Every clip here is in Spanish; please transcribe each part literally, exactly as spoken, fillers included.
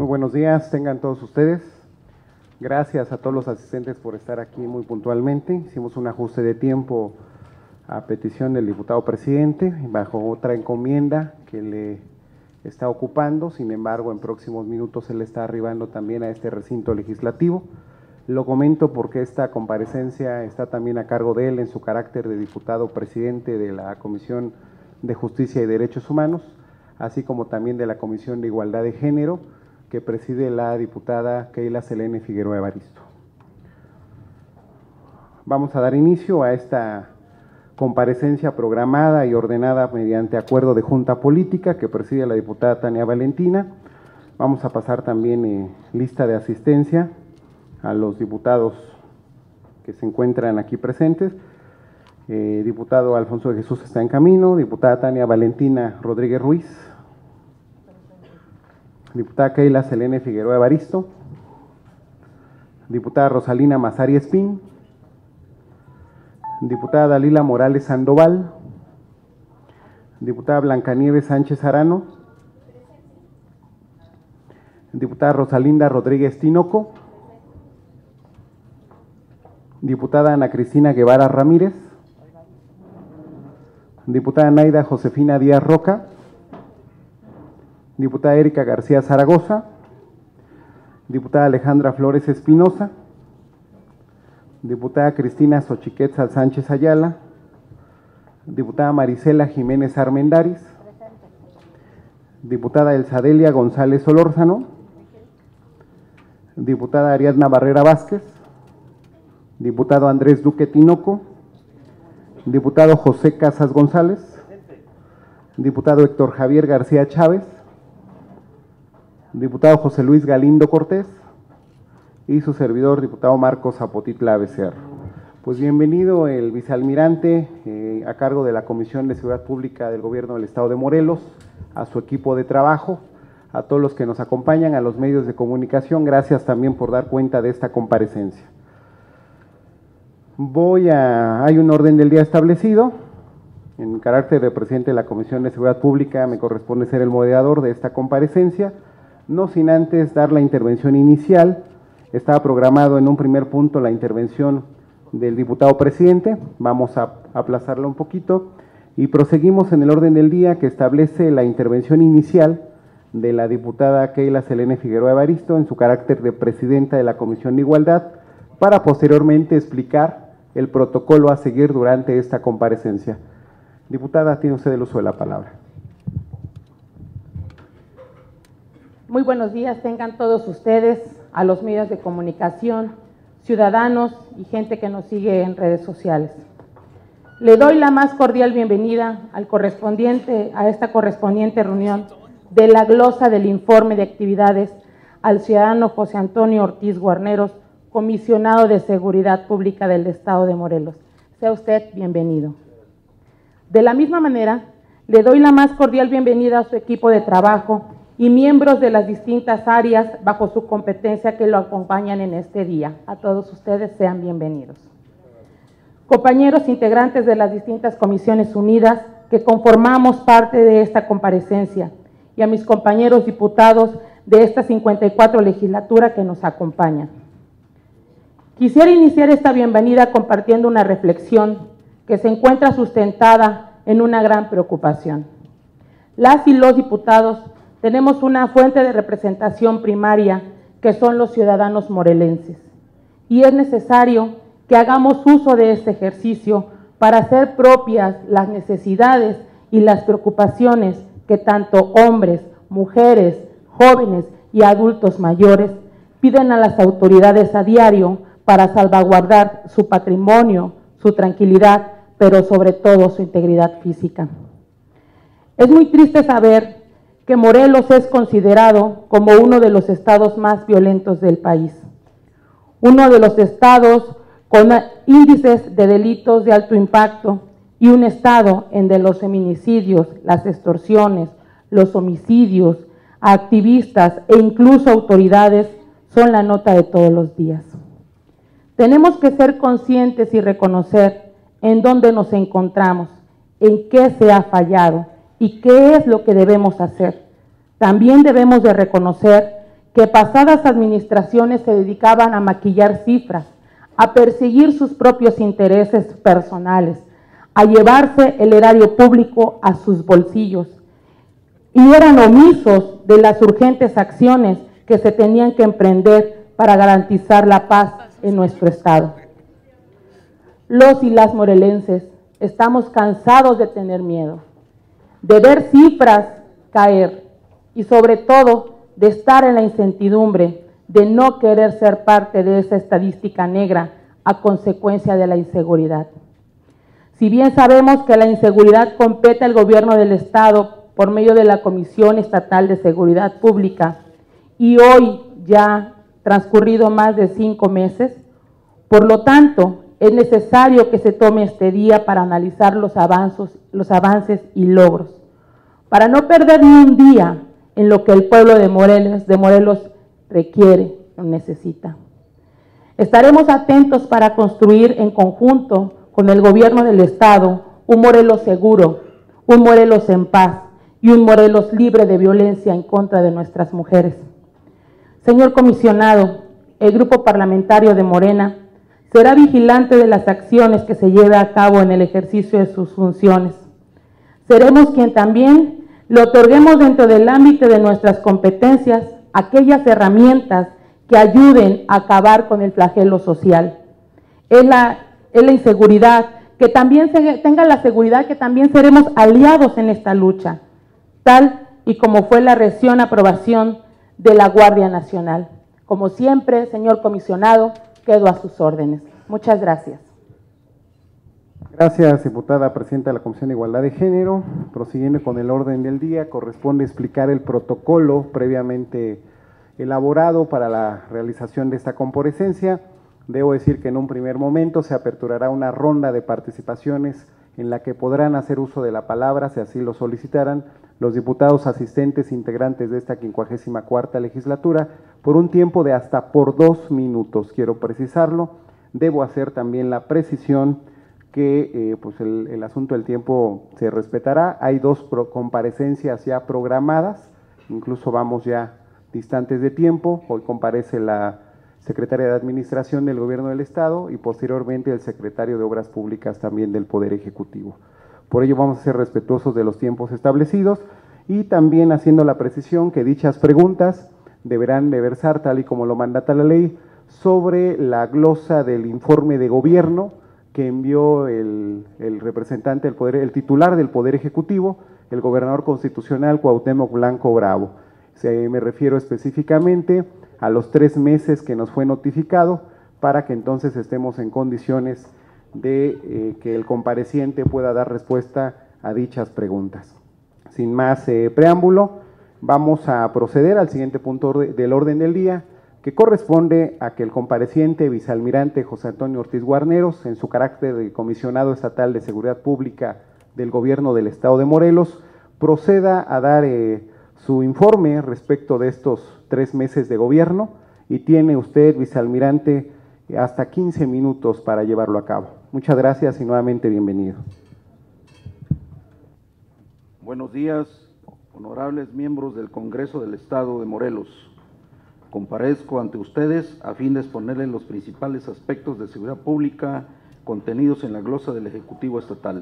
Muy buenos días, tengan todos ustedes. Gracias a todos los asistentes por estar aquí muy puntualmente. Hicimos un ajuste de tiempo a petición del diputado presidente, bajo otra encomienda que le está ocupando. Sin embargo, en próximos minutos él está arribando también a este recinto legislativo. Lo comento porque esta comparecencia está también a cargo de él en su carácter de diputado presidente de la Comisión de Justicia y Derechos Humanos, así como también de la Comisión de Igualdad de Género, que preside la diputada Keila Selene Figueroa Evaristo. Vamos a dar inicio a esta comparecencia programada y ordenada mediante acuerdo de Junta Política que preside la diputada Tania Valentina. Vamos a pasar también eh, lista de asistencia a los diputados que se encuentran aquí presentes. Eh, diputado Alfonso de Jesús está en camino, diputada Tania Valentina Rodríguez Ruiz, diputada Keila Selene Figueroa Evaristo, diputada Rosalina Mazari Espín, diputada Dalila Morales Sandoval, diputada Blancanieves Sánchez Arano, diputada Rosalinda Rodríguez Tinoco, diputada Ana Cristina Guevara Ramírez, diputada Naida Josefina Díaz Roca, diputada Erika García Zaragoza, diputada Alejandra Flores Espinosa, diputada Cristina Xochiquetzal Sánchez Ayala, diputada Marisela Jiménez Armendáriz, diputada Elsadelia González Solórzano, diputada Ariadna Barrera Vázquez, diputado Andrés Duque Tinoco, diputado José Casas González, diputado Héctor Javier García Chávez, diputado José Luis Galindo Cortés y su servidor, diputado Marcos Zapotitla Becerra. Pues bienvenido el vicealmirante eh, a cargo de la Comisión de Seguridad Pública del Gobierno del Estado de Morelos, a su equipo de trabajo, a todos los que nos acompañan, a los medios de comunicación. Gracias también por dar cuenta de esta comparecencia. Voy a, hay un orden del día establecido. En carácter de presidente de la Comisión de Seguridad Pública me corresponde ser el moderador de esta comparecencia, no sin antes dar la intervención inicial. Estaba programado en un primer punto la intervención del diputado presidente, vamos a aplazarla un poquito y proseguimos en el orden del día que establece la intervención inicial de la diputada Keila Selene Figueroa Evaristo en su carácter de presidenta de la Comisión de Igualdad, para posteriormente explicar el protocolo a seguir durante esta comparecencia. Diputada, tiene usted el uso de la palabra. Muy buenos días, tengan todos ustedes, a los medios de comunicación, ciudadanos y gente que nos sigue en redes sociales. Le doy la más cordial bienvenida al correspondiente, a esta correspondiente reunión de la glosa del informe de actividades al ciudadano José Antonio Ortiz Guarneros, comisionado de Seguridad Pública del Estado de Morelos. Sea usted bienvenido. De la misma manera, le doy la más cordial bienvenida a su equipo de trabajo y miembros de las distintas áreas bajo su competencia que lo acompañan en este día. A todos ustedes sean bienvenidos. Compañeros integrantes de las distintas comisiones unidas que conformamos parte de esta comparecencia, y a mis compañeros diputados de esta cincuenta y cuatro legislatura que nos acompañan. Quisiera iniciar esta bienvenida compartiendo una reflexión que se encuentra sustentada en una gran preocupación. Las y los diputados tenemos una fuente de representación primaria que son los ciudadanos morelenses, y es necesario que hagamos uso de este ejercicio para hacer propias las necesidades y las preocupaciones que tanto hombres, mujeres, jóvenes y adultos mayores piden a las autoridades a diario para salvaguardar su patrimonio, su tranquilidad, pero sobre todo su integridad física. Es muy triste saber que Morelos es considerado como uno de los estados más violentos del país, uno de los estados con índices de delitos de alto impacto y un estado en donde los feminicidios, las extorsiones, los homicidios, activistas e incluso autoridades son la nota de todos los días. Tenemos que ser conscientes y reconocer en dónde nos encontramos, en qué se ha fallado y qué es lo que debemos hacer. También debemos de reconocer que pasadas administraciones se dedicaban a maquillar cifras, a perseguir sus propios intereses personales, a llevarse el erario público a sus bolsillos, y eran omisos de las urgentes acciones que se tenían que emprender para garantizar la paz en nuestro estado. Los y las morelenses estamos cansados de tener miedo, de ver cifras caer y sobre todo de estar en la incertidumbre, de no querer ser parte de esa estadística negra a consecuencia de la inseguridad. Si bien sabemos que la inseguridad compete al gobierno del estado por medio de la Comisión Estatal de Seguridad Pública, y hoy ya transcurrido más de cinco meses, por lo tanto, es necesario que se tome este día para analizar los avances, los avances y logros, para no perder ni un día en lo que el pueblo de Morelos, de Morelos requiere o necesita. Estaremos atentos para construir en conjunto con el gobierno del estado un Morelos seguro, un Morelos en paz y un Morelos libre de violencia en contra de nuestras mujeres. Señor comisionado, el grupo parlamentario de Morena será vigilante de las acciones que se lleve a cabo en el ejercicio de sus funciones. Seremos quien también le otorguemos dentro del ámbito de nuestras competencias aquellas herramientas que ayuden a acabar con el flagelo social. Es la, es la inseguridad, que también se, tenga la seguridad que también seremos aliados en esta lucha, tal y como fue la recién aprobación de la Guardia Nacional. Como siempre, señor comisionado, quedo a sus órdenes. Muchas gracias. Gracias, diputada presidenta de la Comisión de Igualdad de Género. Prosiguiendo con el orden del día, corresponde explicar el protocolo previamente elaborado para la realización de esta comparecencia. Debo decir que en un primer momento se aperturará una ronda de participaciones en la que podrán hacer uso de la palabra, si así lo solicitaran, los diputados asistentes integrantes de esta quincuagésima cuarta legislatura por un tiempo de hasta por dos minutos. Quiero precisarlo. Debo hacer también la precisión que eh, pues el, el asunto del tiempo se respetará. Hay dos pro comparecencias ya programadas, incluso vamos ya distantes de tiempo. Hoy comparece la secretaria de Administración del Gobierno del Estado y posteriormente el secretario de Obras Públicas también del Poder Ejecutivo. Por ello vamos a ser respetuosos de los tiempos establecidos y también haciendo la precisión que dichas preguntas deberán de versar, tal y como lo mandata la ley, sobre la glosa del informe de gobierno que envió el, el representante del Poder, el titular del Poder Ejecutivo, el gobernador constitucional Cuauhtémoc Blanco Bravo. Se, me refiero específicamente a los tres meses que nos fue notificado para que entonces estemos en condiciones de eh, que el compareciente pueda dar respuesta a dichas preguntas. Sin más eh, preámbulo, vamos a proceder al siguiente punto del orden del día, que corresponde a que el compareciente vicealmirante José Antonio Ortiz Guarneros, en su carácter de comisionado estatal de Seguridad Pública del Gobierno del Estado de Morelos, proceda a dar eh, su informe respecto de estos tres meses de gobierno, y tiene usted, vicealmirante, hasta quince minutos para llevarlo a cabo. Muchas gracias y nuevamente bienvenido. Buenos días, honorables miembros del Congreso del Estado de Morelos. Comparezco ante ustedes a fin de exponerles los principales aspectos de seguridad pública contenidos en la glosa del Ejecutivo Estatal.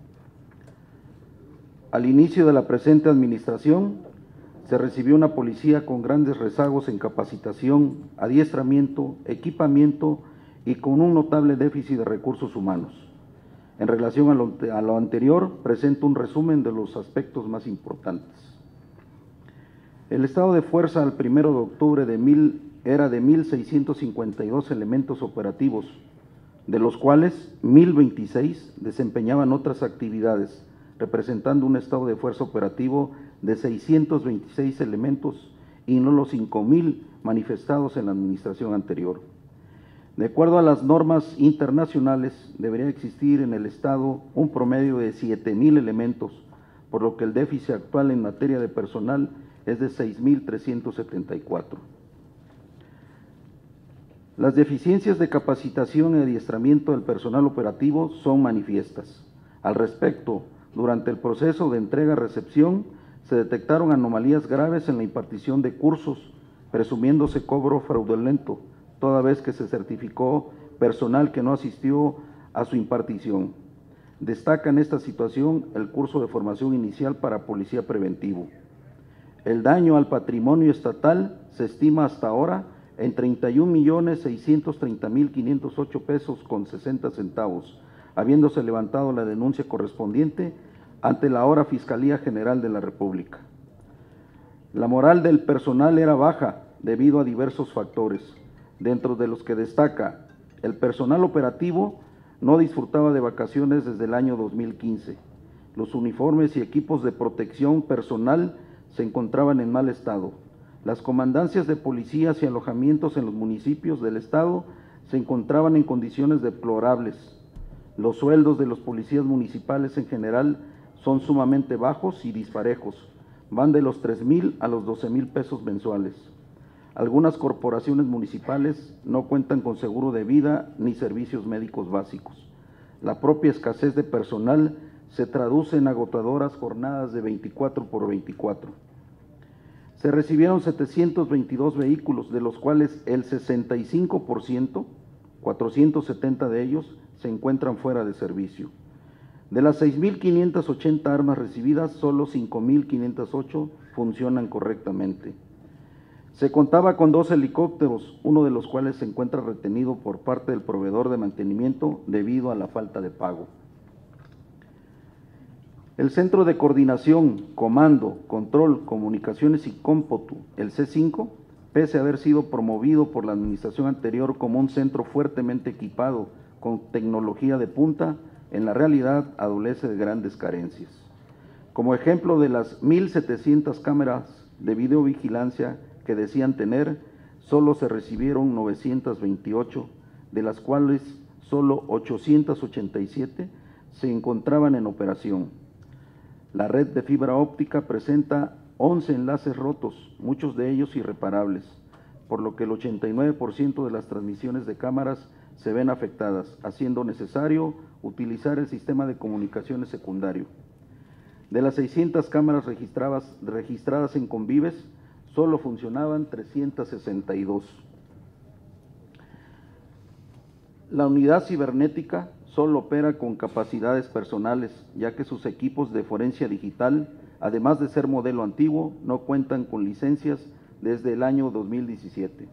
Al inicio de la presente administración, se recibió una policía con grandes rezagos en capacitación, adiestramiento, equipamiento y con un notable déficit de recursos humanos. En relación a lo, a lo anterior, presento un resumen de los aspectos más importantes. El estado de fuerza al primero de octubre de mil era de mil seiscientos cincuenta y dos elementos operativos, de los cuales mil veintiséis desempeñaban otras actividades, representando un estado de fuerza operativo de seiscientos veintiséis elementos y no los cinco mil manifestados en la administración anterior. De acuerdo a las normas internacionales, debería existir en el estado un promedio de siete mil elementos, por lo que el déficit actual en materia de personal es de seis mil trescientos setenta y cuatro. Las deficiencias de capacitación y adiestramiento del personal operativo son manifiestas. Al respecto, durante el proceso de entrega-recepción, se detectaron anomalías graves en la impartición de cursos, presumiéndose cobro fraudulento, toda vez que se certificó personal que no asistió a su impartición. Destaca en esta situación el curso de formación inicial para policía preventivo. El daño al patrimonio estatal se estima hasta ahora en treinta y un millones seiscientos treinta mil quinientos ocho pesos con sesenta centavos, habiéndose levantado la denuncia correspondiente ante la ahora Fiscalía General de la República. La moral del personal era baja debido a diversos factores, dentro de los que destaca el personal operativo no disfrutaba de vacaciones desde el año dos mil quince. Los uniformes y equipos de protección personal se encontraban en mal estado. Las comandancias de policías y alojamientos en los municipios del estado se encontraban en condiciones deplorables. Los sueldos de los policías municipales en general son sumamente bajos y disparejos. Van de los tres mil a los doce mil pesos mensuales. Algunas corporaciones municipales no cuentan con seguro de vida ni servicios médicos básicos. La propia escasez de personal se traduce en agotadoras jornadas de veinticuatro por veinticuatro. Se recibieron setecientos veintidós vehículos, de los cuales el sesenta y cinco por ciento, cuatrocientos setenta de ellos, se encuentran fuera de servicio. De las seis mil quinientas ochenta armas recibidas, solo cinco mil quinientas ocho funcionan correctamente. Se contaba con dos helicópteros, uno de los cuales se encuentra retenido por parte del proveedor de mantenimiento debido a la falta de pago. El Centro de Coordinación, Comando, Control, Comunicaciones y Cómputo, el C cinco, pese a haber sido promovido por la administración anterior como un centro fuertemente equipado con tecnología de punta, en la realidad adolece de grandes carencias. Como ejemplo de las mil setecientas cámaras de videovigilancia que decían tener, solo se recibieron novecientas veintiocho, de las cuales solo ochocientas ochenta y siete se encontraban en operación. La red de fibra óptica presenta once enlaces rotos, muchos de ellos irreparables, por lo que el ochenta y nueve por ciento de las transmisiones de cámaras se ven afectadas, haciendo necesario utilizar el sistema de comunicaciones secundario. De las seiscientas cámaras registradas, registradas en Convives, solo funcionaban trescientas sesenta y dos. La unidad cibernética solo opera con capacidades personales, ya que sus equipos de forencia digital, además de ser modelo antiguo, no cuentan con licencias desde el año dos mil diecisiete.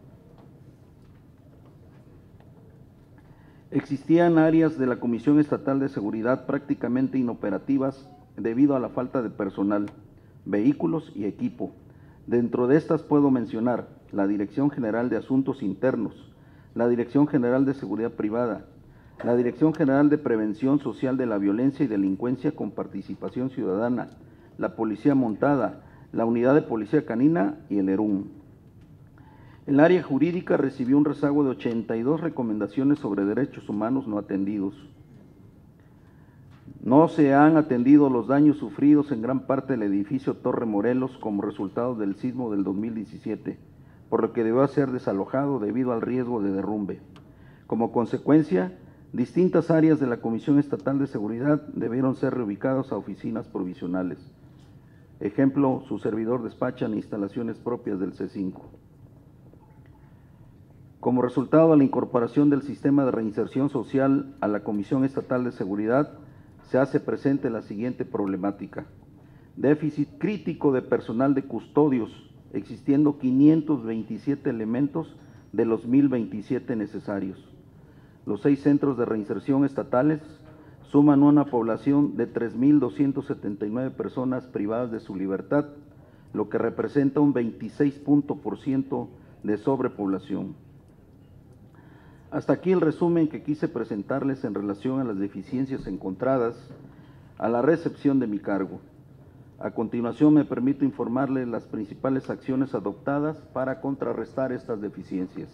Existían áreas de la Comisión Estatal de Seguridad prácticamente inoperativas debido a la falta de personal, vehículos y equipo. Dentro de estas puedo mencionar la Dirección General de Asuntos Internos, la Dirección General de Seguridad Privada, la Dirección General de Prevención Social de la Violencia y Delincuencia con Participación Ciudadana, la Policía Montada, la Unidad de Policía Canina y el ERUM. El área jurídica recibió un rezago de ochenta y dos recomendaciones sobre derechos humanos no atendidos. No se han atendido los daños sufridos en gran parte del edificio Torre Morelos como resultado del sismo del dos mil diecisiete, por lo que debió ser desalojado debido al riesgo de derrumbe. Como consecuencia, distintas áreas de la Comisión Estatal de Seguridad debieron ser reubicadas a oficinas provisionales. Ejemplo, su servidor despacha en instalaciones propias del C cinco. Como resultado de la incorporación del sistema de reinserción social a la Comisión Estatal de Seguridad, se hace presente la siguiente problemática: déficit crítico de personal de custodios, existiendo quinientos veintisiete elementos de los mil veintisiete necesarios. Los seis centros de reinserción estatales suman una población de tres mil doscientas setenta y nueve personas privadas de su libertad, lo que representa un veintiséis por ciento de sobrepoblación. Hasta aquí el resumen que quise presentarles en relación a las deficiencias encontradas a la recepción de mi cargo. A continuación me permito informarles las principales acciones adoptadas para contrarrestar estas deficiencias.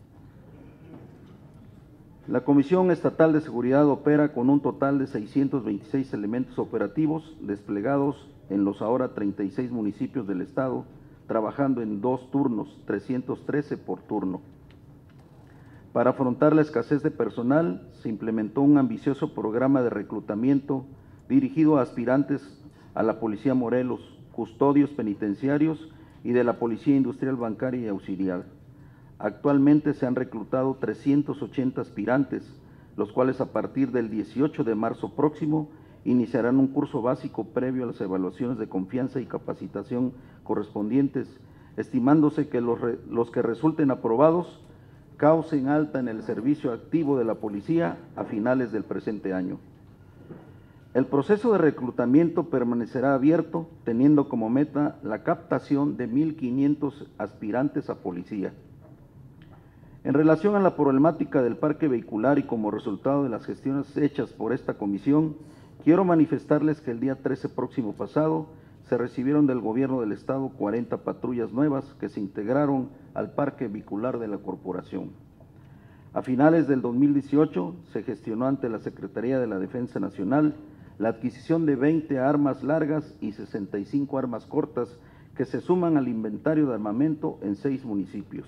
La Comisión Estatal de Seguridad opera con un total de seiscientos veintiséis elementos operativos desplegados en los ahora treinta y seis municipios del estado, trabajando en dos turnos, trescientos trece por turno. Para afrontar la escasez de personal, se implementó un ambicioso programa de reclutamiento dirigido a aspirantes a la Policía Morelos, custodios penitenciarios y de la Policía Industrial, Bancaria y Auxiliar. Actualmente se han reclutado trescientos ochenta aspirantes, los cuales a partir del dieciocho de marzo próximo iniciarán un curso básico previo a las evaluaciones de confianza y capacitación correspondientes, estimándose que los, re, los que resulten aprobados causen alta en el servicio activo de la policía a finales del presente año. El proceso de reclutamiento permanecerá abierto, teniendo como meta la captación de mil quinientos aspirantes a policía. En relación a la problemática del parque vehicular y como resultado de las gestiones hechas por esta comisión, quiero manifestarles que el día trece próximo pasado se recibieron del Gobierno del Estado cuarenta patrullas nuevas que se integraron al parque vehicular de la corporación. A finales del dos mil dieciocho se gestionó ante la Secretaría de la Defensa Nacional la adquisición de veinte armas largas y sesenta y cinco armas cortas que se suman al inventario de armamento en seis municipios.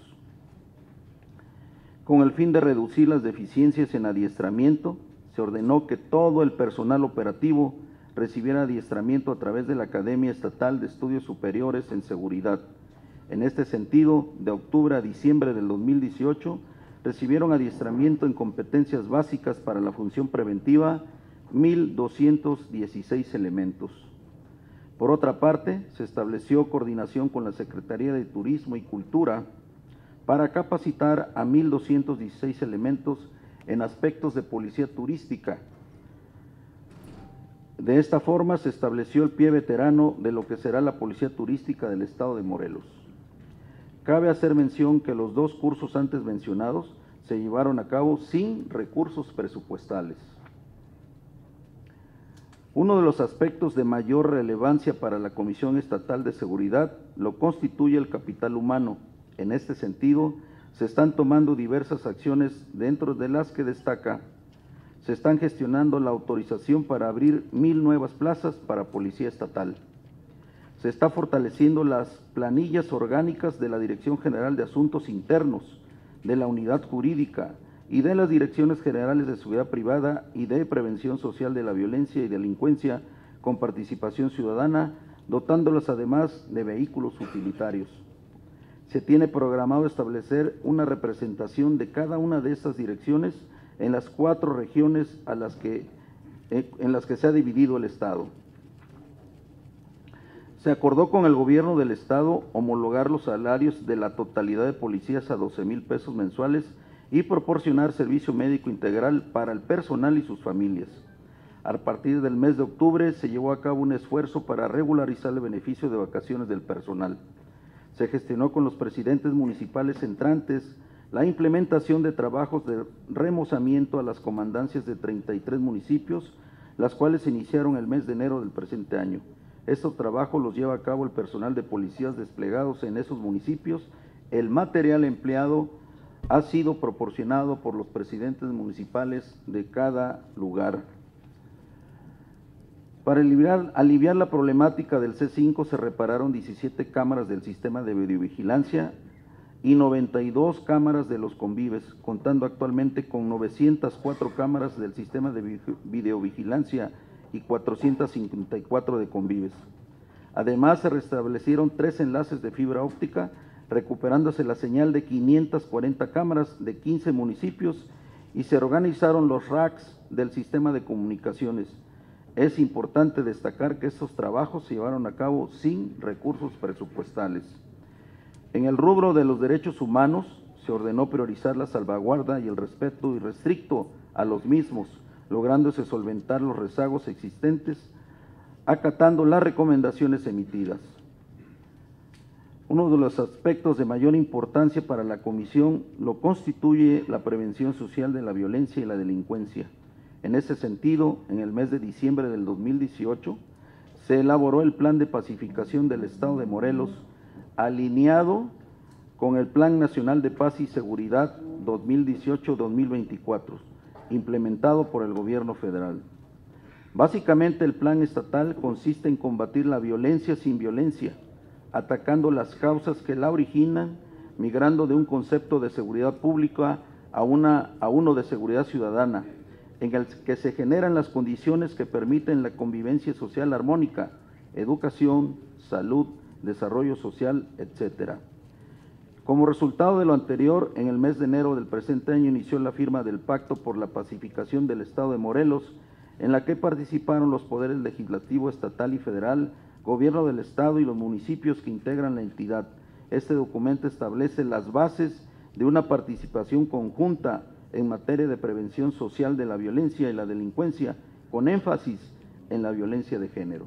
Con el fin de reducir las deficiencias en adiestramiento, se ordenó que todo el personal operativo recibiera adiestramiento a través de la Academia Estatal de Estudios Superiores en Seguridad. En este sentido, de octubre a diciembre del dos mil dieciocho, recibieron adiestramiento en competencias básicas para la función preventiva mil doscientos dieciséis elementos. Por otra parte, se estableció coordinación con la Secretaría de Turismo y Cultura para capacitar a mil doscientos dieciséis elementos en aspectos de policía turística. De esta forma se estableció el pie veterano de lo que será la policía turística del estado de Morelos. Cabe hacer mención que los dos cursos antes mencionados se llevaron a cabo sin recursos presupuestales. Uno de los aspectos de mayor relevancia para la Comisión Estatal de Seguridad lo constituye el capital humano. En este sentido, se están tomando diversas acciones, dentro de las que destaca: se están gestionando la autorización para abrir mil nuevas plazas para Policía Estatal. Se está fortaleciendo las planillas orgánicas de la Dirección General de Asuntos Internos, de la Unidad Jurídica y de las Direcciones Generales de Seguridad Privada y de Prevención Social de la Violencia y Delincuencia con participación ciudadana, dotándolas además de vehículos utilitarios. Se tiene programado establecer una representación de cada una de estas direcciones en las cuatro regiones a las que, en las que se ha dividido el Estado. Se acordó con el Gobierno del Estado homologar los salarios de la totalidad de policías a doce mil pesos mensuales y proporcionar servicio médico integral para el personal y sus familias. A partir del mes de octubre se llevó a cabo un esfuerzo para regularizar el beneficio de vacaciones del personal. Se gestionó con los presidentes municipales entrantes la implementación de trabajos de remozamiento a las comandancias de treinta y tres municipios, las cuales se iniciaron el mes de enero del presente año. Estos trabajos los lleva a cabo el personal de policías desplegados en esos municipios. El material empleado ha sido proporcionado por los presidentes municipales de cada lugar. Para aliviar, aliviar la problemática del C cinco se repararon diecisiete cámaras del sistema de videovigilancia y noventa y dos cámaras de los convives, contando actualmente con novecientas cuatro cámaras del sistema de videovigilancia y cuatrocientas cincuenta y cuatro de convives. Además, se restablecieron tres enlaces de fibra óptica, recuperándose la señal de quinientas cuarenta cámaras de quince municipios, y se organizaron los racks del sistema de comunicaciones. Es importante destacar que estos trabajos se llevaron a cabo sin recursos presupuestales. En el rubro de los derechos humanos, se ordenó priorizar la salvaguarda y el respeto irrestricto a los mismos, lográndose solventar los rezagos existentes, acatando las recomendaciones emitidas. Uno de los aspectos de mayor importancia para la Comisión lo constituye la prevención social de la violencia y la delincuencia. En ese sentido, en el mes de diciembre del dos mil dieciocho, se elaboró el Plan de Pacificación del Estado de Morelos, alineado con el Plan Nacional de Paz y Seguridad dos mil dieciocho a dos mil veinticuatro, implementado por el Gobierno federal. Básicamente, el plan estatal consiste en combatir la violencia sin violencia, atacando las causas que la originan, migrando de un concepto de seguridad pública a, una, a uno de seguridad ciudadana, en el que se generan las condiciones que permiten la convivencia social armónica, educación, salud, desarrollo social, etcétera. Como resultado de lo anterior, en el mes de enero del presente año inició la firma del Pacto por la Pacificación del Estado de Morelos, en la que participaron los poderes legislativo, estatal y federal, gobierno del Estado y los municipios que integran la entidad. Este documento establece las bases de una participación conjunta en materia de prevención social de la violencia y la delincuencia, con énfasis en la violencia de género.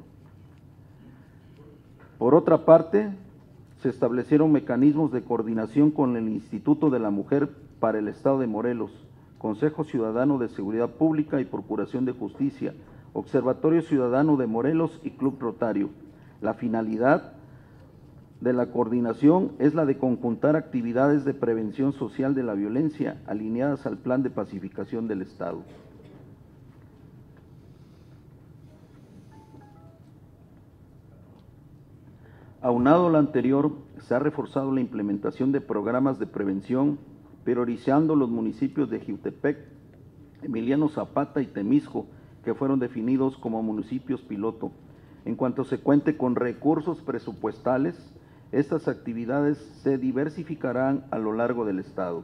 Por otra parte, se establecieron mecanismos de coordinación con el Instituto de la Mujer para el Estado de Morelos, Consejo Ciudadano de Seguridad Pública y Procuración de Justicia, Observatorio Ciudadano de Morelos y Club Rotario. La finalidad de la coordinación es la de conjuntar actividades de prevención social de la violencia alineadas al Plan de Pacificación del Estado. Aunado a lo anterior, se ha reforzado la implementación de programas de prevención, priorizando los municipios de Jiutepec, Emiliano Zapata y Temisco, que fueron definidos como municipios piloto. En cuanto se cuente con recursos presupuestales, estas actividades se diversificarán a lo largo del Estado.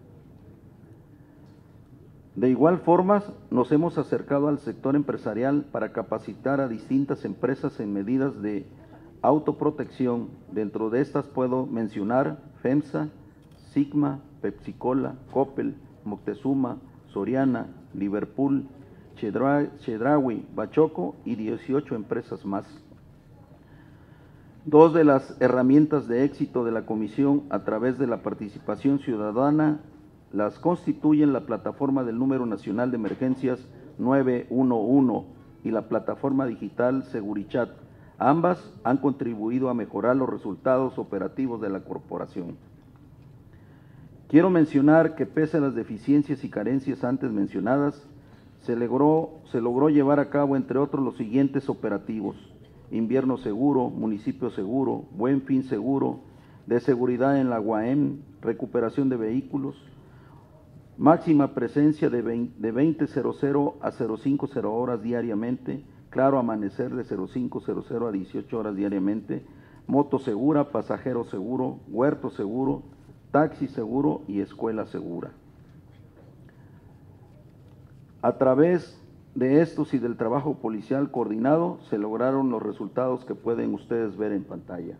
De igual forma, nos hemos acercado al sector empresarial para capacitar a distintas empresas en medidas de autoprotección. Dentro de estas puedo mencionar FEMSA, Sigma, Pepsi-Cola, Coppel, Moctezuma, Soriana, Liverpool, Chedraui, Bachoco y dieciocho empresas más. Dos de las herramientas de éxito de la Comisión a través de la participación ciudadana las constituyen la plataforma del Número Nacional de Emergencias nueve uno uno y la plataforma digital Segurichat. Ambas han contribuido a mejorar los resultados operativos de la corporación. Quiero mencionar que pese a las deficiencias y carencias antes mencionadas, se logró, se logró llevar a cabo, entre otros, los siguientes operativos: Invierno Seguro, Municipio Seguro, Buen Fin Seguro, de seguridad en la U A M, recuperación de vehículos, máxima presencia de veinte cero cero a cero cinco cero horas diariamente, Claro Amanecer de cero cinco cero cero a dieciocho horas diariamente, Moto Segura, Pasajero Seguro, Huerto Seguro, Taxi Seguro y Escuela Segura. A través de estos y del trabajo policial coordinado se lograron los resultados que pueden ustedes ver en pantalla.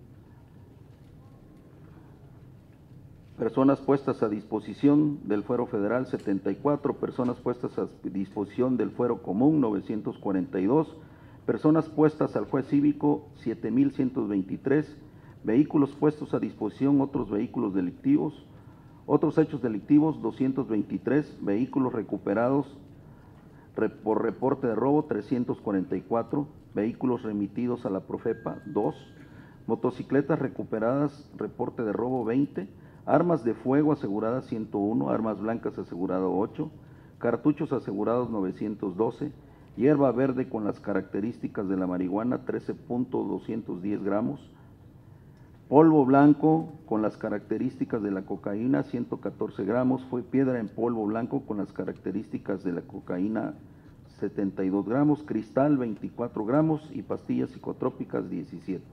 Personas puestas a disposición del Fuero Federal, setenta y cuatro, personas puestas a disposición del Fuero Común, novecientos cuarenta y dos, personas puestas al Juez Cívico, siete mil ciento veintitrés, vehículos puestos a disposición, otros vehículos delictivos, otros hechos delictivos, doscientos veintitrés, vehículos recuperados por reporte de robo, trescientos cuarenta y cuatro, vehículos remitidos a la Profepa, dos, motocicletas recuperadas, reporte de robo, veinte, armas de fuego aseguradas, ciento uno, armas blancas aseguradas, ocho, cartuchos asegurados, novecientos doce, hierba verde con las características de la marihuana, trece punto doscientos diez gramos, polvo blanco con las características de la cocaína, ciento catorce gramos, fue piedra en polvo blanco con las características de la cocaína, setenta y dos gramos, cristal, veinticuatro gramos y pastillas psicotrópicas, diecisiete.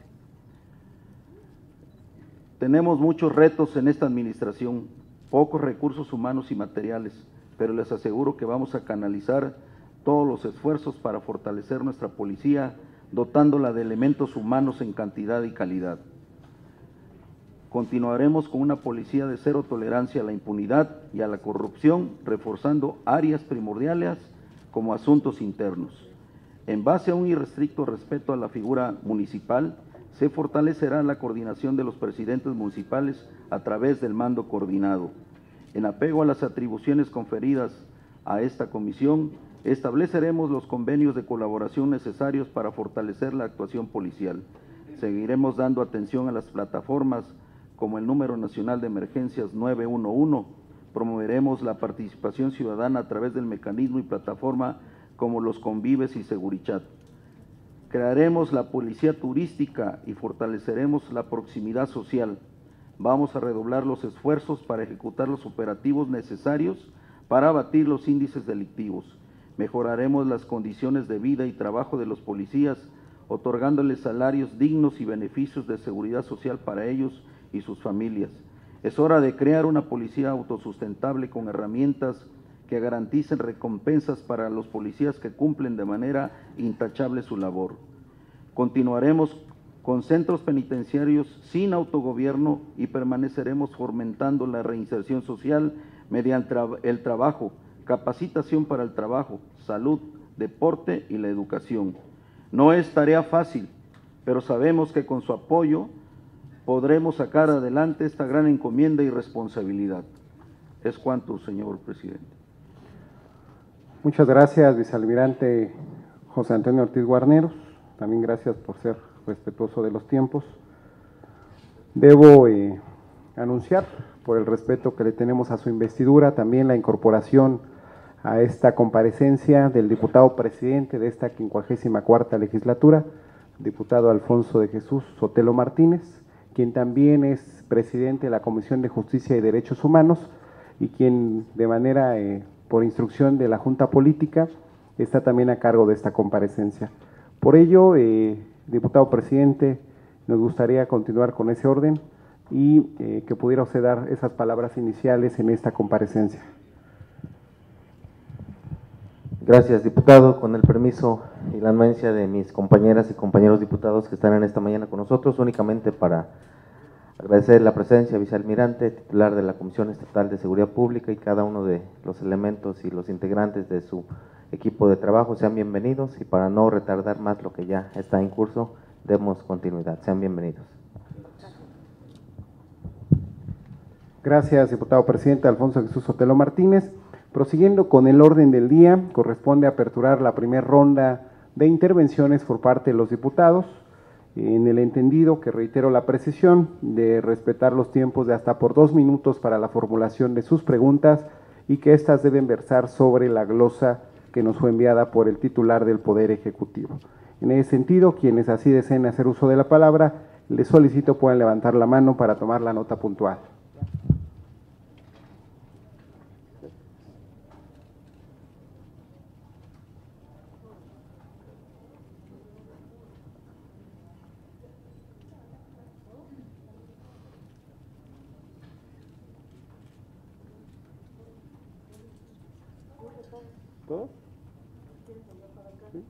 Tenemos muchos retos en esta administración, pocos recursos humanos y materiales, pero les aseguro que vamos a canalizar todos los esfuerzos para fortalecer nuestra policía, dotándola de elementos humanos en cantidad y calidad. Continuaremos con una policía de cero tolerancia a la impunidad y a la corrupción, reforzando áreas primordiales como asuntos internos. En base a un irrestricto respeto a la figura municipal, se fortalecerá la coordinación de los presidentes municipales a través del mando coordinado. En apego a las atribuciones conferidas a esta comisión, estableceremos los convenios de colaboración necesarios para fortalecer la actuación policial. Seguiremos dando atención a las plataformas como el Número Nacional de Emergencias nueve uno uno, promoveremos la participación ciudadana a través del mecanismo y plataforma como los Convives y Segurichat. Crearemos la policía turística y fortaleceremos la proximidad social. Vamos a redoblar los esfuerzos para ejecutar los operativos necesarios para abatir los índices delictivos. Mejoraremos las condiciones de vida y trabajo de los policías, otorgándoles salarios dignos y beneficios de seguridad social para ellos y sus familias. Es hora de crear una policía autosustentable con herramientas que garanticen recompensas para los policías que cumplen de manera intachable su labor. Continuaremos con centros penitenciarios sin autogobierno y permaneceremos fomentando la reinserción social mediante el trabajo, capacitación para el trabajo, salud, deporte y la educación. No es tarea fácil, pero sabemos que con su apoyo podremos sacar adelante esta gran encomienda y responsabilidad. Es cuanto, señor presidente. Muchas gracias, vicealmirante José Antonio Ortiz Guarneros. También gracias por ser respetuoso de los tiempos. Debo eh, anunciar, por el respeto que le tenemos a su investidura, también la incorporación a esta comparecencia del diputado presidente de esta quincuagésima cuarta legislatura, diputado Alfonso de Jesús Sotelo Martínez, quien también es presidente de la Comisión de Justicia y Derechos Humanos y quien de manera, eh, por instrucción de la Junta Política, está también a cargo de esta comparecencia. Por ello, eh, diputado presidente, nos gustaría continuar con ese orden y eh, que pudiera usted dar esas palabras iniciales en esta comparecencia. Gracias, diputado. Con el permiso y la anuencia de mis compañeras y compañeros diputados que están en esta mañana con nosotros, únicamente para agradecer la presencia, vicealmirante, titular de la Comisión Estatal de Seguridad Pública y cada uno de los elementos y los integrantes de su equipo de trabajo, sean bienvenidos y para no retardar más lo que ya está en curso, demos continuidad. Sean bienvenidos. Gracias, diputado presidente Alfonso Jesús Sotelo Martínez. Prosiguiendo con el orden del día, corresponde aperturar la primera ronda de intervenciones por parte de los diputados, en el entendido que reitero la precisión de respetar los tiempos de hasta por dos minutos para la formulación de sus preguntas y que éstas deben versar sobre la glosa que nos fue enviada por el titular del Poder Ejecutivo. En ese sentido, quienes así deseen hacer uso de la palabra, les solicito puedan levantar la mano para tomar la nota puntual. ¿Todos? ¿Sí?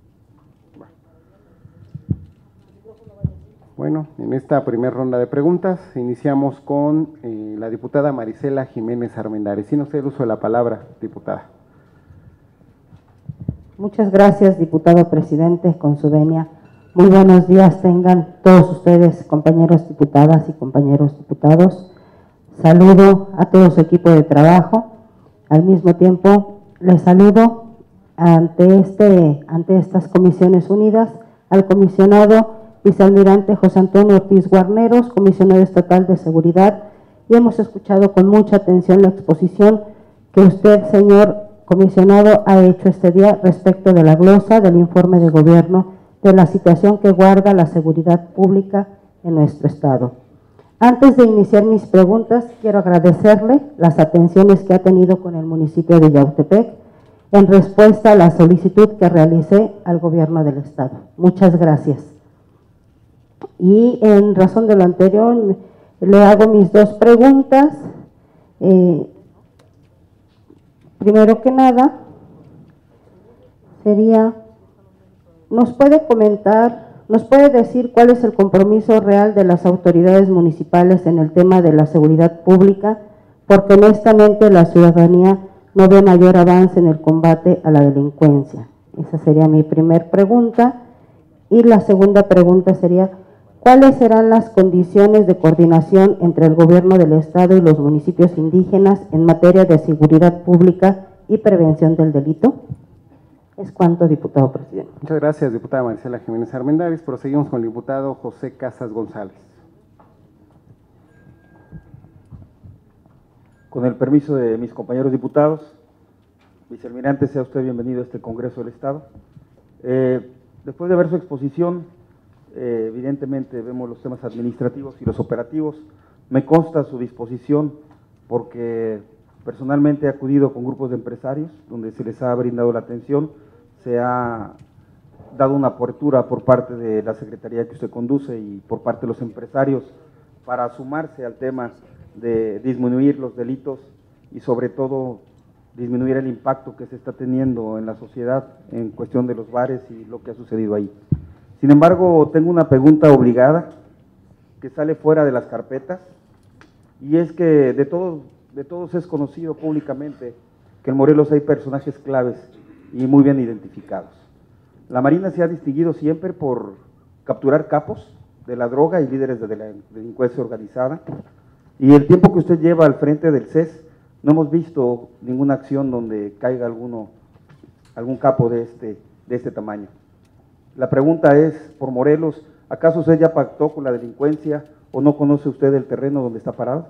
Bueno, en esta primera ronda de preguntas iniciamos con eh, la diputada Marisela Jiménez Armendáriz. Tiene usted el uso de la palabra, diputada. Muchas gracias, diputado presidente, con su venia. Muy buenos días tengan todos ustedes, compañeros diputadas y compañeros diputados. Saludo a todo su equipo de trabajo. Al mismo tiempo, les saludo ante, este, ante estas comisiones unidas al comisionado vicealmirante José Antonio Ortiz Guarneros, comisionado estatal de seguridad, y hemos escuchado con mucha atención la exposición que usted, señor comisionado, ha hecho este día respecto de la glosa del informe de gobierno de la situación que guarda la seguridad pública en nuestro estado. Antes de iniciar mis preguntas, quiero agradecerle las atenciones que ha tenido con el municipio de Yautepec en respuesta a la solicitud que realicé al gobierno del estado. Muchas gracias. Y en razón de lo anterior, le hago mis dos preguntas. Eh, primero que nada, sería, ¿nos puede comentar, nos puede decir cuál es el compromiso real de las autoridades municipales en el tema de la seguridad pública? Porque honestamente la ciudadanía no ve mayor avance en el combate a la delincuencia. Esa sería mi primer pregunta. Y la segunda pregunta sería, ¿cuáles serán las condiciones de coordinación entre el gobierno del estado y los municipios indígenas en materia de seguridad pública y prevención del delito? Es cuanto, diputado presidente. Muchas gracias, diputada Marisela Jiménez Armendáriz. Proseguimos con el diputado José Casas González. Con el permiso de mis compañeros diputados, vicealmirante, sea usted bienvenido a este Congreso del Estado. Eh, después de ver su exposición, eh, evidentemente vemos los temas administrativos y los operativos. Me consta su disposición porque personalmente he acudido con grupos de empresarios donde se les ha brindado la atención, se ha dado una apertura por parte de la Secretaría que usted conduce y por parte de los empresarios para sumarse al tema de disminuir los delitos y sobre todo disminuir el impacto que se está teniendo en la sociedad en cuestión de los bares y lo que ha sucedido ahí. Sin embargo, tengo una pregunta obligada que sale fuera de las carpetas, y es que de todos, de todos es conocido públicamente que en Morelos hay personajes claves y muy bien identificados. La Marina se ha distinguido siempre por capturar capos de la droga y líderes de la delincuencia organizada, y el tiempo que usted lleva al frente del C E S, no hemos visto ninguna acción donde caiga alguno, algún capo de este, de este tamaño. La pregunta es, por Morelos, ¿acaso usted ya pactó con la delincuencia o no conoce usted el terreno donde está parado?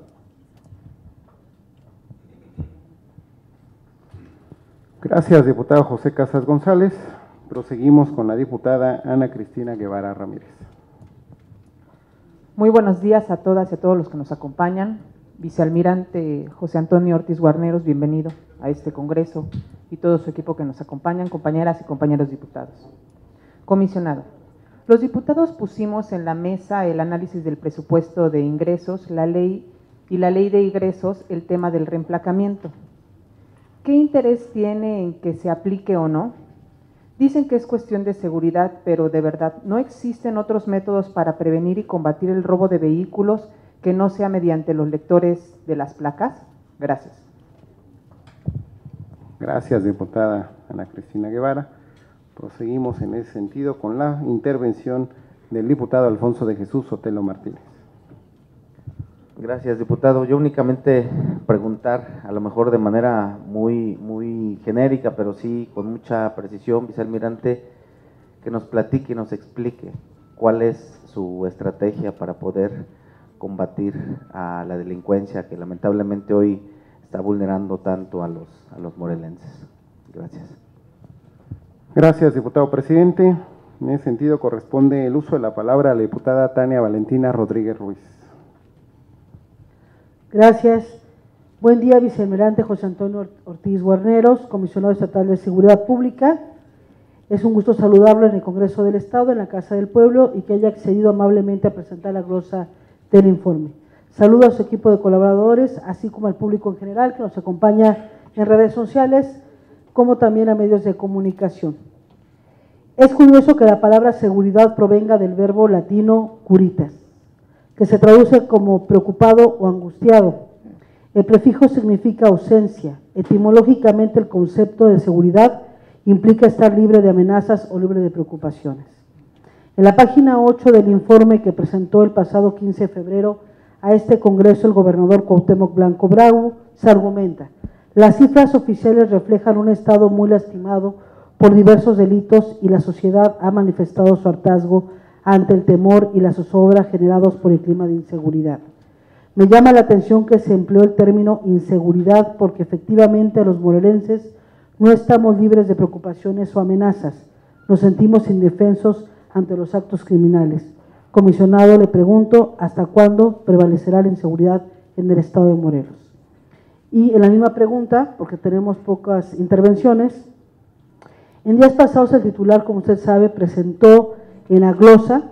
Gracias, diputado José Casas González. Proseguimos con la diputada Ana Cristina Guevara Ramírez. Muy buenos días a todas y a todos los que nos acompañan. Vicealmirante José Antonio Ortiz Guarneros, bienvenido a este congreso, y todo su equipo que nos acompañan, compañeras y compañeros diputados. Comisionado, los diputados pusimos en la mesa el análisis del presupuesto de ingresos, la ley y la ley de ingresos, el tema del reemplacamiento. ¿Qué interés tiene en que se aplique o no? Dicen que es cuestión de seguridad, pero de verdad, ¿no existen otros métodos para prevenir y combatir el robo de vehículos que no sea mediante los lectores de las placas? Gracias. Gracias, diputada Ana Cristina Guevara. Proseguimos en ese sentido con la intervención del diputado Alfonso de Jesús Sotelo Martínez. Gracias, diputado. Yo únicamente preguntar, a lo mejor de manera muy, muy genérica, pero sí con mucha precisión, vicealmirante, que nos platique y nos explique cuál es su estrategia para poder combatir a la delincuencia que lamentablemente hoy está vulnerando tanto a los, a los morelenses. Gracias. Gracias, diputado presidente. En ese sentido corresponde el uso de la palabra a la diputada Tania Valentina Rodríguez Ruiz. Gracias. Buen día, vicealmirante José Antonio Ortiz Guarneros, comisionado estatal de Seguridad Pública. Es un gusto saludarlo en el Congreso del Estado, en la Casa del Pueblo, y que haya accedido amablemente a presentar la glosa del informe. Saludo a su equipo de colaboradores, así como al público en general que nos acompaña en redes sociales, como también a medios de comunicación. Es curioso que la palabra seguridad provenga del verbo latino curitas, que se traduce como preocupado o angustiado. El prefijo significa ausencia. Etimológicamente, el concepto de seguridad implica estar libre de amenazas o libre de preocupaciones. En la página ocho del informe que presentó el pasado quince de febrero a este Congreso el gobernador Cuauhtémoc Blanco Bravo, se argumenta: las cifras oficiales reflejan un estado muy lastimado por diversos delitos y la sociedad ha manifestado su hartazgo ante el temor y la zozobra generados por el clima de inseguridad. Me llama la atención que se empleó el término inseguridad porque efectivamente los morelenses no estamos libres de preocupaciones o amenazas, nos sentimos indefensos ante los actos criminales. Comisionado, le pregunto, ¿hasta cuándo prevalecerá la inseguridad en el estado de Morelos? Y en la misma pregunta, porque tenemos pocas intervenciones, en días pasados el titular, como usted sabe, presentó en la glosa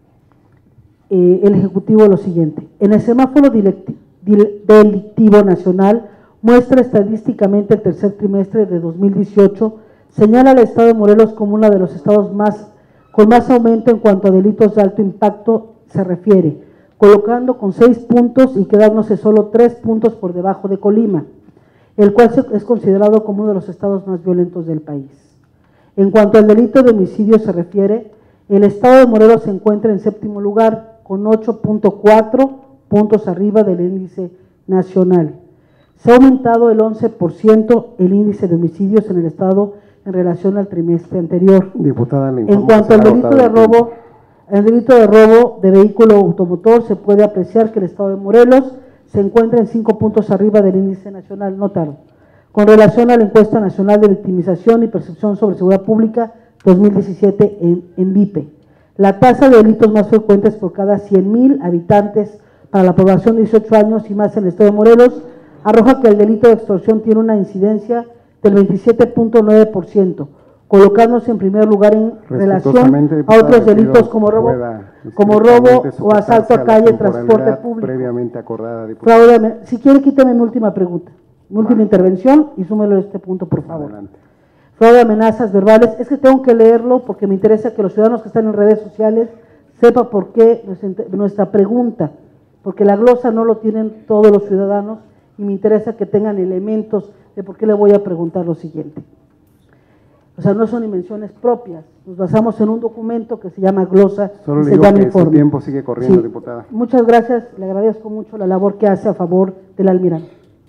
eh, el Ejecutivo lo siguiente: en el semáforo delictivo nacional muestra estadísticamente el tercer trimestre de dos mil dieciocho, señala al estado de Morelos como uno de los estados más con más aumento en cuanto a delitos de alto impacto se refiere, colocando con seis puntos y quedándose solo tres puntos por debajo de Colima, el cual es considerado como uno de los estados más violentos del país. En cuanto al delito de homicidio se refiere, el estado de Morelos se encuentra en séptimo lugar, con ocho punto cuatro puntos arriba del índice nacional. Se ha aumentado el once por ciento el índice de homicidios en el estado en relación al trimestre anterior. Diputada, le en cuanto al delito de robo, el delito de robo de vehículo automotor, se puede apreciar que el estado de Morelos se encuentra en cinco puntos arriba del índice nacional, notado. Con relación a la encuesta nacional de victimización y percepción sobre seguridad pública dos mil diecisiete en, en VIPE, la tasa de delitos más frecuentes por cada cien mil habitantes para la población de dieciocho años y más en el estado de Morelos arroja que el delito de extorsión tiene una incidencia del veintisiete punto nueve por ciento, colocándose en primer lugar en relación a otros delitos como robo, como robo o asalto a calle, transporte público. Previamente acordada, diputada. Fraude, si quiere, quítame mi última pregunta, mi última ah. intervención y súmelo a este punto, por favor. Adelante. Fraude, amenazas verbales, es que tengo que leerlo porque me interesa que los ciudadanos que están en redes sociales sepan por qué nuestra pregunta, porque la glosa no lo tienen todos los ciudadanos y me interesa que tengan elementos de por qué le voy a preguntar lo siguiente. O sea, no son invenciones propias, nos basamos en un documento que se llama glosa. Solo y le se digo llama que informe. su tiempo sigue corriendo, sí. diputada. Muchas gracias, le agradezco mucho la labor que hace a favor del almirante.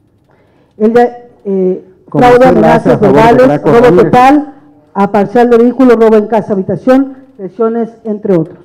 El de eh, fraude, amenazas verbales, robo total, a parcial de vehículo, robo en casa, habitación, lesiones, entre otros.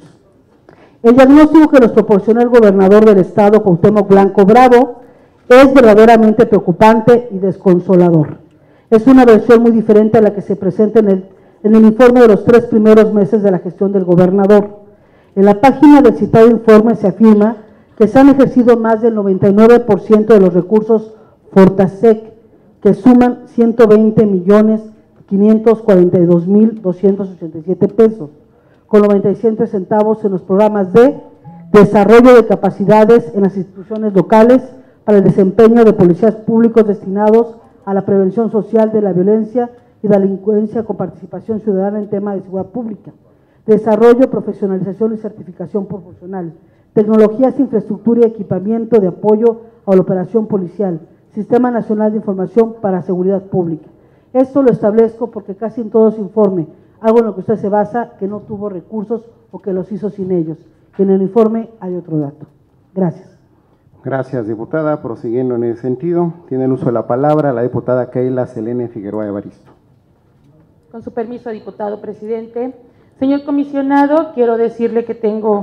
El diagnóstico que nos proporcionó el gobernador del estado, Cuauhtémoc Blanco Bravo, es verdaderamente preocupante y desconsolador. Es una versión muy diferente a la que se presenta en el, en el informe de los tres primeros meses de la gestión del gobernador. En la página del citado informe se afirma que se han ejercido más del noventa y nueve por ciento de los recursos Fortasec, que suman ciento veinte millones quinientos cuarenta y dos mil doscientos ochenta y siete pesos, con noventa y siete centavos en los programas de desarrollo de capacidades en las instituciones locales para el desempeño de policías públicos destinados a la prevención social de la violencia y delincuencia con participación ciudadana en temas de seguridad pública, desarrollo, profesionalización y certificación profesional, tecnologías, infraestructura y equipamiento de apoyo a la operación policial, Sistema Nacional de Información para Seguridad Pública. Esto lo establezco porque casi en todo su informe, algo en lo que usted se basa, que no tuvo recursos o que los hizo sin ellos. En el informe hay otro dato. Gracias. Gracias, diputada. Prosiguiendo en ese sentido, tiene el uso de la palabra la diputada Keila Selene Figueroa Evaristo. Con su permiso, diputado presidente. Señor comisionado, quiero decirle que tengo,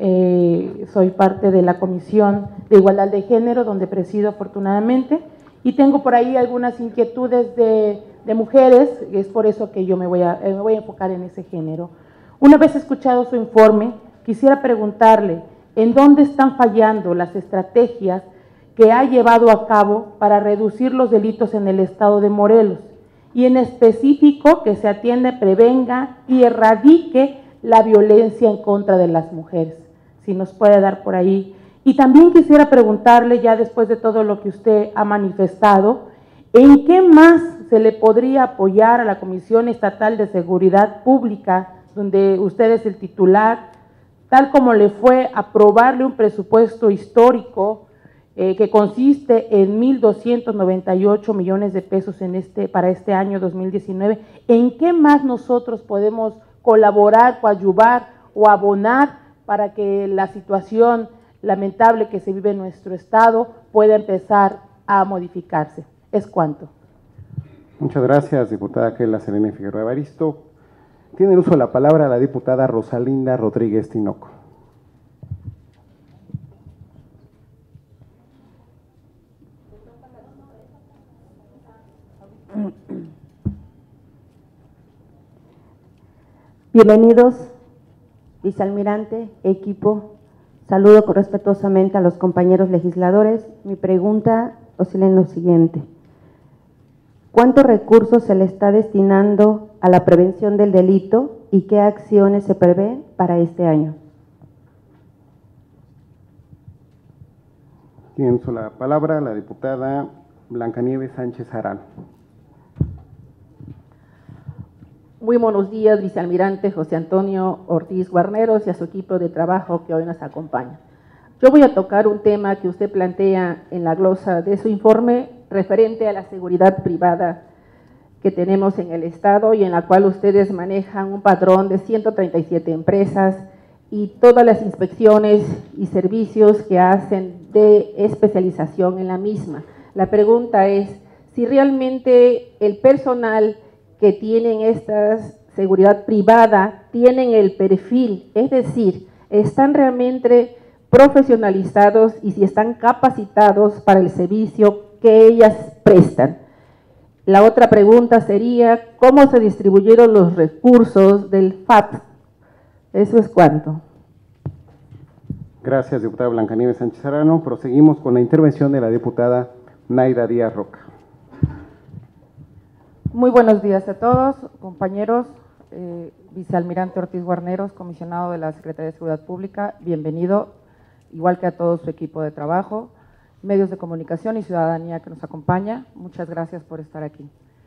eh, soy parte de la Comisión de Igualdad de Género, donde presido afortunadamente, y tengo por ahí algunas inquietudes de, de mujeres, y es por eso que yo me voy, a, eh, me voy a enfocar en ese género. Una vez escuchado su informe, quisiera preguntarle, ¿en dónde están fallando las estrategias que ha llevado a cabo para reducir los delitos en el estado de Morelos? Y en específico, que se atienda, prevenga y erradique la violencia en contra de las mujeres. Si nos puede dar por ahí. Y también quisiera preguntarle, ya después de todo lo que usted ha manifestado, ¿en qué más se le podría apoyar a la Comisión Estatal de Seguridad Pública, donde usted es el titular, tal como le fue aprobarle un presupuesto histórico eh, que consiste en mil doscientos noventa y ocho millones de pesos en este, para este año dos mil diecinueve? ¿En qué más nosotros podemos colaborar, coadyuvar o abonar para que la situación lamentable que se vive en nuestro estado pueda empezar a modificarse? ¿Es cuánto? Muchas gracias, diputada Keila Selene Figueroa Evaristo. Tiene el uso de la palabra la diputada Rosalinda Rodríguez Tinoco. Bienvenidos, vicealmirante, equipo. Saludo respetuosamente a los compañeros legisladores. Mi pregunta oscila en lo siguiente. ¿Cuántos recursos se le está destinando a la prevención del delito y qué acciones se prevén para este año? Tiene la palabra la diputada Blancanieves Sánchez Arano. Muy buenos días, vicealmirante José Antonio Ortiz Guarneros y a su equipo de trabajo que hoy nos acompaña. Yo voy a tocar un tema que usted plantea en la glosa de su informe referente a la seguridad privada que tenemos en el Estado y en la cual ustedes manejan un padrón de ciento treinta y siete empresas y todas las inspecciones y servicios que hacen de especialización en la misma. La pregunta es si realmente el personal que tienen esta seguridad privada tienen el perfil, es decir, están realmente profesionalizados y si están capacitados para el servicio que ellas prestan. La otra pregunta sería, ¿cómo se distribuyeron los recursos del F A P? Eso es cuánto. Gracias, diputada Blancanieves Sánchez Arano. Proseguimos con la intervención de la diputada Naida Díaz Roca. Muy buenos días a todos, compañeros, eh, vicealmirante Ortiz Guarneros, comisionado de la Secretaría de Seguridad Pública, bienvenido, igual que a todo su equipo de trabajo, medios de comunicación y ciudadanía que nos acompaña, muchas gracias por estar aquí.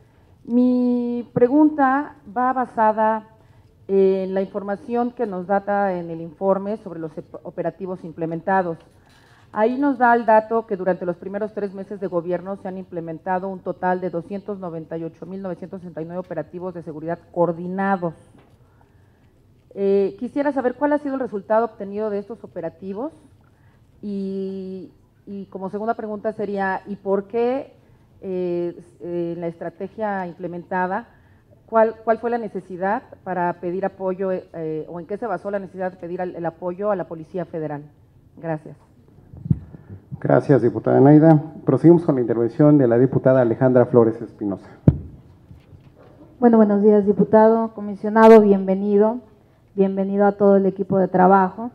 Mi pregunta va basada en la información que nos data en el informe sobre los operativos implementados. Ahí nos da el dato que durante los primeros tres meses de gobierno se han implementado un total de doscientos noventa y ocho mil novecientos sesenta y nueve operativos de seguridad coordinados. Eh, quisiera saber cuál ha sido el resultado obtenido de estos operativos y, y como segunda pregunta sería, ¿y por qué eh, eh, la estrategia implementada, cuál, cuál fue la necesidad para pedir apoyo eh, o en qué se basó la necesidad de pedir el, el apoyo a la Policía Federal? Gracias. Gracias, diputada Naida. Proseguimos con la intervención de la diputada Alejandra Flores Espinosa. Bueno, buenos días, diputado, comisionado, bienvenido. Bienvenido a todo el equipo de trabajo.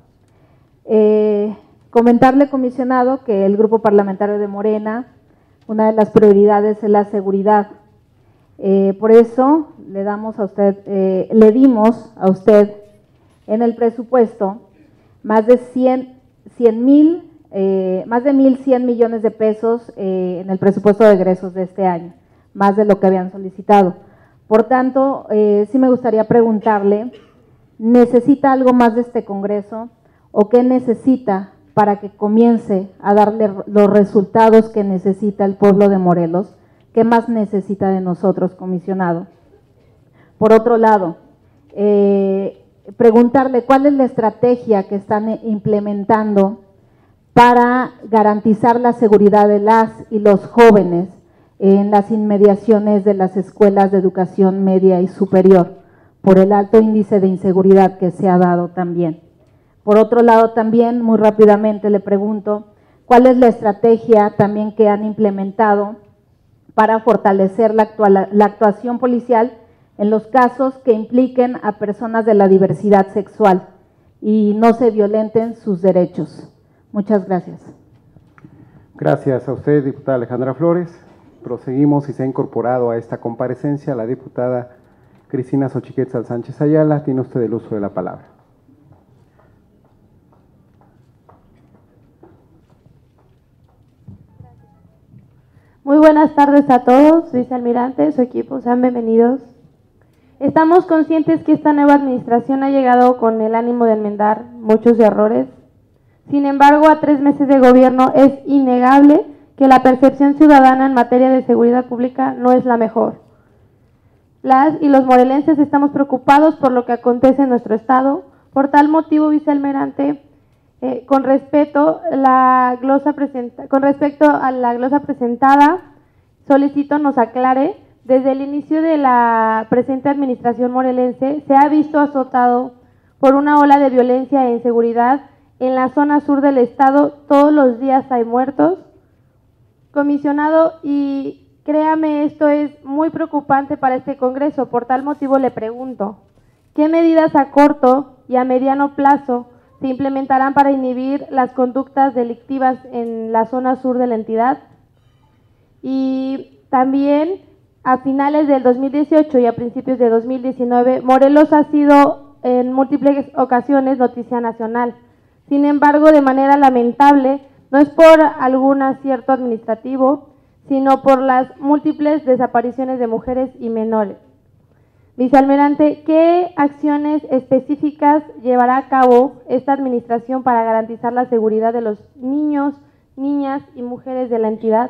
Eh, comentarle, comisionado, que el Grupo Parlamentario de Morena, una de las prioridades es la seguridad. Eh, por eso le damos a usted, eh, le dimos a usted en el presupuesto más de cien mil Eh, más de mil cien millones de pesos eh, en el presupuesto de egresos de este año, más de lo que habían solicitado. Por tanto, eh, sí me gustaría preguntarle, ¿necesita algo más de este Congreso o qué necesita para que comience a darle los resultados que necesita el pueblo de Morelos? ¿Qué más necesita de nosotros, comisionado? Por otro lado, eh, preguntarle cuál es la estrategia que están implementando para garantizar la seguridad de las y los jóvenes en las inmediaciones de las escuelas de educación media y superior, por el alto índice de inseguridad que se ha dado también. Por otro lado, también, muy rápidamente le pregunto, ¿cuál es la estrategia también que han implementado para fortalecer la, actual, la actuación policial en los casos que impliquen a personas de la diversidad sexual y no se violenten sus derechos? Muchas gracias. Gracias a usted, diputada Alejandra Flores. Proseguimos y se ha incorporado a esta comparecencia la diputada Cristina Xochiquetzal Sánchez Ayala. Tiene usted el uso de la palabra. Muy buenas tardes a todos, vicealmirante, su equipo, sean bienvenidos. Estamos conscientes que esta nueva administración ha llegado con el ánimo de enmendar muchos errores. Sin embargo, a tres meses de gobierno es innegable que la percepción ciudadana en materia de seguridad pública no es la mejor. Las y los morelenses estamos preocupados por lo que acontece en nuestro estado. Por tal motivo, vicealmirante, eh, con, respeto, la glosa presenta, con respecto a la glosa presentada, solicito nos aclare, desde el inicio de la presente administración morelense se ha visto azotado por una ola de violencia e inseguridad. En la zona sur del estado todos los días hay muertos. Comisionado, y créame, esto es muy preocupante para este Congreso. Por tal motivo le pregunto, ¿qué medidas a corto y a mediano plazo se implementarán para inhibir las conductas delictivas en la zona sur de la entidad? Y también, a finales del dos mil dieciocho y a principios de dos mil diecinueve, Morelos ha sido en múltiples ocasiones noticia nacional. Sin embargo, de manera lamentable, no es por algún acierto administrativo, sino por las múltiples desapariciones de mujeres y menores. Vicealmirante, ¿qué acciones específicas llevará a cabo esta administración para garantizar la seguridad de los niños, niñas y mujeres de la entidad?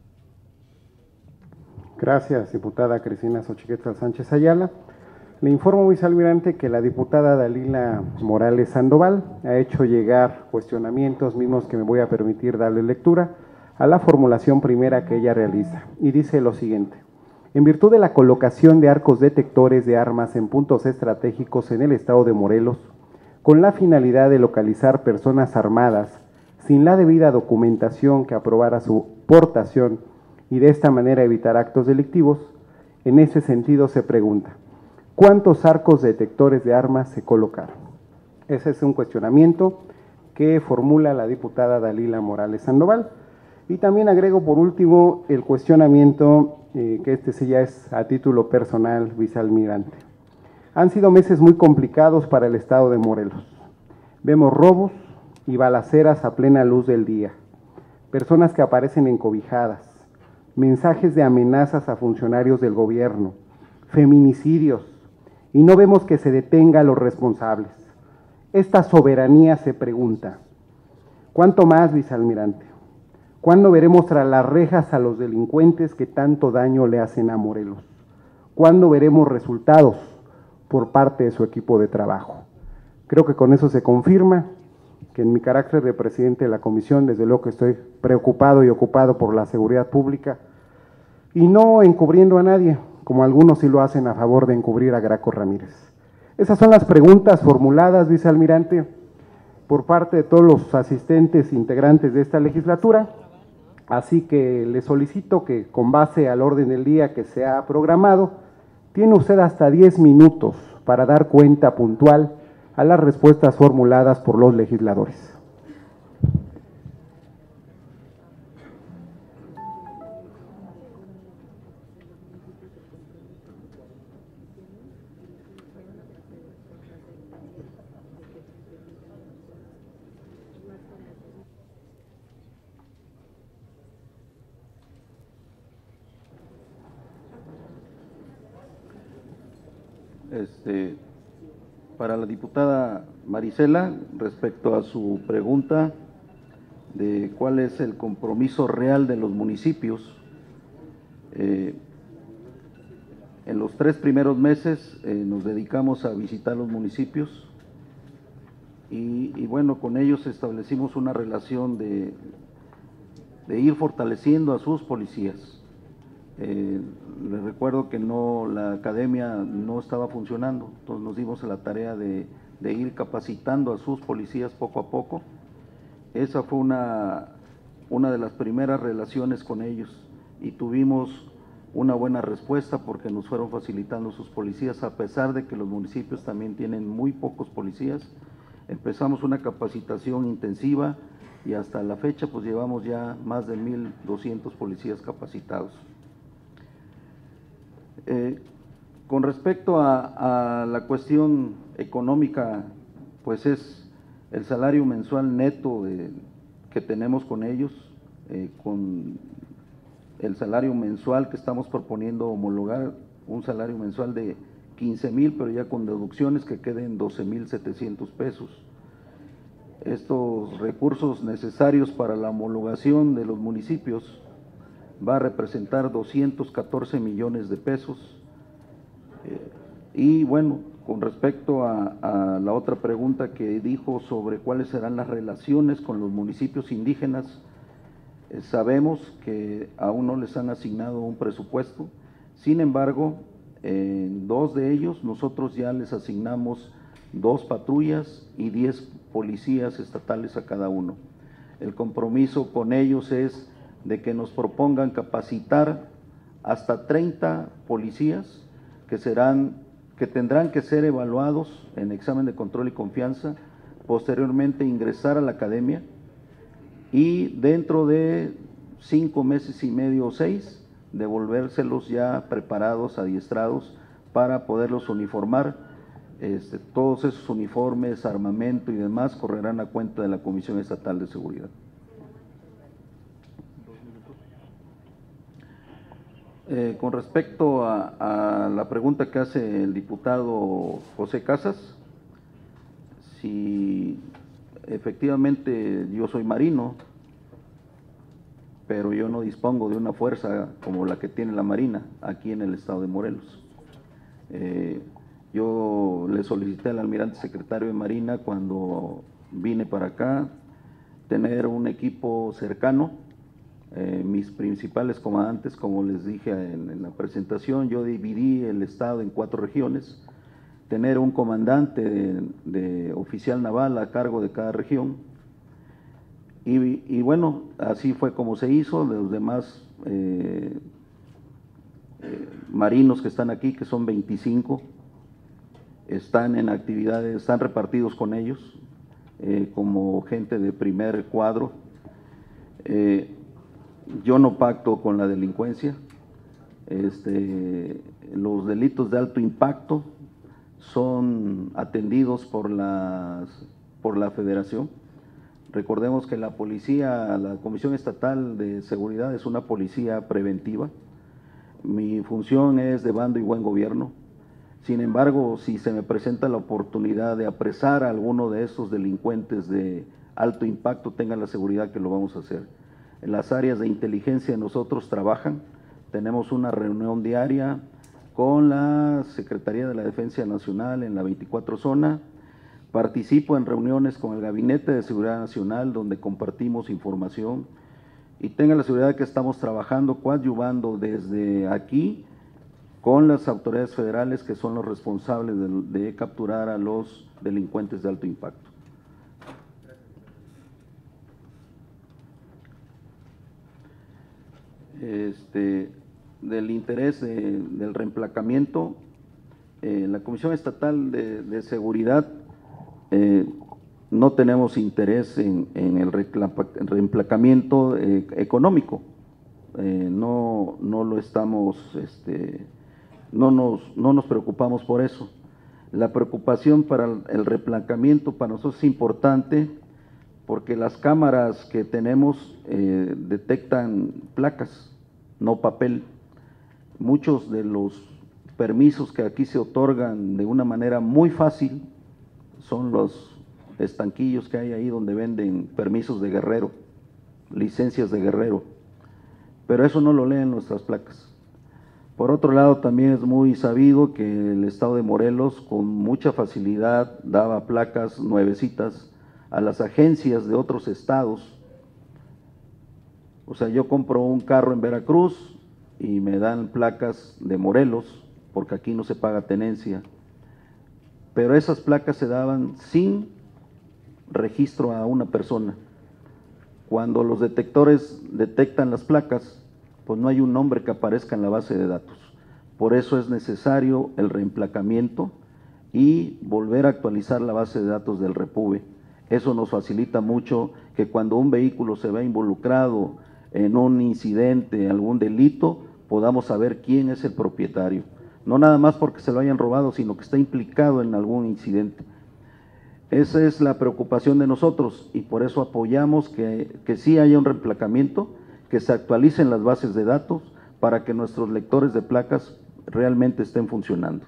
Gracias, diputada Cristina Xochiquetzal Sánchez Ayala. Le informo, vicealmirante, que la diputada Dalila Morales Sandoval ha hecho llegar cuestionamientos mismos que me voy a permitir darle lectura a la formulación primera que ella realiza. Y dice lo siguiente: en virtud de la colocación de arcos detectores de armas en puntos estratégicos en el estado de Morelos, con la finalidad de localizar personas armadas sin la debida documentación que aprobara su portación y de esta manera evitar actos delictivos, en ese sentido se pregunta, ¿cuántos arcos detectores de armas se colocaron? Ese es un cuestionamiento que formula la diputada Dalila Morales Sandoval. Y también agrego por último el cuestionamiento eh, que este sí ya es a título personal, vicealmirante. Han sido meses muy complicados para el estado de Morelos. Vemos robos y balaceras a plena luz del día, personas que aparecen encobijadas, mensajes de amenazas a funcionarios del gobierno, feminicidios, y no vemos que se detenga a los responsables. Esta soberanía se pregunta, ¿cuánto más, vicealmirante? ¿Cuándo veremos tras las rejas a los delincuentes que tanto daño le hacen a Morelos? ¿Cuándo veremos resultados por parte de su equipo de trabajo? Creo que con eso se confirma que en mi carácter de presidente de la comisión, desde luego que estoy preocupado y ocupado por la seguridad pública y no encubriendo a nadie, como algunos sí lo hacen a favor de encubrir a Graco Ramírez. Esas son las preguntas formuladas, vicealmirante, por parte de todos los asistentes integrantes de esta legislatura, así que le solicito que con base al orden del día que se ha programado, tiene usted hasta diez minutos para dar cuenta puntual a las respuestas formuladas por los legisladores. Este, para la diputada Marisela, respecto a su pregunta de cuál es el compromiso real de los municipios, eh, en los tres primeros meses eh, nos dedicamos a visitar los municipios y, y bueno, con ellos establecimos una relación de, de ir fortaleciendo a sus policías. Eh, les recuerdo que no, la academia no estaba funcionando, entonces nos dimos a la tarea de, de ir capacitando a sus policías poco a poco. Esa fue una, una de las primeras relaciones con ellos y tuvimos una buena respuesta porque nos fueron facilitando sus policías, a pesar de que los municipios también tienen muy pocos policías. Empezamos una capacitación intensiva y hasta la fecha pues llevamos ya más de mil doscientos policías capacitados. Eh, con respecto a, a la cuestión económica, pues es el salario mensual neto de, que tenemos con ellos, eh, con el salario mensual que estamos proponiendo homologar, un salario mensual de quince mil, pero ya con deducciones que queden doce mil setecientos pesos. Estos recursos necesarios para la homologación de los municipios va a representar doscientos catorce millones de pesos. Eh, y bueno, con respecto a, a la otra pregunta que dijo sobre cuáles serán las relaciones con los municipios indígenas, eh, sabemos que aún no les han asignado un presupuesto, sin embargo, en dos de ellos nosotros ya les asignamos dos patrullas y diez policías estatales a cada uno. El compromiso con ellos es de que nos propongan capacitar hasta treinta policías que serán, que tendrán que ser evaluados en examen de control y confianza, posteriormente ingresar a la academia y dentro de cinco meses y medio o seis, devolvérselos ya preparados, adiestrados, para poderlos uniformar. Este, todos esos uniformes, armamento y demás correrán a cuenta de la Comisión Estatal de Seguridad. Eh, con respecto a, a la pregunta que hace el diputado José Casas, si efectivamente yo soy marino, pero yo no dispongo de una fuerza como la que tiene la Marina aquí en el estado de Morelos. Eh, yo le solicité al almirante secretario de Marina cuando vine para acá tener un equipo cercano. Eh, mis principales comandantes, como les dije en, en la presentación, yo dividí el estado en cuatro regiones, tener un comandante de, de oficial naval a cargo de cada región, y, y bueno, así fue como se hizo. Los demás eh, eh, marinos que están aquí, que son veinticinco, están en actividades, están repartidos con ellos eh, como gente de primer cuadro. Eh, Yo no pacto con la delincuencia, Este, los delitos de alto impacto son atendidos por, las, por la Federación. Recordemos que la policía, la Comisión Estatal de Seguridad es una policía preventiva. Mi función es de bando y buen gobierno. Sin embargo, si se me presenta la oportunidad de apresar a alguno de esos delincuentes de alto impacto, tengan la seguridad que lo vamos a hacer. En las áreas de inteligencia nosotros trabajan, tenemos una reunión diaria con la Secretaría de la Defensa Nacional en la veinticuatro zona. Participo en reuniones con el Gabinete de Seguridad Nacional donde compartimos información y tengan la seguridad que estamos trabajando, coadyuvando desde aquí con las autoridades federales que son los responsables de, de capturar a los delincuentes de alto impacto. Este, del interés de, del reemplacamiento, eh, la Comisión Estatal de, de Seguridad eh, no tenemos interés en, en el reemplacamiento eh, económico, eh, no, no lo estamos, este, no nos, no nos preocupamos por eso. La preocupación para el reemplacamiento para nosotros es importante porque las cámaras que tenemos eh, detectan placas, no papel. Muchos de los permisos que aquí se otorgan de una manera muy fácil son los estanquillos que hay ahí donde venden permisos de guerrero, licencias de guerrero, pero eso no lo leen nuestras placas. Por otro lado, también es muy sabido que el estado de Morelos con mucha facilidad daba placas nuevecitas a las agencias de otros estados. O sea, yo compro un carro en Veracruz y me dan placas de Morelos, porque aquí no se paga tenencia, pero esas placas se daban sin registro a una persona. Cuando los detectores detectan las placas, pues no hay un nombre que aparezca en la base de datos. Por eso es necesario el reemplacamiento y volver a actualizar la base de datos del Repube. Eso nos facilita mucho que cuando un vehículo se ve involucrado en un incidente, algún delito, podamos saber quién es el propietario. No nada más porque se lo hayan robado, sino que está implicado en algún incidente. Esa es la preocupación de nosotros y por eso apoyamos que, que sí haya un reemplacamiento, que se actualicen las bases de datos para que nuestros lectores de placas realmente estén funcionando.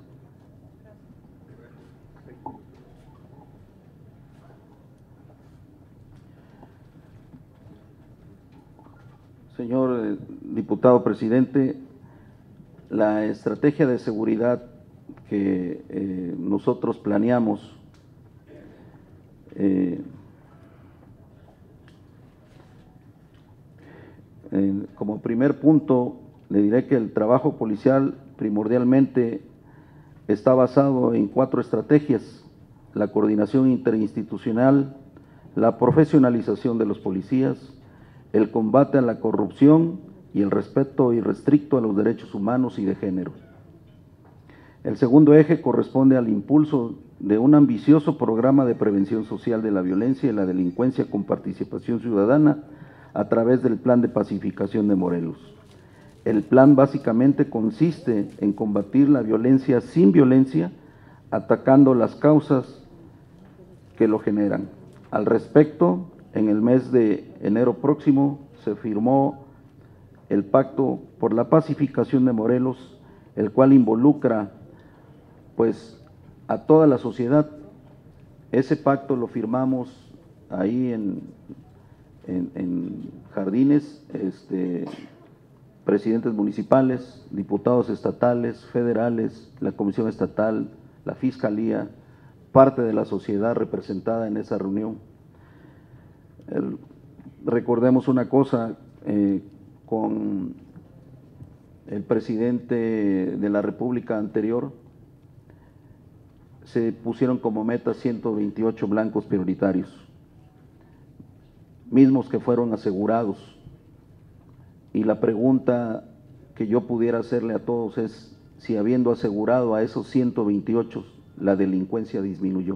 Señor eh, diputado presidente, la estrategia de seguridad que eh, nosotros planeamos eh, eh, como primer punto, le diré que el trabajo policial primordialmente está basado en cuatro estrategias: la coordinación interinstitucional, la profesionalización de los policías, el combate a la corrupción y el respeto irrestricto a los derechos humanos y de género. El segundo eje corresponde al impulso de un ambicioso programa de prevención social de la violencia y la delincuencia con participación ciudadana a través del Plan de Pacificación de Morelos. El plan básicamente consiste en combatir la violencia sin violencia, atacando las causas que lo generan. Al respecto, en el mes de enero próximo se firmó el Pacto por la Pacificación de Morelos, el cual involucra pues a toda la sociedad. Ese pacto lo firmamos ahí en, en, en Jardines, este, presidentes municipales, diputados estatales, federales, la Comisión Estatal, la Fiscalía, parte de la sociedad representada en esa reunión. El, recordemos una cosa, eh, con el presidente de la República anterior, se pusieron como meta ciento veintiocho blancos prioritarios, mismos que fueron asegurados. Y la pregunta que yo pudiera hacerle a todos es si habiendo asegurado a esos ciento veintiocho, la delincuencia disminuyó.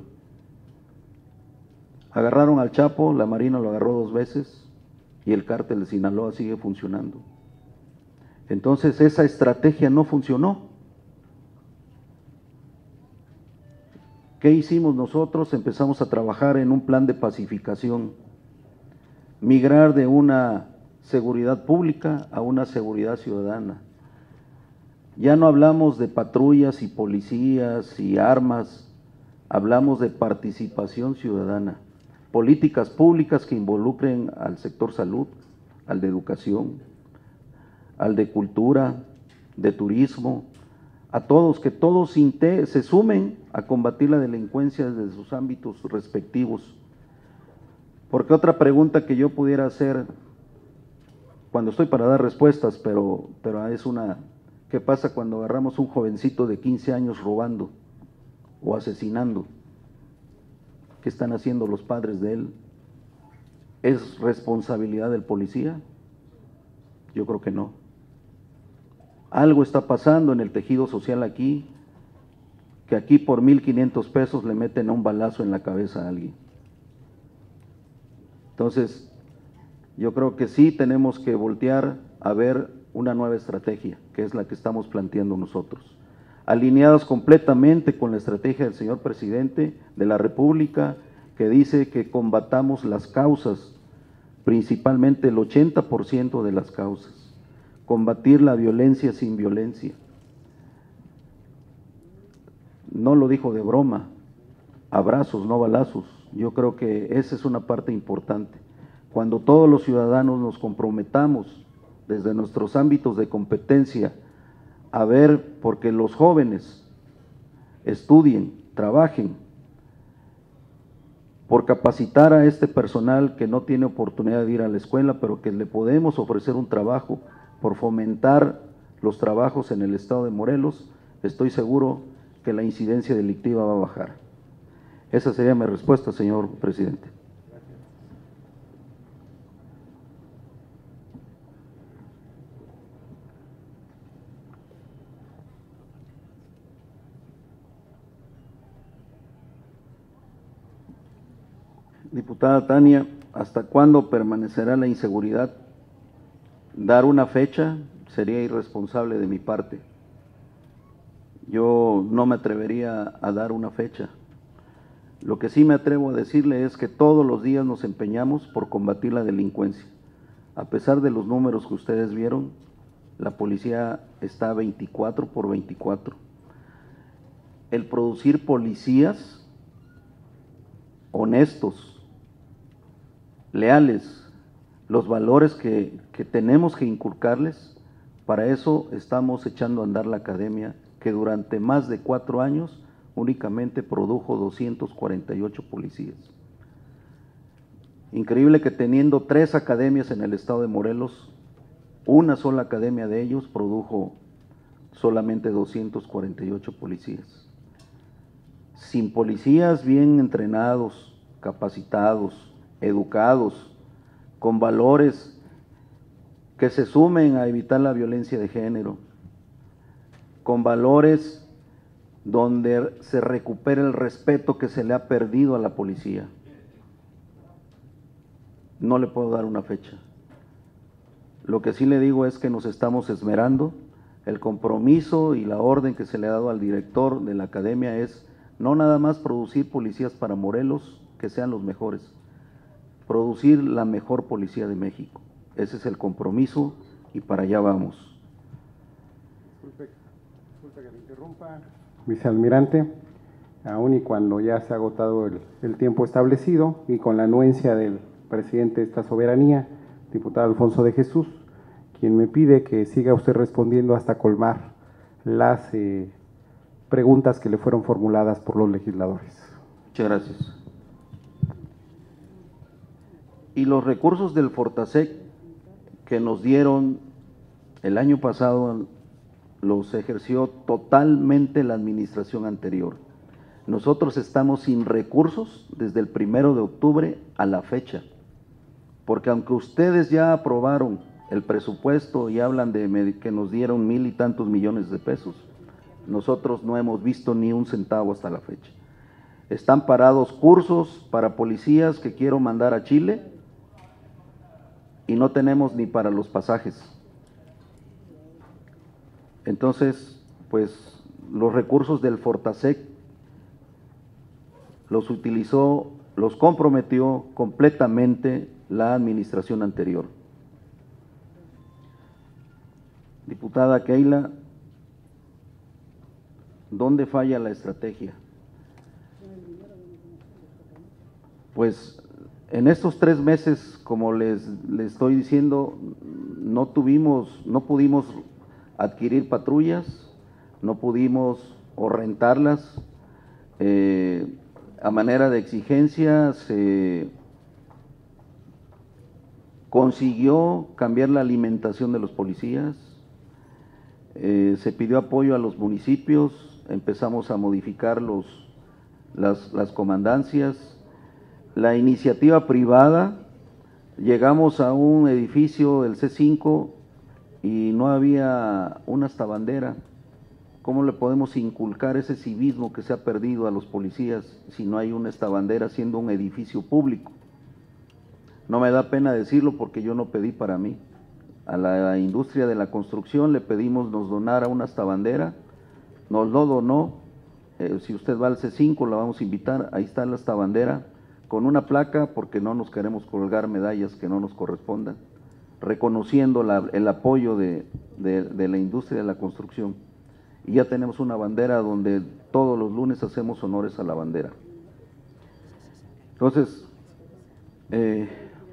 Agarraron al Chapo, la Marina lo agarró dos veces y el cártel de Sinaloa sigue funcionando. Entonces esa estrategia no funcionó. ¿Qué hicimos nosotros? Empezamos a trabajar en un plan de pacificación, migrar de una seguridad pública a una seguridad ciudadana. Ya no hablamos de patrullas y policías y armas, hablamos de participación ciudadana, políticas públicas que involucren al sector salud, al de educación, al de cultura, de turismo, a todos, que todos se sumen a combatir la delincuencia desde sus ámbitos respectivos. Porque otra pregunta que yo pudiera hacer, cuando estoy para dar respuestas, pero, pero es una, ¿qué pasa cuando agarramos un jovencito de quince años robando o asesinando? ¿Qué están haciendo los padres de él? ¿Es responsabilidad del policía? Yo creo que no. Algo está pasando en el tejido social aquí, que aquí por mil quinientos pesos le meten a un balazo en la cabeza a alguien. Entonces, yo creo que sí tenemos que voltear a ver una nueva estrategia, que es la que estamos planteando nosotros, alineados completamente con la estrategia del señor presidente de la República, que dice que combatamos las causas, principalmente el ochenta por ciento de las causas, combatir la violencia sin violencia. No lo dijo de broma, abrazos, no balazos. Yo creo que esa es una parte importante. Cuando todos los ciudadanos nos comprometamos desde nuestros ámbitos de competencia a ver, porque los jóvenes estudien, trabajen, por capacitar a este personal que no tiene oportunidad de ir a la escuela, pero que le podemos ofrecer un trabajo, por fomentar los trabajos en el estado de Morelos, estoy seguro que la incidencia delictiva va a bajar. Esa sería mi respuesta, señor presidente. Diputada Tania, ¿hasta cuándo permanecerá la inseguridad? Dar una fecha sería irresponsable de mi parte. Yo no me atrevería a dar una fecha. Lo que sí me atrevo a decirle es que todos los días nos empeñamos por combatir la delincuencia. A pesar de los números que ustedes vieron, la policía está veinticuatro por veinticuatro. El producir policías honestos, leales, los valores que, que tenemos que inculcarles, para eso estamos echando a andar la academia, que durante más de cuatro años únicamente produjo doscientos cuarenta y ocho policías. Increíble que teniendo tres academias en el estado de Morelos, una sola academia de ellos produjo solamente doscientos cuarenta y ocho policías. Sin policías bien entrenados, capacitados, educados, con valores que se sumen a evitar la violencia de género, con valores donde se recupere el respeto que se le ha perdido a la policía. No le puedo dar una fecha. Lo que sí le digo es que nos estamos esmerando. El compromiso y la orden que se le ha dado al director de la academia es no nada más producir policías para Morelos que sean los mejores, producir la mejor policía de México. Ese es el compromiso y para allá vamos. Disculpe, disculpe que me interrumpa, vicealmirante, aún y cuando ya se ha agotado el, el tiempo establecido y con la anuencia del presidente de esta soberanía, diputado Alfonso de Jesús, quien me pide que siga usted respondiendo hasta colmar las eh, preguntas que le fueron formuladas por los legisladores. Muchas gracias. Y los recursos del Fortasec que nos dieron el año pasado los ejerció totalmente la administración anterior. Nosotros estamos sin recursos desde el primero de octubre a la fecha, porque aunque ustedes ya aprobaron el presupuesto y hablan de que nos dieron mil y tantos millones de pesos, nosotros no hemos visto ni un centavo hasta la fecha. Están parados cursos para policías que quiero mandar a Chile y no tenemos ni para los pasajes. Entonces, pues los recursos del Fortasec los utilizó, los comprometió completamente la administración anterior. Diputada Keila, ¿dónde falla la estrategia? Pues en estos tres meses, como les, les estoy diciendo, no tuvimos, no pudimos adquirir patrullas, no pudimos o rentarlas, eh, a manera de exigencia se consiguió cambiar la alimentación de los policías, eh, se pidió apoyo a los municipios, empezamos a modificar los, las, las comandancias. La iniciativa privada, llegamos a un edificio del C cinco y no había una hasta bandera. ¿Cómo le podemos inculcar ese civismo que se ha perdido a los policías si no hay una esta bandera siendo un edificio público? No me da pena decirlo porque yo no pedí para mí. A la industria de la construcción le pedimos nos donara una hasta bandera, nos lo donó. Eh, si usted va al C cinco, la vamos a invitar, ahí está la hasta bandera, con una placa porque no nos queremos colgar medallas que no nos correspondan, reconociendo la, el apoyo de, de, de la industria de la construcción. Y ya tenemos una bandera donde todos los lunes hacemos honores a la bandera. Entonces, eh,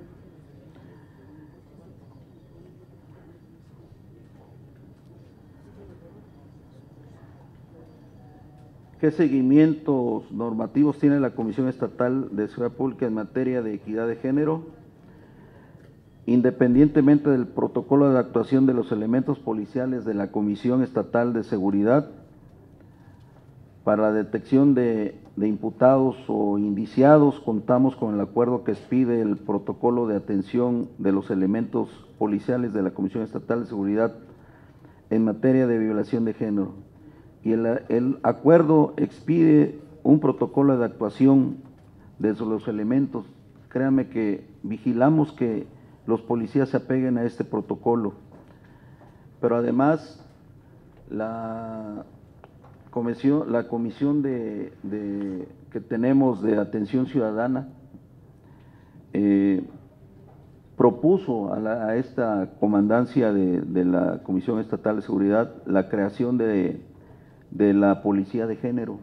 ¿qué seguimientos normativos tiene la Comisión Estatal de Seguridad Pública en materia de equidad de género? Independientemente del protocolo de actuación de los elementos policiales de la Comisión Estatal de Seguridad para la detección de, de imputados o indiciados, contamos con el acuerdo que expide el protocolo de atención de los elementos policiales de la Comisión Estatal de Seguridad en materia de violación de género. Y el, el acuerdo expide un protocolo de actuación de los elementos. Créanme que vigilamos que los policías se apeguen a este protocolo, pero además la comisión, la comisión de, de, que tenemos de atención ciudadana eh, propuso a, la, a esta comandancia de, de la Comisión Estatal de Seguridad la creación de de la Policía de Género.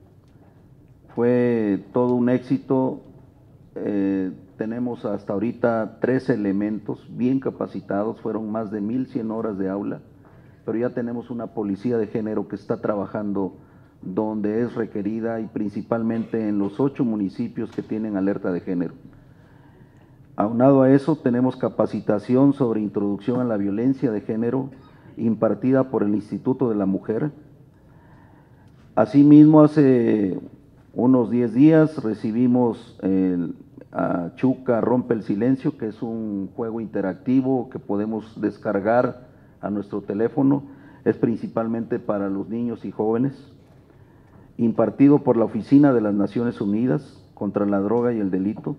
Fue todo un éxito, eh, tenemos hasta ahorita tres elementos bien capacitados, fueron más de mil cien horas de aula, pero ya tenemos una Policía de Género que está trabajando donde es requerida y principalmente en los ocho municipios que tienen alerta de género. Aunado a eso, tenemos capacitación sobre introducción a la violencia de género impartida por el Instituto de la Mujer. Asimismo, hace unos diez días recibimos el, a Chuca Rompe el Silencio, que es un juego interactivo que podemos descargar a nuestro teléfono, es principalmente para los niños y jóvenes, impartido por la Oficina de las Naciones Unidas contra la Droga y el Delito.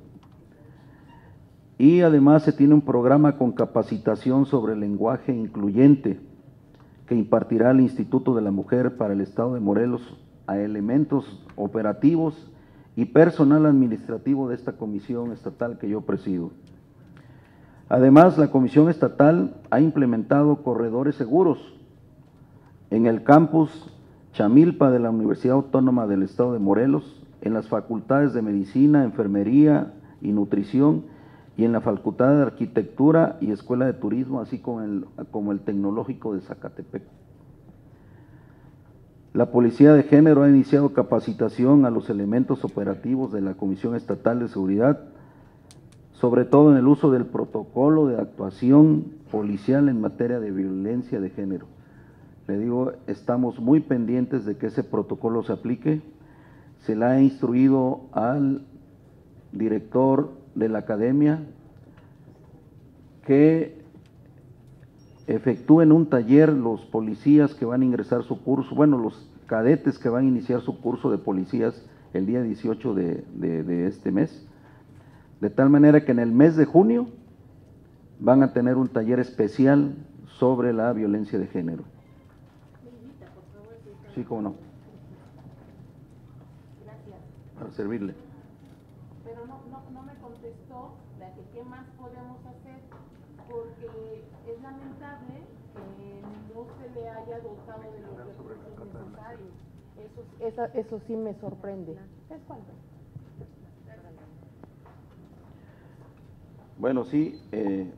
Y además se tiene un programa con capacitación sobre el lenguaje incluyente, que impartirá el Instituto de la Mujer para el Estado de Morelos a elementos operativos y personal administrativo de esta comisión estatal que yo presido. Además, la comisión estatal ha implementado corredores seguros en el campus Chamilpa de la Universidad Autónoma del Estado de Morelos, en las facultades de Medicina, Enfermería y Nutrición, y en la Facultad de Arquitectura y Escuela de Turismo, así como el, como el Tecnológico de Zacatepec. La Policía de Género ha iniciado capacitación a los elementos operativos de la Comisión Estatal de Seguridad, sobre todo en el uso del protocolo de actuación policial en materia de violencia de género. Le digo, estamos muy pendientes de que ese protocolo se aplique. Se le ha instruido al director de la academia que efectúen un taller los policías que van a ingresar su curso, bueno, los cadetes que van a iniciar su curso de policías el día dieciocho de, de, de este mes, de tal manera que en el mes de junio van a tener un taller especial sobre la violencia de género. Sí, cómo no. Gracias. Para servirle. Pero no, no, no me contestó la que qué más podemos hacer, porque es lamentable que no se le haya dotado de los recursos necesarios. Eso, esa, eso sí me sorprende. ¿Es cuánto? Bueno, sí. Eh,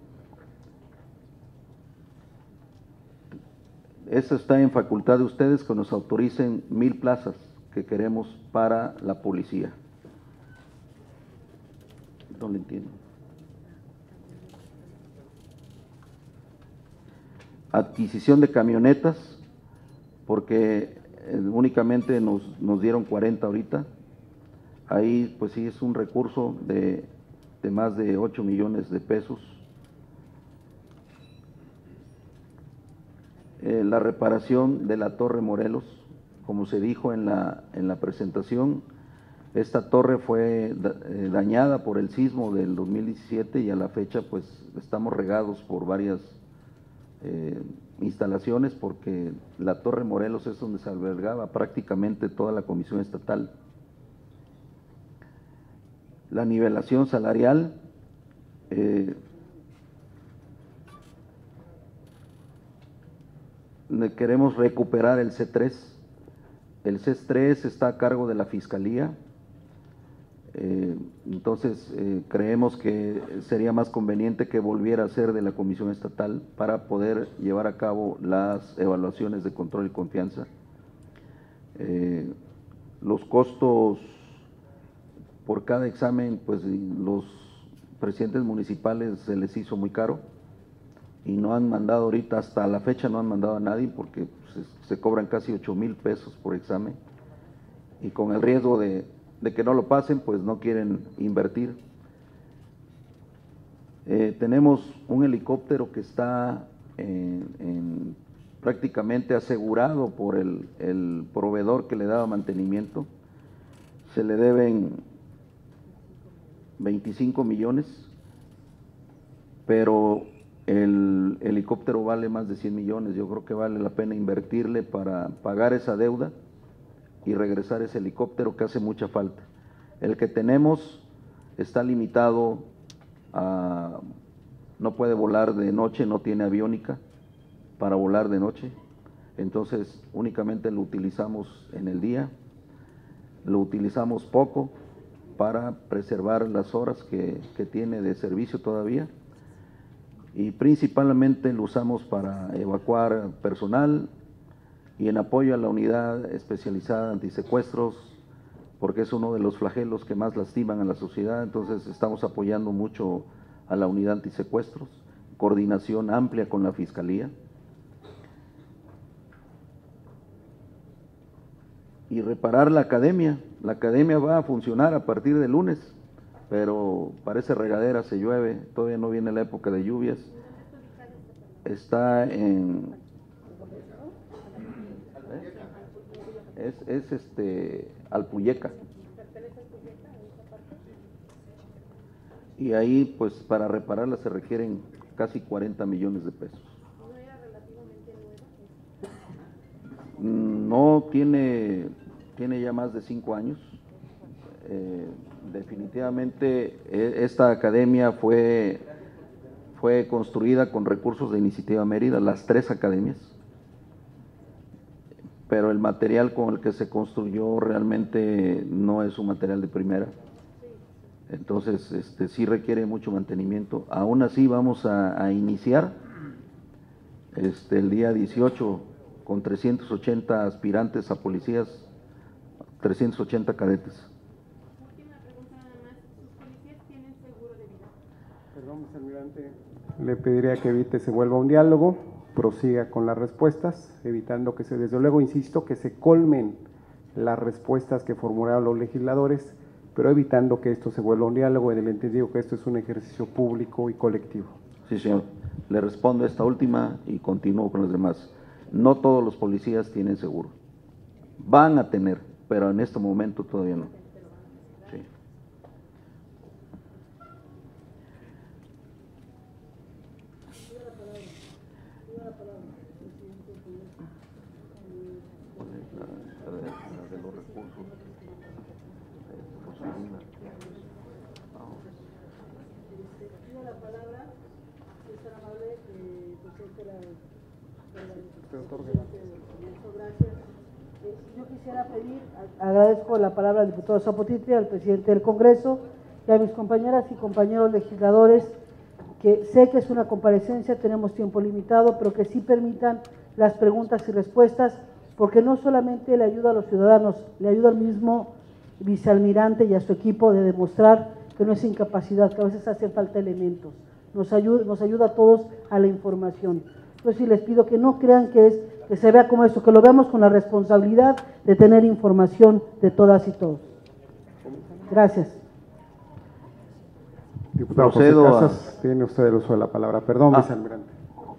eso está en facultad de ustedes que nos autoricen mil plazas que queremos para la policía. No lo entiendo. Adquisición de camionetas, porque eh, únicamente nos, nos dieron cuarenta ahorita. Ahí pues sí es un recurso de, de más de ocho millones de pesos. Eh, la reparación de la Torre Morelos, como se dijo en la, en la presentación, esta torre fue da, eh, dañada por el sismo del dos mil diecisiete y a la fecha pues estamos regados por varias eh, instalaciones, porque la Torre Morelos es donde se albergaba prácticamente toda la comisión estatal. La nivelación salarial, eh, queremos recuperar el C tres. El C tres está a cargo de la Fiscalía, eh, entonces eh, creemos que sería más conveniente que volviera a ser de la Comisión Estatal para poder llevar a cabo las evaluaciones de control y confianza. Eh, los costos por cada examen, pues los presidentes municipales se les hizo muy caro y no han mandado ahorita, hasta la fecha no han mandado a nadie, porque pues, se cobran casi ocho mil pesos por examen, y con el riesgo de, de que no lo pasen, pues no quieren invertir. Eh, tenemos un helicóptero que está en, en, prácticamente asegurado por el, el proveedor que le daba mantenimiento. Se le deben veinticinco millones, pero el helicóptero vale más de cien millones. Yo creo que vale la pena invertirle para pagar esa deuda y regresar ese helicóptero que hace mucha falta. El que tenemos está limitado a, no puede volar de noche, no tiene aviónica para volar de noche, entonces únicamente lo utilizamos en el día, lo utilizamos poco para preservar las horas que, que tiene de servicio todavía, y principalmente lo usamos para evacuar personal y en apoyo a la unidad especializada antisecuestros, porque es uno de los flagelos que más lastiman a la sociedad. Entonces estamos apoyando mucho a la unidad antisecuestros, coordinación amplia con la Fiscalía. Y reparar la academia. La academia va a funcionar a partir de lunes, pero parece regadera, se llueve, todavía no viene la época de lluvias. Está en... Es, es este Alpuyeca. Y ahí, pues, para repararla se requieren casi cuarenta millones de pesos. No tiene, tiene ya más de cinco años. Eh, definitivamente eh, esta academia fue, fue construida con recursos de Iniciativa Mérida, las tres academias, pero el material con el que se construyó realmente no es un material de primera, entonces este, sí requiere mucho mantenimiento. Aún así vamos a, a iniciar este, el día dieciocho con trescientos ochenta aspirantes a policías, trescientos ochenta cadetes. Perdón, vicealmirante, le pediría que evite se vuelva un diálogo, prosiga con las respuestas, evitando que se, desde luego, insisto, que se colmen las respuestas que formularon los legisladores, pero evitando que esto se vuelva un diálogo, en el entendido que esto es un ejercicio público y colectivo. Sí, señor. Le respondo esta última y continúo con las demás. No todos los policías tienen seguro. Van a tener, pero en este momento todavía no. Sí. ¿Cuál es la, la de, la de los recursos? Rosalina. Pido la palabra, si es tan amable, eh, presidente de la, de la, gracias. Eh, yo quisiera pedir, agradezco la palabra al diputado Zapotitri, al presidente del Congreso y a mis compañeras y compañeros legisladores, que sé que es una comparecencia, tenemos tiempo limitado, pero que sí permitan las preguntas y respuestas, porque no solamente le ayuda a los ciudadanos, le ayuda al mismo vicealmirante y a su equipo de demostrar que no es incapacidad, que a veces hace falta elementos, nos ayuda, nos ayuda a todos a la información. Yo sí les pido que no crean que es que se vea como eso, que lo veamos con la responsabilidad de tener información de todas y todos. Gracias. Diputado José Casas, tiene usted el uso de la palabra. Perdón, Ah. vicealmirante.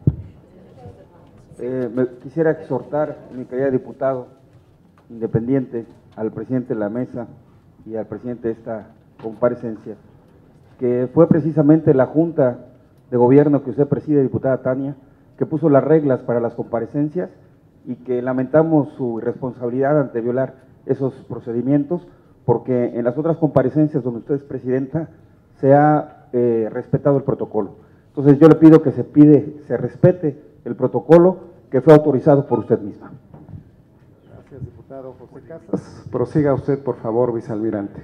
Eh, me quisiera exhortar, mi querido diputado independiente, al presidente de la mesa y al presidente de esta comparecencia, que fue precisamente la Junta de Gobierno que usted preside, diputada Tania, que puso las reglas para las comparecencias y que lamentamos su irresponsabilidad ante violar esos procedimientos, porque en las otras comparecencias donde usted es presidenta se ha eh, respetado el protocolo. Entonces yo le pido que se pide, se respete el protocolo que fue autorizado por usted misma. Gracias, diputado José Casas. Prosiga usted, por favor, vicealmirante.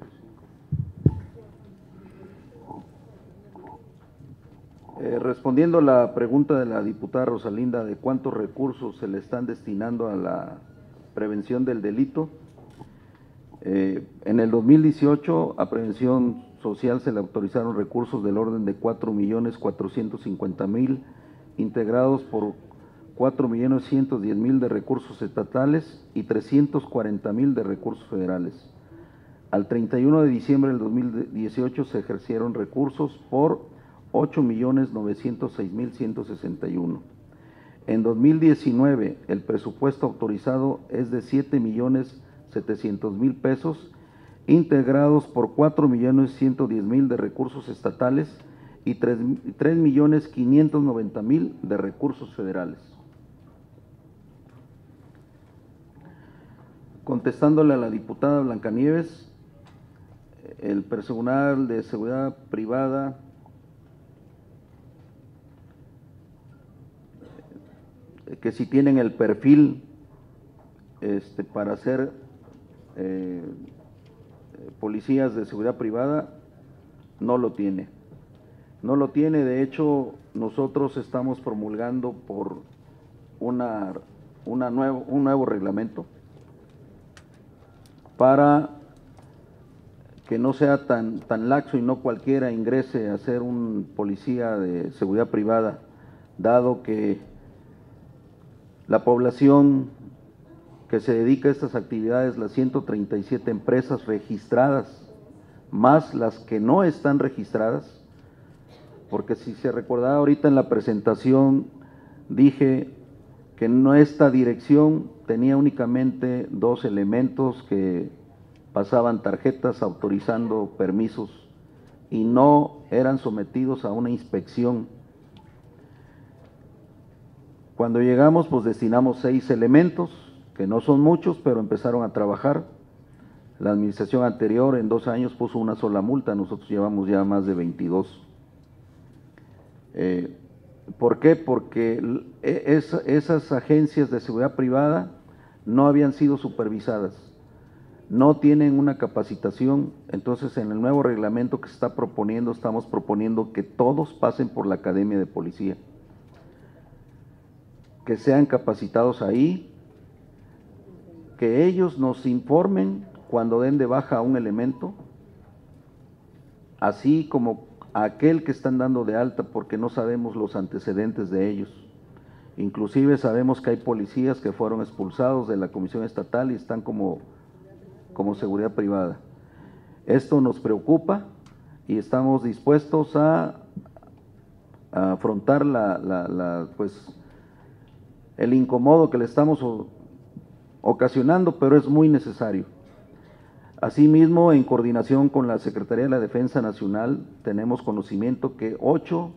Eh, respondiendo a la pregunta de la diputada Rosalinda de cuántos recursos se le están destinando a la prevención del delito, eh, en el dos mil dieciocho a prevención social se le autorizaron recursos del orden de cuatro millones cuatrocientos cincuenta mil, integrados por cuatro millones ciento diez mil de recursos estatales y trescientos cuarenta mil de recursos federales. Al treinta y uno de diciembre del dos mil dieciocho se ejercieron recursos por ocho millones novecientos seis mil ciento sesenta y uno. En dos mil diecinueve el presupuesto autorizado es de siete millones setecientos mil pesos, integrados por cuatro millones ciento diez mil de recursos estatales y tres millones quinientos noventa mil de recursos federales. Contestándole a la diputada Blancanieves, el personal de seguridad privada que si tienen el perfil este, para ser eh, policías de seguridad privada, no lo tiene. No lo tiene, de hecho, nosotros estamos promulgando por una, una nuevo, un nuevo reglamento para que no sea tan, tan laxo y no cualquiera ingrese a ser un policía de seguridad privada, dado que la población que se dedica a estas actividades, las ciento treinta y siete empresas registradas, más las que no están registradas, porque si se recordaba ahorita en la presentación, dije que nuestra dirección tenía únicamente dos elementos que pasaban tarjetas autorizando permisos y no eran sometidos a una inspección. Cuando llegamos, pues destinamos seis elementos, que no son muchos, pero empezaron a trabajar. La administración anterior en dos años puso una sola multa, nosotros llevamos ya más de veintidós. Eh, ¿Por qué? Porque es, esas agencias de seguridad privada no habían sido supervisadas, no tienen una capacitación. Entonces en el nuevo reglamento que se está proponiendo, estamos proponiendo que todos pasen por la Academia de Policía, que sean capacitados ahí, que ellos nos informen cuando den de baja a un elemento, así como a aquel que están dando de alta, porque no sabemos los antecedentes de ellos. Inclusive sabemos que hay policías que fueron expulsados de la Comisión Estatal y están como, como seguridad privada. Esto nos preocupa y estamos dispuestos a, a afrontar la, la, la, pues, el incomodo que le estamos ocasionando, pero es muy necesario. Asimismo, en coordinación con la Secretaría de la Defensa Nacional, tenemos conocimiento que ocho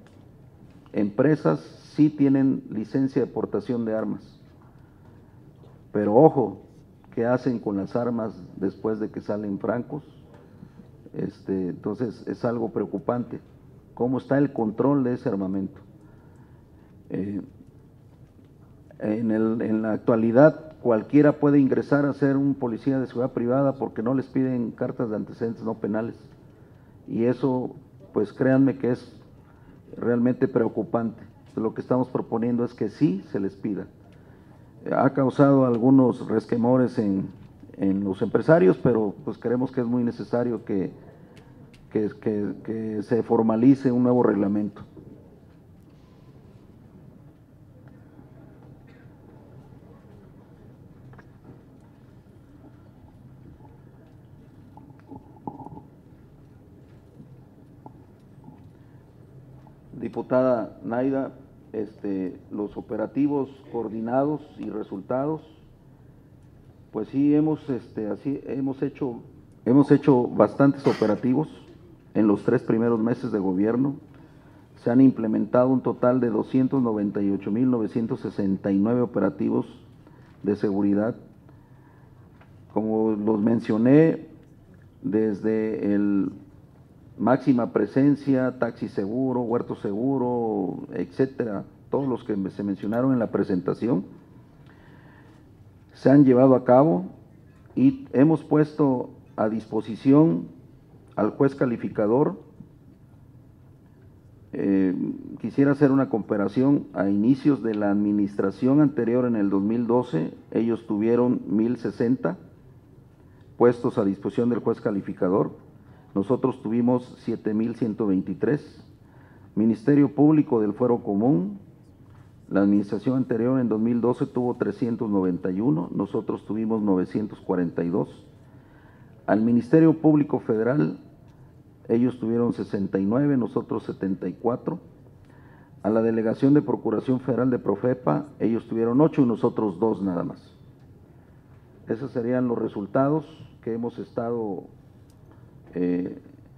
empresas sí tienen licencia de portación de armas. pero ojo, ¿qué hacen con las armas después de que salen francos? Este, entonces es algo preocupante. ¿Cómo está el control de ese armamento? Eh, en, el, en la actualidad cualquiera puede ingresar a ser un policía de seguridad privada porque no les piden cartas de antecedentes no penales. Y eso, pues créanme que es realmente preocupante. Lo que estamos proponiendo es que sí se les pida. Ha causado algunos resquemores en, en los empresarios, pero pues creemos que es muy necesario que, que, que, que se formalice un nuevo reglamento. Diputada Naida, este, los operativos coordinados y resultados, pues sí hemos, este, así hemos hecho, hemos hecho bastantes operativos en los tres primeros meses de gobierno. Se han implementado un total de doscientos noventa y ocho mil novecientos sesenta y nueve operativos de seguridad. Como los mencioné, desde el máxima presencia, taxi seguro, huerto seguro, etcétera, todos los que se mencionaron en la presentación, se han llevado a cabo y hemos puesto a disposición al juez calificador. Eh, quisiera hacer una comparación. A inicios de la administración anterior, en el dos mil doce, ellos tuvieron mil sesenta puestos a disposición del juez calificador. Nosotros tuvimos siete mil ciento veintitrés. Ministerio Público del Fuero Común, la administración anterior en dos mil doce tuvo trescientos noventa y uno, nosotros tuvimos novecientos cuarenta y dos. Al Ministerio Público Federal, ellos tuvieron sesenta y nueve, nosotros setenta y cuatro. A la Delegación de Procuración Federal de Profepa, ellos tuvieron ocho y nosotros dos nada más. Esos serían los resultados que hemos estado. Eh,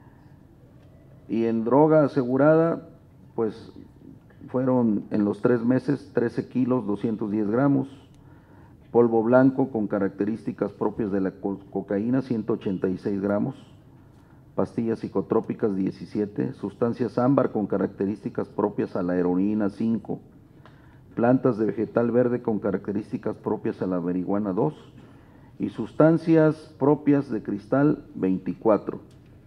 y en droga asegurada, pues fueron en los tres meses trece kilos doscientos diez gramos, polvo blanco con características propias de la co cocaína ciento ochenta y seis gramos, pastillas psicotrópicas diecisiete, sustancias ámbar con características propias a la heroína cinco, plantas de vegetal verde con características propias a la marihuana dos, y sustancias propias de cristal veinticuatro.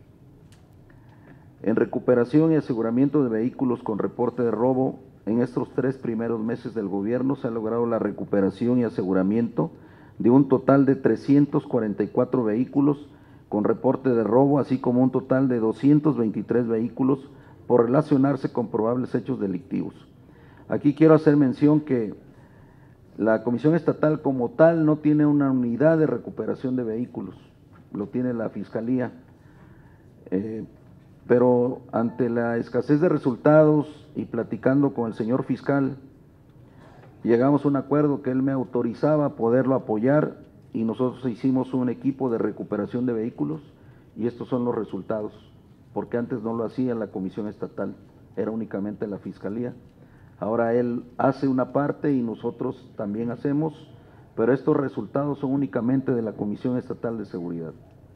En recuperación y aseguramiento de vehículos con reporte de robo, en estos tres primeros meses del gobierno se ha logrado la recuperación y aseguramiento de un total de trescientos cuarenta y cuatro vehículos con reporte de robo, así como un total de doscientos veintitrés vehículos por relacionarse con probables hechos delictivos. Aquí quiero hacer mención que la Comisión Estatal como tal no tiene una unidad de recuperación de vehículos, lo tiene la Fiscalía, eh, pero ante la escasez de resultados y platicando con el señor fiscal, llegamos a un acuerdo que él me autorizaba a poderlo apoyar y nosotros hicimos un equipo de recuperación de vehículos y estos son los resultados, porque antes no lo hacía la Comisión Estatal, era únicamente la Fiscalía. Ahora él hace una parte y nosotros también hacemos, pero estos resultados son únicamente de la Comisión Estatal de Seguridad.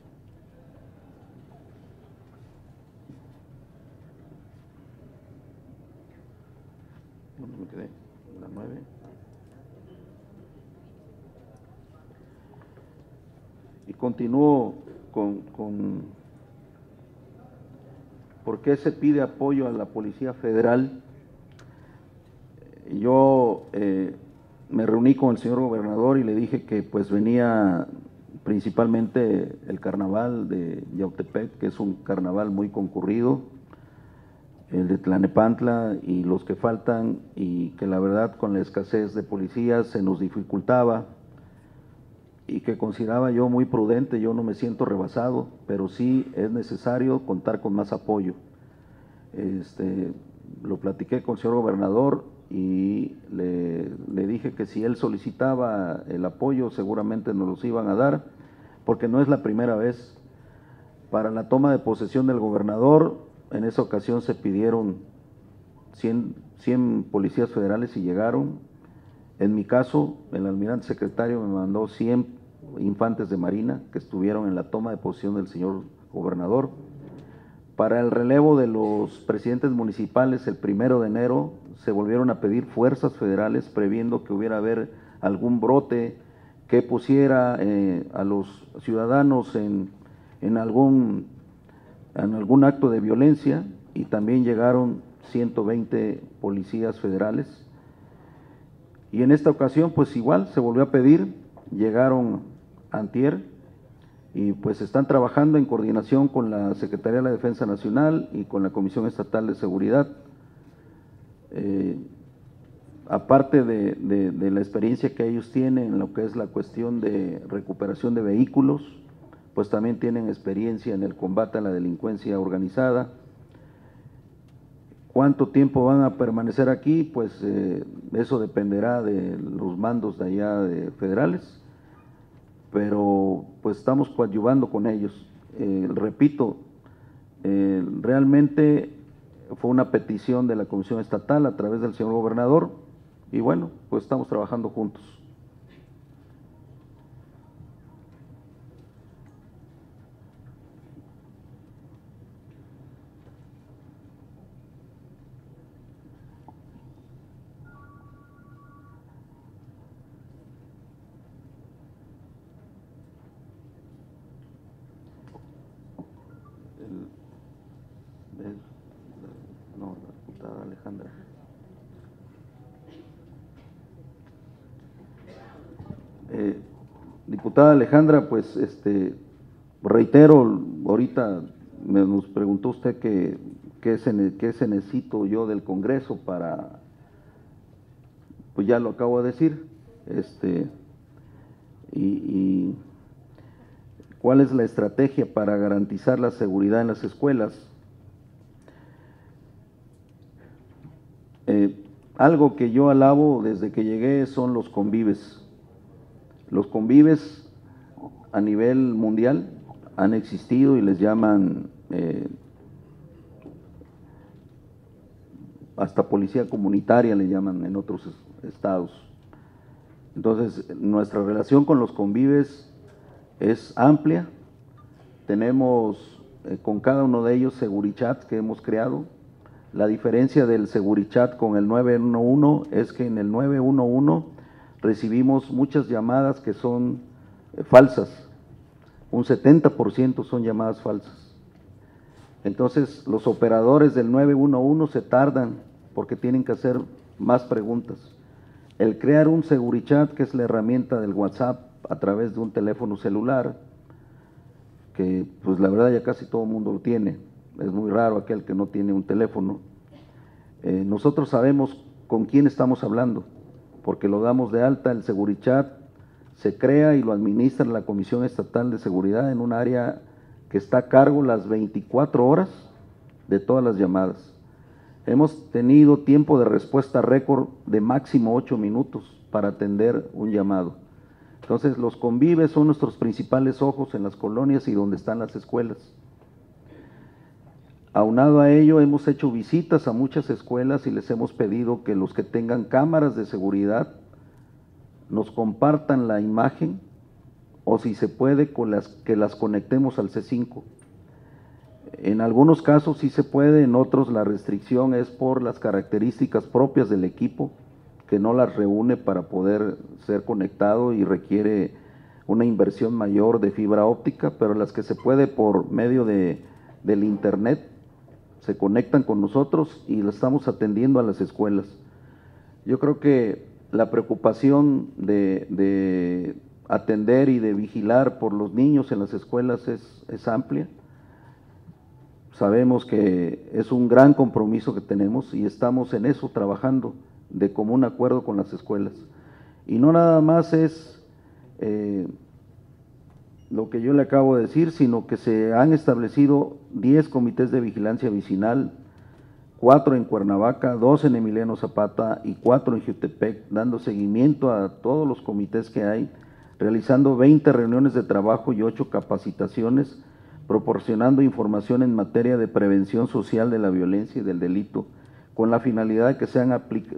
¿Dónde me quedé? La nueve. Y continúo con, con por qué se pide apoyo a la Policía Federal. Yo eh, me reuní con el señor gobernador y le dije que pues venía principalmente el carnaval de Yautepec, que es un carnaval muy concurrido, el de Tlanepantla y los que faltan, y que la verdad con la escasez de policías se nos dificultaba y que consideraba yo muy prudente. Yo no me siento rebasado, pero sí es necesario contar con más apoyo. Este, lo platiqué con el señor gobernador y le, le dije que si él solicitaba el apoyo seguramente nos los iban a dar, porque no es la primera vez. Para la toma de posesión del gobernador, en esa ocasión se pidieron cien, cien policías federales y llegaron. En mi caso, el almirante secretario me mandó cien infantes de marina que estuvieron en la toma de posesión del señor gobernador. Para el relevo de los presidentes municipales, el primero de enero, se volvieron a pedir fuerzas federales previendo que hubiera haber algún brote que pusiera eh, a los ciudadanos en, en, algún, en algún acto de violencia, y también llegaron ciento veinte policías federales. Y en esta ocasión, pues igual, se volvió a pedir, llegaron antier, y pues están trabajando en coordinación con la Secretaría de la Defensa Nacional y con la Comisión Estatal de Seguridad. Eh, aparte de, de, de la experiencia que ellos tienen en lo que es la cuestión de recuperación de vehículos, pues también tienen experiencia en el combate a la delincuencia organizada. ¿Cuánto tiempo van a permanecer aquí? Pues eh, eso dependerá de los mandos de allá de federales, pero pues estamos coadyuvando con ellos. Eh, repito, eh, realmente fue una petición de la Comisión Estatal a través del señor gobernador, y bueno, pues estamos trabajando juntos. El, el, no, la diputada Alejandra. Eh, diputada Alejandra, pues este reitero, ahorita me, nos preguntó usted que qué se, qué se necesito yo del Congreso para, pues ya lo acabo de decir, este y, y cuál es la estrategia para garantizar la seguridad en las escuelas. Eh, algo que yo alabo desde que llegué son los convives. Los convives a nivel mundial han existido y les llaman eh, hasta policía comunitaria, le llaman en otros estados. Entonces, nuestra relación con los convives es amplia. Tenemos eh, con cada uno de ellos Segurichat que hemos creado. La diferencia del Segurichat con el nueve uno uno es que en el nueve uno uno recibimos muchas llamadas que son eh, falsas, un setenta por ciento son llamadas falsas. Entonces los operadores del nueve uno uno se tardan porque tienen que hacer más preguntas. El crear un Segurichat, que es la herramienta del WhatsApp a través de un teléfono celular, que pues la verdad ya casi todo el mundo lo tiene, es muy raro aquel que no tiene un teléfono. Eh, nosotros sabemos con quién estamos hablando, porque lo damos de alta. El Segurichat se crea y lo administra la Comisión Estatal de Seguridad en un área que está a cargo las veinticuatro horas de todas las llamadas. Hemos tenido tiempo de respuesta récord de máximo ocho minutos para atender un llamado. Entonces, los convives son nuestros principales ojos en las colonias y donde están las escuelas. Aunado a ello, hemos hecho visitas a muchas escuelas y les hemos pedido que los que tengan cámaras de seguridad nos compartan la imagen, o si se puede, con las, que las conectemos al C cinco. En algunos casos sí se puede, en otros la restricción es por las características propias del equipo, que no las reúne para poder ser conectado y requiere una inversión mayor de fibra óptica, pero las que se puede por medio de, del internet, se conectan con nosotros y lo estamos atendiendo a las escuelas. Yo creo que la preocupación de, de atender y de vigilar por los niños en las escuelas es, es amplia. Sabemos que es un gran compromiso que tenemos y estamos en eso trabajando de común acuerdo con las escuelas. Y no nada más es eh, lo que yo le acabo de decir, sino que se han establecido diez comités de vigilancia vecinal, cuatro en Cuernavaca, dos en Emiliano Zapata y cuatro en Jutepec, dando seguimiento a todos los comités que hay, realizando veinte reuniones de trabajo y ocho capacitaciones, proporcionando información en materia de prevención social de la violencia y del delito, con la finalidad de que sean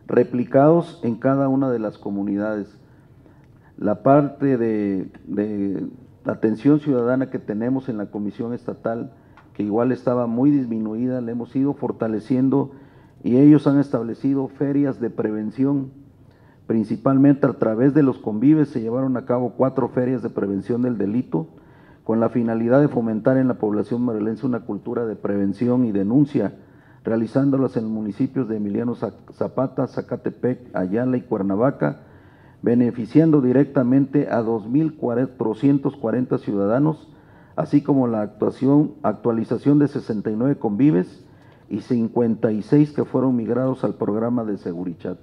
replicados en cada una de las comunidades. La parte de, de atención ciudadana que tenemos en la Comisión Estatal, que igual estaba muy disminuida, la hemos ido fortaleciendo y ellos han establecido ferias de prevención, principalmente a través de los convives. Se llevaron a cabo cuatro ferias de prevención del delito, con la finalidad de fomentar en la población morelense una cultura de prevención y denuncia, realizándolas en los municipios de Emiliano Zapata, Zacatepec, Ayala y Cuernavaca, beneficiando directamente a dos mil cuatrocientos cuarenta ciudadanos, así como la actuación, actualización de sesenta y nueve convives y cincuenta y seis que fueron migrados al programa de Seguridad.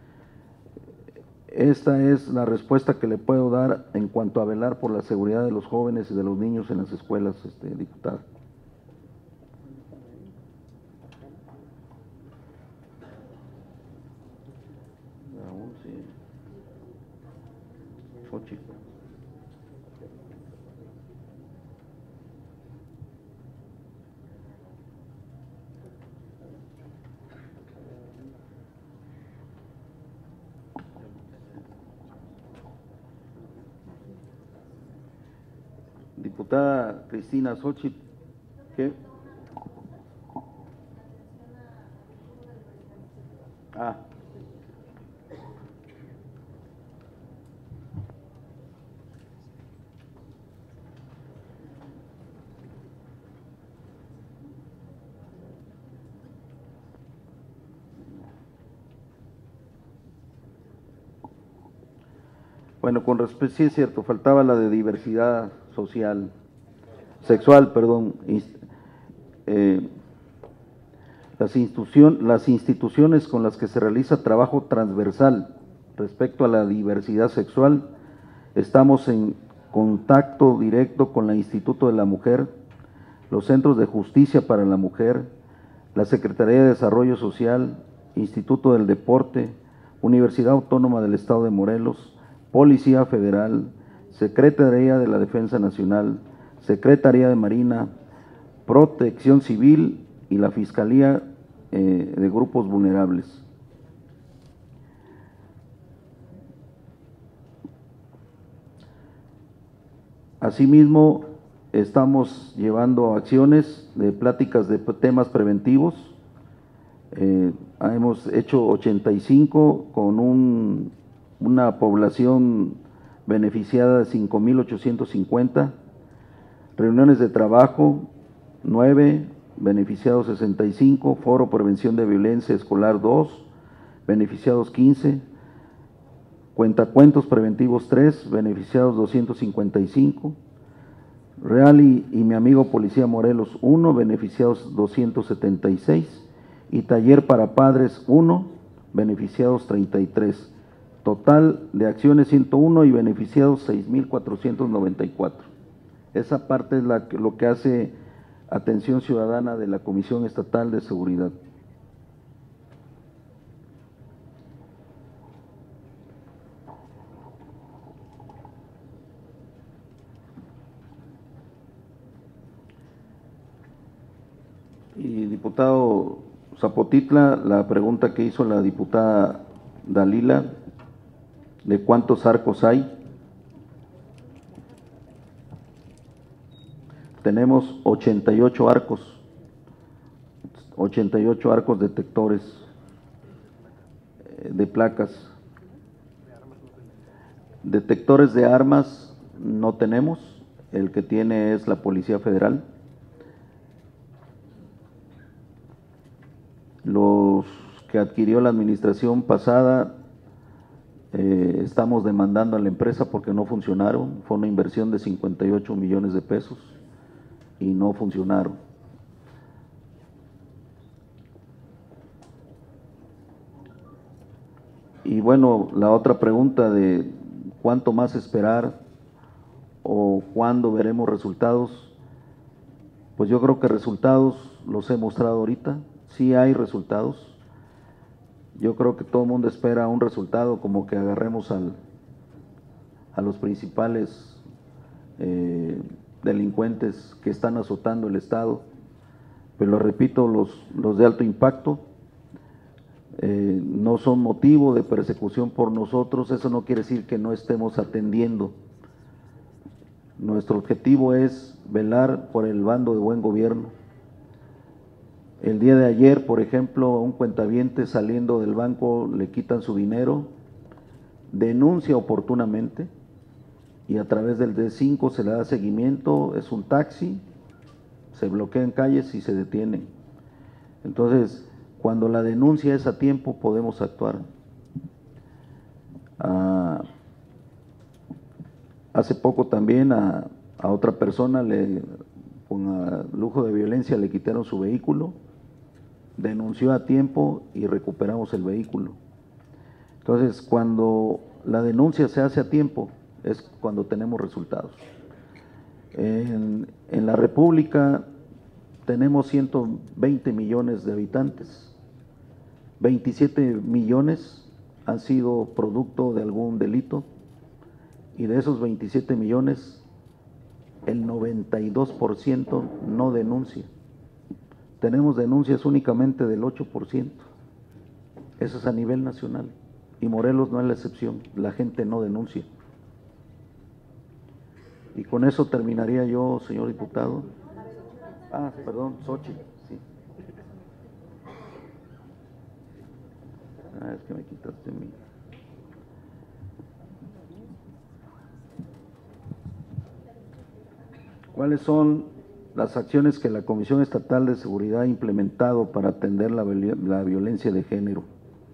Esta es la respuesta que le puedo dar en cuanto a velar por la seguridad de los jóvenes y de los niños en las escuelas, este, diputado. Diputada Cristina Xochitl, ¿qué? Ah. Bueno, con respecto, sí es cierto, faltaba la de diversidad social, sexual, perdón. Eh, las, institución, las instituciones con las que se realiza trabajo transversal respecto a la diversidad sexual, estamos en contacto directo con el Instituto de la Mujer, los Centros de Justicia para la Mujer, la Secretaría de Desarrollo Social, Instituto del Deporte, Universidad Autónoma del Estado de Morelos, Policía Federal, Secretaría de la Defensa Nacional, Secretaría de Marina, Protección Civil y la Fiscalía eh, de Grupos Vulnerables. Asimismo, estamos llevando acciones de pláticas de temas preventivos. Eh, hemos hecho ochenta y cinco con un una población beneficiada de cinco mil ochocientos cincuenta, reuniones de trabajo, nueve, beneficiados sesenta y cinco, foro prevención de violencia escolar dos, beneficiados quince, cuentacuentos preventivos tres, beneficiados doscientos cincuenta y cinco, Real y, y mi amigo Policía Morelos uno, beneficiados doscientos setenta y seis, y taller para padres uno, beneficiados treinta y tres. Total de acciones ciento uno y beneficiados seis mil cuatrocientos noventa y cuatro. Esa parte es la, lo que hace atención ciudadana de la Comisión Estatal de Seguridad. Y diputado Zapotitla, la pregunta que hizo la diputada Dalila, ¿de cuántos arcos hay? Tenemos ochenta y ocho arcos, ochenta y ocho arcos detectores de placas. Detectores de armas no tenemos, el que tiene es la Policía Federal. Los que adquirió la administración pasada, Eh, estamos demandando a la empresa porque no funcionaron. Fue una inversión de cincuenta y ocho millones de pesos y no funcionaron. Y bueno, la otra pregunta de cuánto más esperar o cuándo veremos resultados, pues yo creo que resultados los he mostrado ahorita. Sí hay resultados. Yo creo que todo el mundo espera un resultado, como que agarremos al, a los principales eh, delincuentes que están azotando el Estado, pero lo repito, los, los de alto impacto. eh, no son motivo de persecución por nosotros, eso no quiere decir que no estemos atendiendo. Nuestro objetivo es velar por el bando de buen gobierno. El día de ayer, por ejemplo, a un cuentaviente saliendo del banco le quitan su dinero, denuncia oportunamente y a través del D cinco se le da seguimiento, es un taxi, se bloquean calles y se detienen. Entonces, cuando la denuncia es a tiempo, podemos actuar. Ah, hace poco también a, a otra persona, le, con a lujo de violencia, le quitaron su vehículo, denunció a tiempo y recuperamos el vehículo. Entonces, cuando la denuncia se hace a tiempo, es cuando tenemos resultados. En, en la República tenemos ciento veinte millones de habitantes, veintisiete millones han sido producto de algún delito, y de esos veintisiete millones, el noventa y dos por ciento no denuncia. Tenemos denuncias únicamente del ocho por ciento, eso es a nivel nacional, y Morelos no es la excepción, la gente no denuncia. Y con eso terminaría yo, señor diputado. Ah, perdón, Xochitl, sí. Ah, es que me quitaste mi. ¿Cuáles son las acciones que la Comisión Estatal de Seguridad ha implementado para atender la, la violencia de género?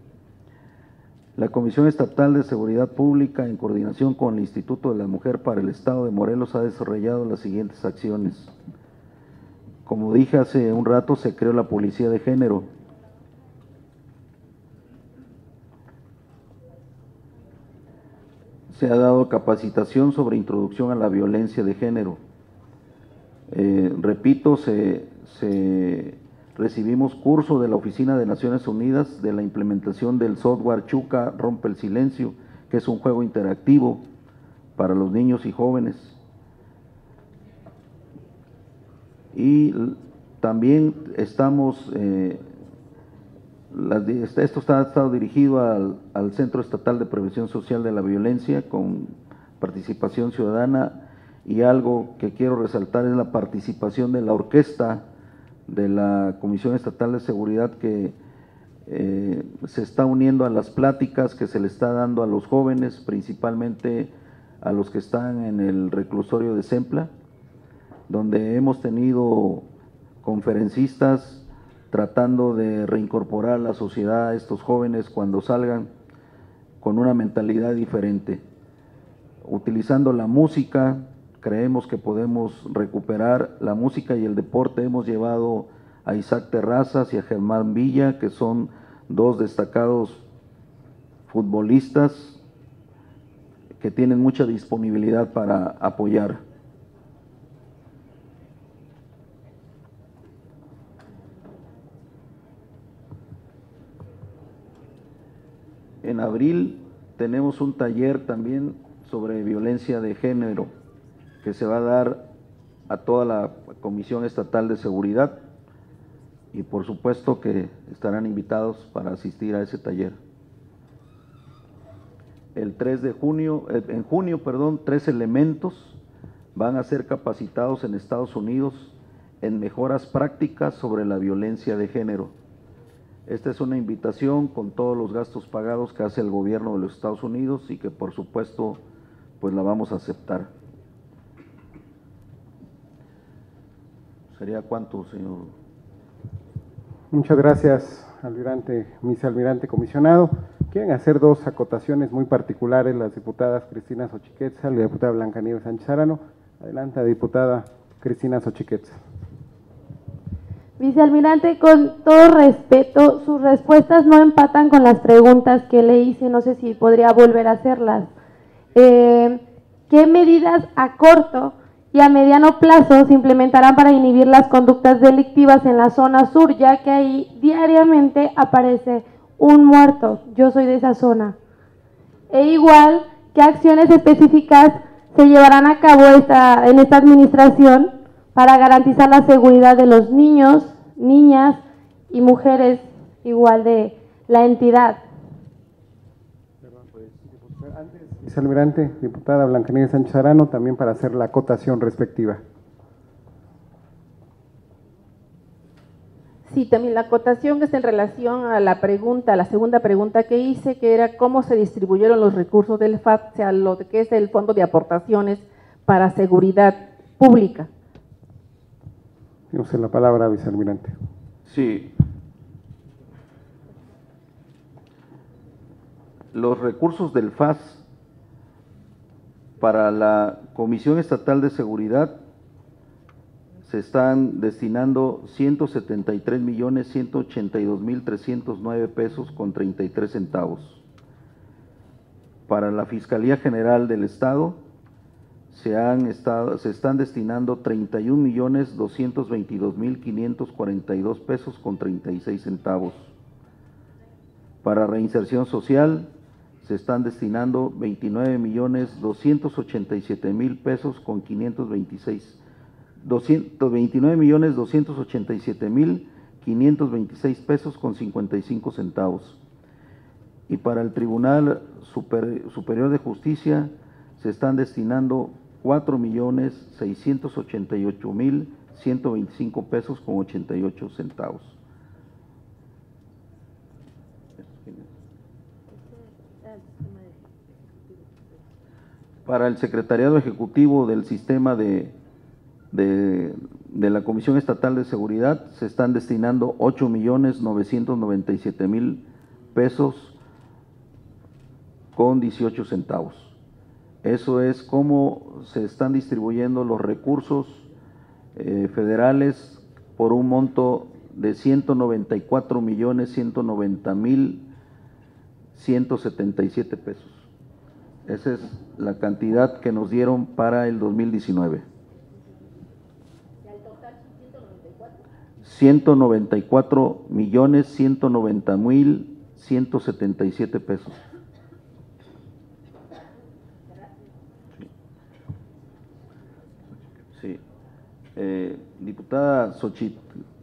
La Comisión Estatal de Seguridad Pública, en coordinación con el Instituto de la Mujer para el Estado de Morelos, ha desarrollado las siguientes acciones. Como dije hace un rato, se creó la Policía de Género. Se ha dado capacitación sobre introducción a la violencia de género. Eh, repito, se, se recibimos curso de la Oficina de Naciones Unidas de la implementación del software Chuca Rompe el Silencio, que es un juego interactivo para los niños y jóvenes. Y también estamos, eh, la, esto está, ha estado dirigido al, al Centro Estatal de Prevención Social de la Violencia, con participación ciudadana, y algo que quiero resaltar es la participación de la orquesta de la Comisión Estatal de Seguridad, que eh, se está uniendo a las pláticas que se le está dando a los jóvenes, principalmente a los que están en el reclusorio de Sempla, donde hemos tenido conferencistas tratando de reincorporar a la sociedad a estos jóvenes cuando salgan con una mentalidad diferente. Utilizando la música, creemos que podemos recuperar la música y el deporte. Hemos llevado a Isaac Terrazas y a Germán Villa, que son dos destacados futbolistas que tienen mucha disponibilidad para apoyar. En abril tenemos un taller también sobre violencia de género que se va a dar a toda la Comisión Estatal de Seguridad, y por supuesto que estarán invitados para asistir a ese taller. El tres de junio, en junio, perdón, tres elementos van a ser capacitados en Estados Unidos en mejoras prácticas sobre la violencia de género. Esta es una invitación con todos los gastos pagados que hace el gobierno de los Estados Unidos y que por supuesto pues la vamos a aceptar. ¿Sería cuánto, señor? Muchas gracias, almirante, vicealmirante comisionado. Quieren hacer dos acotaciones muy particulares las diputadas Cristina Xochiquetzal y la diputada Blanca Nieves Sánchez Arano. Adelante, diputada Cristina Xochiquetzal. Vicealmirante, con todo respeto, sus respuestas no empatan con las preguntas que le hice, no sé si podría volver a hacerlas. Eh, ¿Qué medidas a corto y a mediano plazo se implementarán para inhibir las conductas delictivas en la zona sur, ya que ahí diariamente aparece un muerto? Yo soy de esa zona. E igual, ¿qué acciones específicas se llevarán a cabo esta, en esta administración para garantizar la seguridad de los niños, niñas y mujeres igual de la entidad. Vicealmirante, diputada Blanca Nieves Sánchez Arano, también para hacer la acotación respectiva. Sí, también la acotación es en relación a la pregunta, la segunda pregunta que hice, que era cómo se distribuyeron los recursos del F A P, o sea, lo que es el Fondo de Aportaciones para Seguridad Pública. Tiene la palabra, vicealmirante. Sí. Los recursos del F A S para la Comisión Estatal de Seguridad se están destinando ciento setenta y tres millones ciento ochenta y dos mil trescientos nueve pesos con treinta y tres centavos. Para la Fiscalía General del Estado se, han estado, se están destinando treinta y un millones doscientos veintidós mil quinientos cuarenta y dos pesos con treinta y seis centavos. Para Reinserción Social se están destinando veintinueve millones doscientos ochenta y siete mil pesos con quinientos veintiséis doscientos veintinueve millones doscientos ochenta y siete mil quinientos veintiséis pesos con cincuenta y cinco centavos. Y para el Tribunal Super, Superior de Justicia se están destinando cuatro millones seiscientos ochenta y ocho mil ciento veinticinco pesos con ochenta y ocho centavos. Para el Secretariado Ejecutivo del Sistema de De, de la Comisión Estatal de Seguridad se están destinando ocho millones novecientos noventa y siete mil pesos con dieciocho centavos. Eso es cómo se están distribuyendo los recursos eh, federales por un monto de ciento noventa y cuatro millones ciento noventa mil ciento setenta y siete pesos. Esa es la cantidad que nos dieron para el dos mil diecinueve. ciento noventa y cuatro millones ciento noventa mil ciento setenta y siete pesos. Sí. Sí. Eh, diputada Xochitl,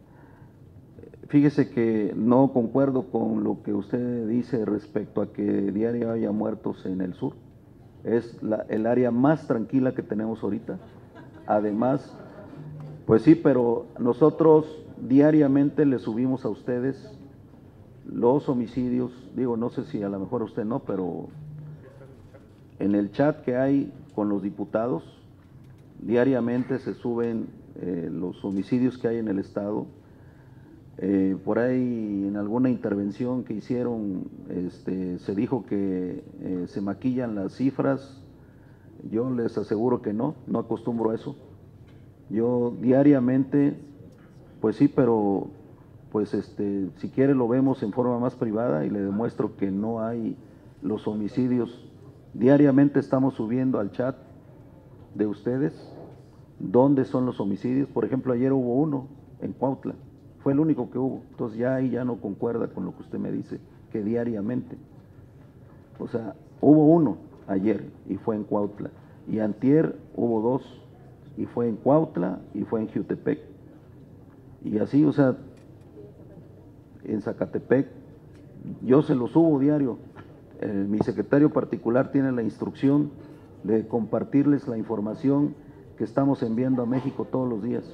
fíjese que no concuerdo con lo que usted dice respecto a que diario haya muertos en el sur. Es la, el área más tranquila que tenemos ahorita. Además, pues sí, pero nosotros diariamente le subimos a ustedes los homicidios, digo, no sé si a lo mejor a usted no, pero en el chat que hay con los diputados, diariamente se suben eh, los homicidios que hay en el estado. Eh, por ahí en alguna intervención que hicieron, este, se dijo que eh, se maquillan las cifras. Yo les aseguro que no, no acostumbro a eso. Yo diariamente, pues sí, pero pues este, si quiere lo vemos en forma más privada y le demuestro que no hay los homicidios. Diariamente estamos subiendo al chat de ustedes dónde son los homicidios. Por ejemplo, ayer hubo uno en Cuautla, fue el único que hubo. Entonces ya ahí ya no concuerda con lo que usted me dice, que diariamente. O sea, hubo uno ayer y fue en Cuautla, y antier hubo dos y fue en Cuautla y fue en Jiutepec. Y así, o sea, en Zacatepec, yo se lo subo diario. Eh, mi secretario particular tiene la instrucción de compartirles la información que estamos enviando a México todos los días.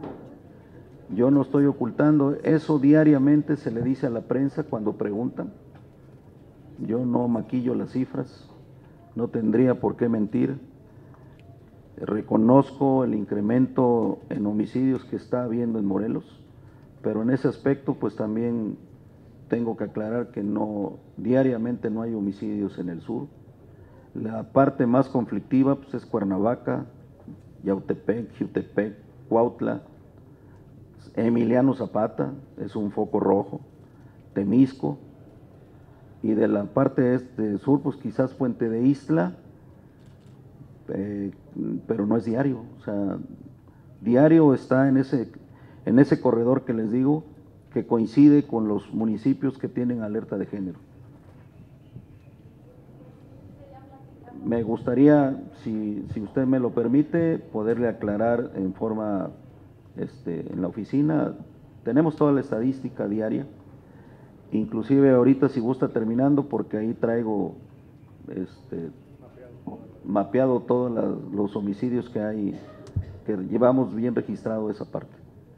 Yo no estoy ocultando, eso diariamente se le dice a la prensa cuando preguntan. Yo no maquillo las cifras, no tendría por qué mentir. Reconozco el incremento en homicidios que está habiendo en Morelos, pero en ese aspecto pues también tengo que aclarar que no, diariamente no hay homicidios en el sur. La parte más conflictiva pues es Cuernavaca, Yautepec, Jiutepec, Cuautla, Emiliano Zapata es un foco rojo, Temisco, y de la parte este sur pues quizás Puente de Isla, eh, pero no es diario. O sea, diario está en ese, en ese corredor que les digo, que coincide con los municipios que tienen alerta de género. Me gustaría, si, si usted me lo permite, poderle aclarar en forma, este, en la oficina. Tenemos toda la estadística diaria inclusive ahorita si gusta terminando, porque ahí traigo este, mapeado todos la, los homicidios que hay, que llevamos bien registrado esa parte.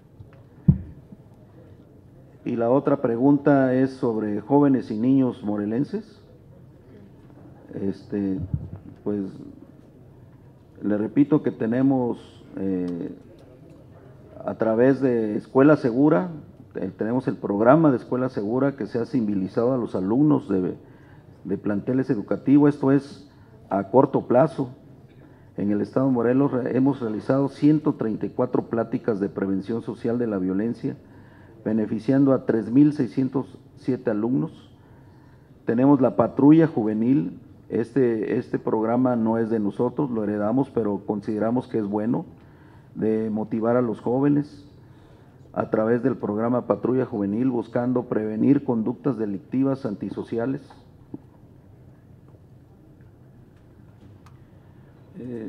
Y la otra pregunta es sobre jóvenes y niños morelenses. Este, pues le repito que tenemos eh, a través de Escuela Segura, eh, tenemos el programa de Escuela Segura que se ha civilizado a los alumnos de, de planteles educativos. Esto es a corto plazo. En el estado de Morelos hemos realizado ciento treinta y cuatro pláticas de prevención social de la violencia, beneficiando a tres mil seiscientos siete alumnos. Tenemos la patrulla juvenil. Este, este programa no es de nosotros, lo heredamos, pero consideramos que es bueno, de motivar a los jóvenes a través del programa Patrulla Juvenil, buscando prevenir conductas delictivas antisociales. Eh,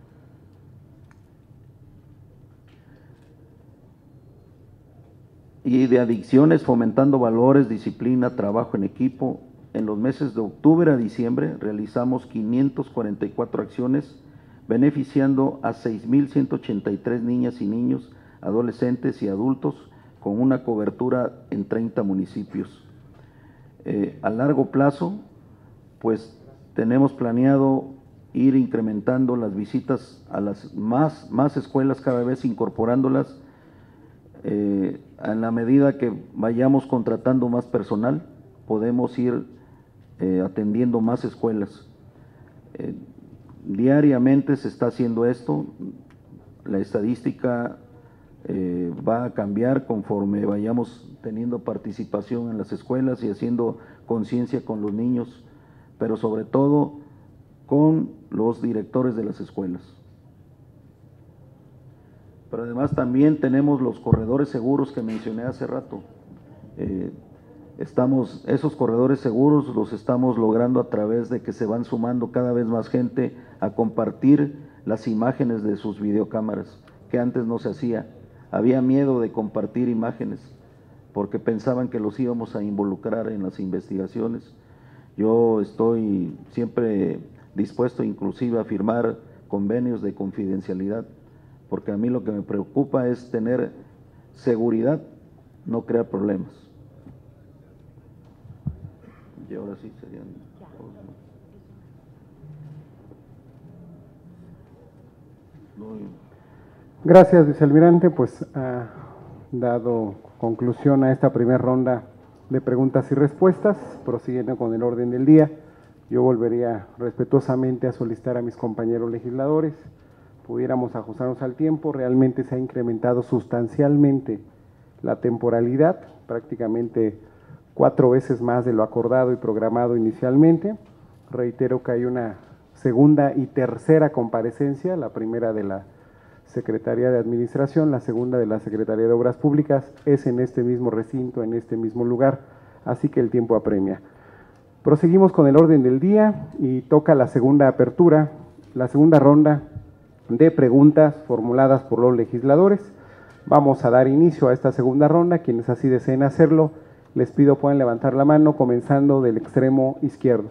y de adicciones, fomentando valores, disciplina, trabajo en equipo. En los meses de octubre a diciembre realizamos quinientas cuarenta y cuatro acciones, beneficiando a seis mil ciento ochenta y tres niñas y niños, adolescentes y adultos, con una cobertura en treinta municipios. Eh, a largo plazo, pues tenemos planeado ir incrementando las visitas a las más, más escuelas, cada vez incorporándolas, eh, en la medida que vayamos contratando más personal, podemos ir eh, atendiendo más escuelas. Eh, diariamente se está haciendo esto, la estadística eh, va a cambiar conforme vayamos teniendo participación en las escuelas y haciendo conciencia con los niños, pero sobre todo con los directores de las escuelas. Pero además también tenemos los corredores seguros que mencioné hace rato. Eh, estamos, esos corredores seguros los estamos logrando a través de que se van sumando cada vez más gente a compartir las imágenes de sus videocámaras, que antes no se hacía. Había miedo de compartir imágenes porque pensaban que los íbamos a involucrar en las investigaciones. Yo estoy siempre dispuesto inclusive a firmar convenios de confidencialidad, porque a mí lo que me preocupa es tener seguridad, no crear problemas. Y ahora sí serían... Gracias, vicealmirante. Pues ha dado conclusión a esta primera ronda de preguntas y respuestas. Prosiguiendo con el orden del día, yo volvería respetuosamente a solicitar a mis compañeros legisladores pudiéramos ajustarnos al tiempo. Realmente se ha incrementado sustancialmente la temporalidad, prácticamente cuatro veces más de lo acordado y programado inicialmente. Reitero que hay una segunda y tercera comparecencia, la primera de la Secretaría de Administración, la segunda de la Secretaría de Obras Públicas, es en este mismo recinto, en este mismo lugar, así que el tiempo apremia. Proseguimos con el orden del día y toca la segunda apertura, la segunda ronda de preguntas formuladas por los legisladores. Vamos a dar inicio a esta segunda ronda. Quienes así deseen hacerlo, les pido puedan levantar la mano, comenzando del extremo izquierdo.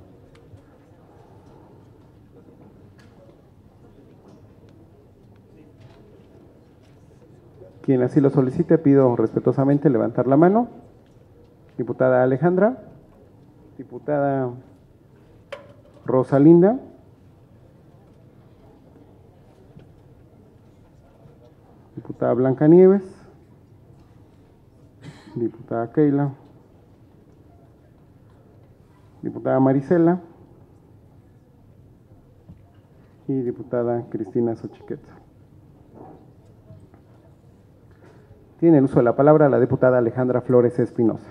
Quien así lo solicite, pido respetuosamente levantar la mano. Diputada Alejandra, diputada Rosalinda, diputada Blanca Nieves, diputada Keila, diputada Marisela y diputada Cristina Xochiquetl. Tiene el uso de la palabra la diputada Alejandra Flores Espinosa.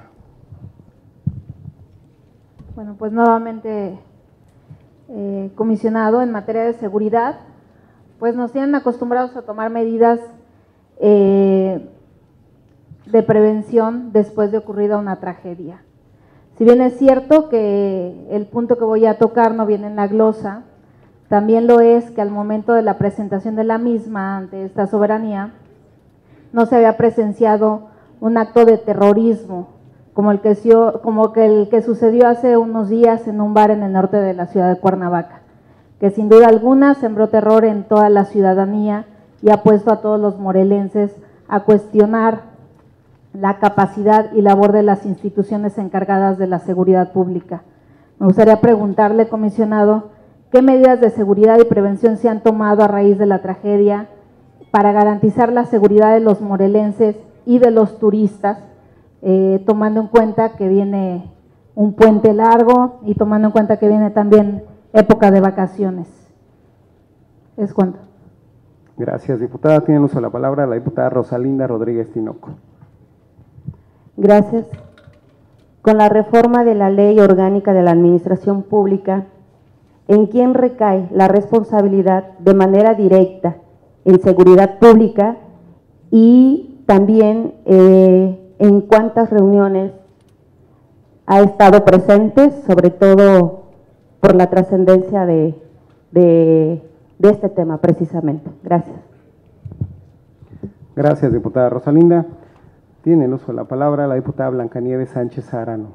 Bueno, pues nuevamente, eh, comisionado, en materia de seguridad, pues nos tienen acostumbrados a tomar medidas eh, de prevención después de ocurrida una tragedia. Si bien es cierto que el punto que voy a tocar no viene en la glosa, también lo es que al momento de la presentación de la misma ante esta soberanía, no se había presenciado un acto de terrorismo como el que, como que el que sucedió hace unos días en un bar en el norte de la ciudad de Cuernavaca, que sin duda alguna sembró terror en toda la ciudadanía y ha puesto a todos los morelenses a cuestionar la capacidad y labor de las instituciones encargadas de la seguridad pública. Me gustaría preguntarle, comisionado, ¿qué medidas de seguridad y prevención se han tomado a raíz de la tragedia para garantizar la seguridad de los morelenses y de los turistas, eh, tomando en cuenta que viene un puente largo y tomando en cuenta que viene también época de vacaciones? Es cuanto. Gracias, diputada. Tiene uso de la palabra la diputada Rosalinda Rodríguez Tinoco. Gracias. Con la reforma de la Ley Orgánica de la Administración Pública, ¿en quién recae la responsabilidad de manera directa en seguridad pública y también eh, en cuántas reuniones ha estado presente, sobre todo por la trascendencia de, de, de este tema precisamente? Gracias. Gracias, diputada Rosalinda. Tiene el uso de la palabra la diputada Blancanieves Sánchez Arano.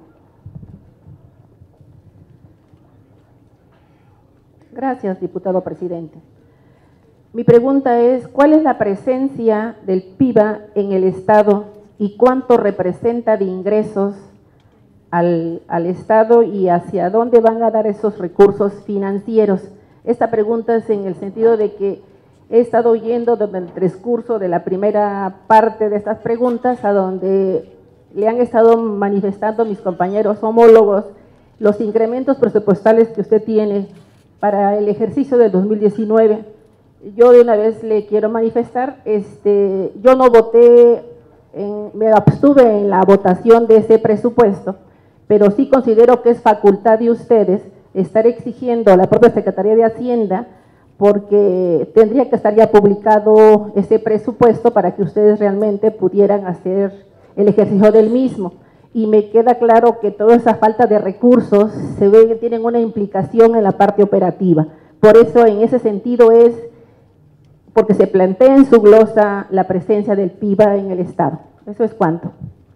Gracias, diputado presidente. Mi pregunta es, ¿cuál es la presencia del P I B A en el Estado y cuánto representa de ingresos al, al Estado y hacia dónde van a dar esos recursos financieros? Esta pregunta es en el sentido de que he estado oyendo durante el transcurso de la primera parte de estas preguntas, a donde le han estado manifestando mis compañeros homólogos los incrementos presupuestales que usted tiene para el ejercicio del dos mil diecinueve. Yo de una vez le quiero manifestar, este, yo no voté, en, me abstuve en la votación de ese presupuesto, pero sí considero que es facultad de ustedes estar exigiendo a la propia Secretaría de Hacienda, porque tendría que estar ya publicado ese presupuesto para que ustedes realmente pudieran hacer el ejercicio del mismo. Y me queda claro que toda esa falta de recursos se ve que tienen una implicación en la parte operativa. Por eso, en ese sentido es porque se plantea en su glosa la presencia del P I B A en el Estado. Eso es cuanto.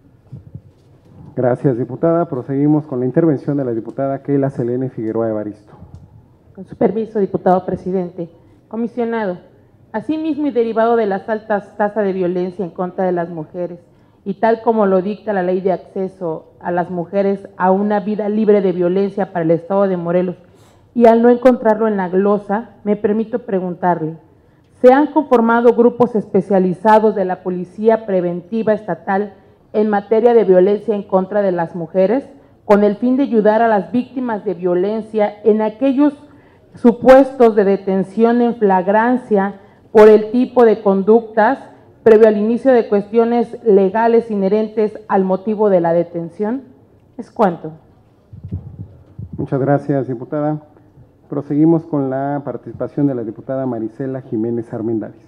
Gracias, diputada. Proseguimos con la intervención de la diputada Keila Selene Figueroa Evaristo. Con su permiso, diputado presidente. Comisionado, asimismo y derivado de las altas tasas de violencia en contra de las mujeres, y tal como lo dicta la Ley de Acceso a las Mujeres a una vida libre de violencia para el Estado de Morelos, y al no encontrarlo en la glosa, me permito preguntarle, ¿se han conformado grupos especializados de la Policía Preventiva Estatal en materia de violencia en contra de las mujeres, con el fin de ayudar a las víctimas de violencia en aquellos supuestos de detención en flagrancia por el tipo de conductas previo al inicio de cuestiones legales inherentes al motivo de la detención? ¿Es cuánto? Muchas gracias, diputada. Proseguimos con la participación de la diputada Marisela Jiménez Armendáriz.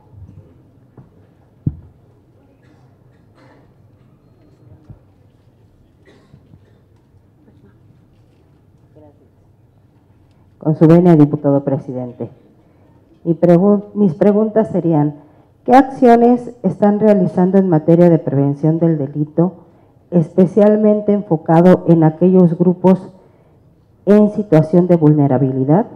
Con su venia, diputado presidente. Mi pregu mis preguntas serían, ¿qué acciones están realizando en materia de prevención del delito, especialmente enfocado en aquellos grupos en situación de vulnerabilidad?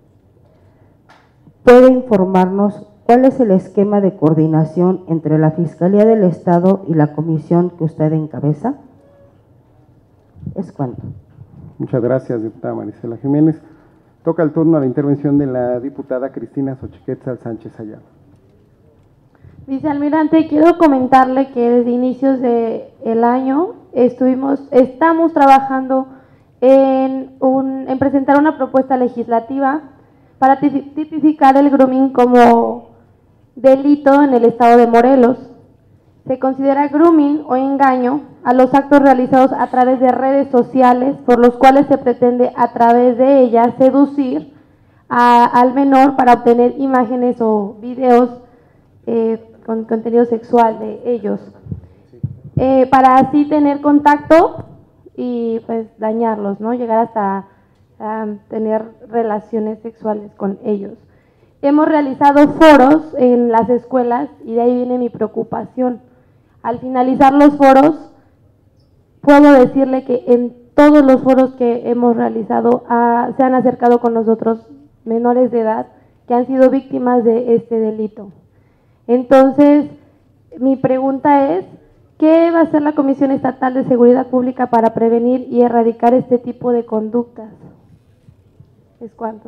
¿Puede informarnos cuál es el esquema de coordinación entre la Fiscalía del Estado y la comisión que usted encabeza? Es cuanto. Muchas gracias, diputada Marisela Jiménez. Toca el turno a la intervención de la diputada Cristina Xochiquetzal Sánchez Ayala. Vicealmirante, quiero comentarle que desde inicios del año estuvimos, estamos trabajando en, un, en presentar una propuesta legislativa para tipificar el grooming como delito en el Estado de Morelos. Se considera grooming o engaño a los actos realizados a través de redes sociales por los cuales se pretende a través de ellas seducir a, al menor para obtener imágenes o videos eh, con contenido sexual de ellos, eh, para así tener contacto y pues dañarlos, ¿no? Llegar hasta um, tener relaciones sexuales con ellos. Hemos realizado foros en las escuelas y de ahí viene mi preocupación. Al finalizar los foros, puedo decirle que en todos los foros que hemos realizado ah, se han acercado con nosotros menores de edad que han sido víctimas de este delito. Entonces, mi pregunta es, ¿qué va a hacer la Comisión Estatal de Seguridad Pública para prevenir y erradicar este tipo de conductas? ¿Es cuánto?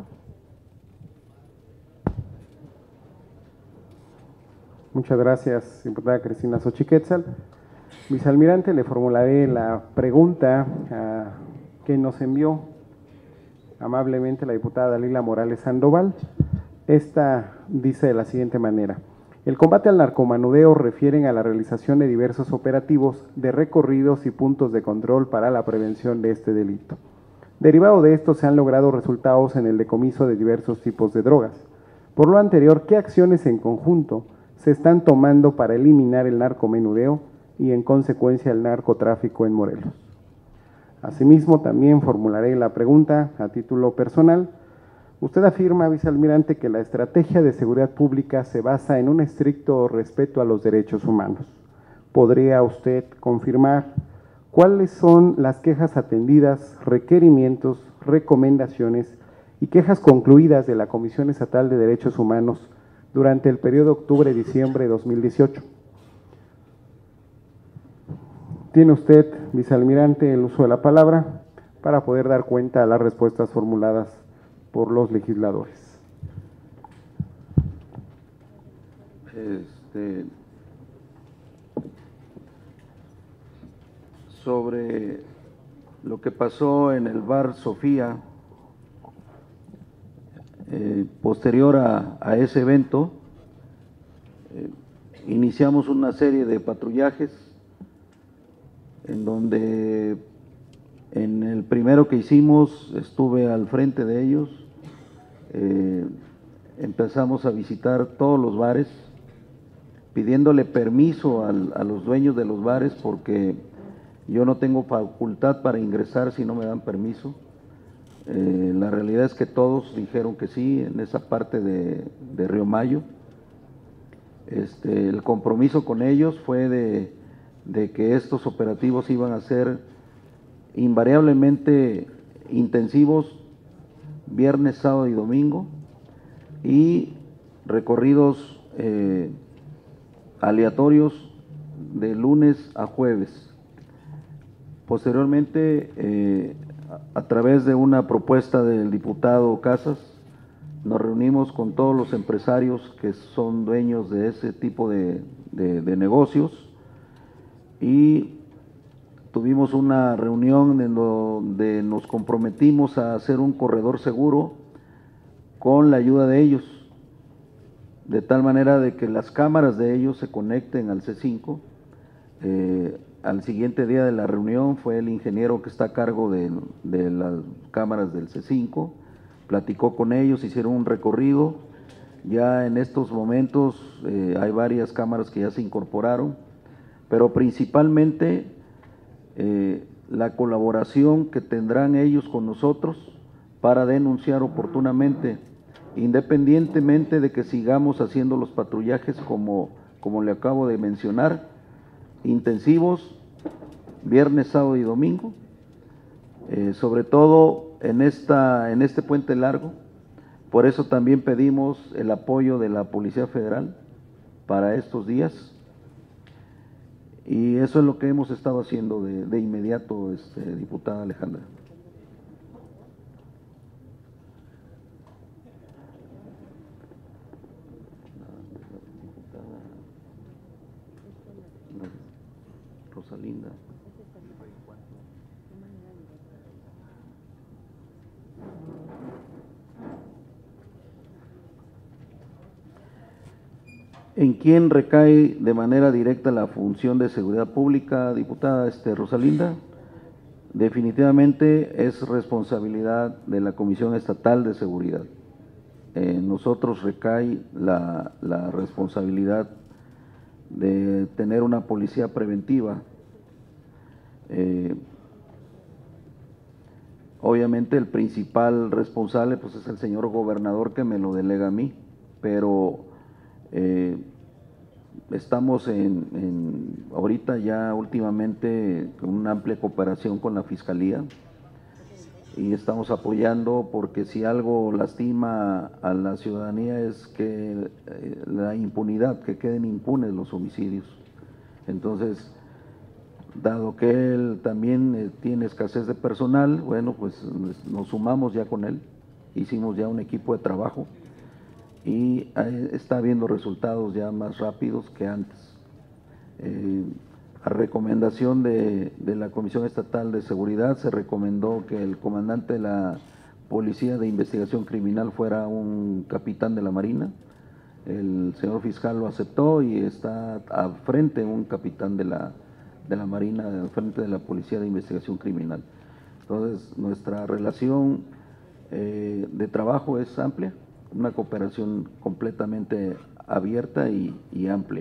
Muchas gracias, diputada Cristina Xochiquetzal. Vicealmirante, le formularé la pregunta uh, que nos envió amablemente la diputada Dalila Morales Sandoval. Esta dice de la siguiente manera: el combate al narcomenudeo refieren a la realización de diversos operativos de recorridos y puntos de control para la prevención de este delito. Derivado de esto se han logrado resultados en el decomiso de diversos tipos de drogas. Por lo anterior, ¿qué acciones en conjunto se están tomando para eliminar el narcomenudeo y en consecuencia el narcotráfico en Morelos? Asimismo, también formularé la pregunta a título personal. Usted afirma, vicealmirante, que la estrategia de seguridad pública se basa en un estricto respeto a los derechos humanos. ¿Podría usted confirmar cuáles son las quejas atendidas, requerimientos, recomendaciones y quejas concluidas de la Comisión Estatal de Derechos Humanos durante el periodo octubre-diciembre de dos mil dieciocho? Tiene usted, vicealmirante, el uso de la palabra para poder dar cuenta a las respuestas formuladas por los legisladores. Este, sobre lo que pasó en el bar Sofía, eh, posterior a, a ese evento, eh, iniciamos una serie de patrullajes en donde en el primero que hicimos estuve al frente de ellos. Eh, empezamos a visitar todos los bares, pidiéndole permiso al, a los dueños de los bares, porque yo no tengo facultad para ingresar si no me dan permiso. Eh, la realidad es que todos dijeron que sí en esa parte de, de Río Mayo. Este, el compromiso con ellos fue de, de que estos operativos iban a ser invariablemente intensivos viernes, sábado y domingo, y recorridos eh, aleatorios de lunes a jueves. Posteriormente, eh, a, a través de una propuesta del diputado Casas, nos reunimos con todos los empresarios que son dueños de ese tipo de, de, de negocios, y tuvimos una reunión en donde nos comprometimos a hacer un corredor seguro con la ayuda de ellos, de tal manera de que las cámaras de ellos se conecten al C cinco. Eh, al siguiente día de la reunión fue el ingeniero que está a cargo de, de las cámaras del C cinco, platicó con ellos, hicieron un recorrido. Ya en estos momentos eh, hay varias cámaras que ya se incorporaron, pero principalmente Eh, la colaboración que tendrán ellos con nosotros para denunciar oportunamente, independientemente de que sigamos haciendo los patrullajes como, como le acabo de mencionar, intensivos, viernes, sábado y domingo, eh, sobre todo en, esta, en este puente largo. Por eso también pedimos el apoyo de la Policía Federal para estos días. Y eso es lo que hemos estado haciendo de, de inmediato, este, diputada Alejandra. Rosalinda. ¿En quién recae de manera directa la función de seguridad pública, diputada este, Rosalinda? Definitivamente es responsabilidad de la Comisión Estatal de Seguridad. En eh, nosotros recae la, la responsabilidad de tener una policía preventiva. Eh, obviamente el principal responsable pues es el señor gobernador, que me lo delega a mí, pero Eh, estamos en, en ahorita ya últimamente con una amplia cooperación con la Fiscalía y estamos apoyando, porque si algo lastima a la ciudadanía es que eh, la impunidad, que queden impunes los homicidios. Entonces, dado que él también eh, tiene escasez de personal, bueno, pues nos sumamos ya con él, hicimos ya un equipo de trabajo y eh, está habiendo resultados ya más rápidos que antes. Eh, a recomendación de, de la Comisión Estatal de Seguridad se recomendó que el comandante de la Policía de Investigación Criminal fuera un capitán de la Marina. El señor fiscal lo aceptó y está al frente un capitán de la, de la Marina, al frente de la Policía de Investigación Criminal. Entonces, nuestra relación eh, de trabajo es amplia, una cooperación completamente abierta y, y amplia.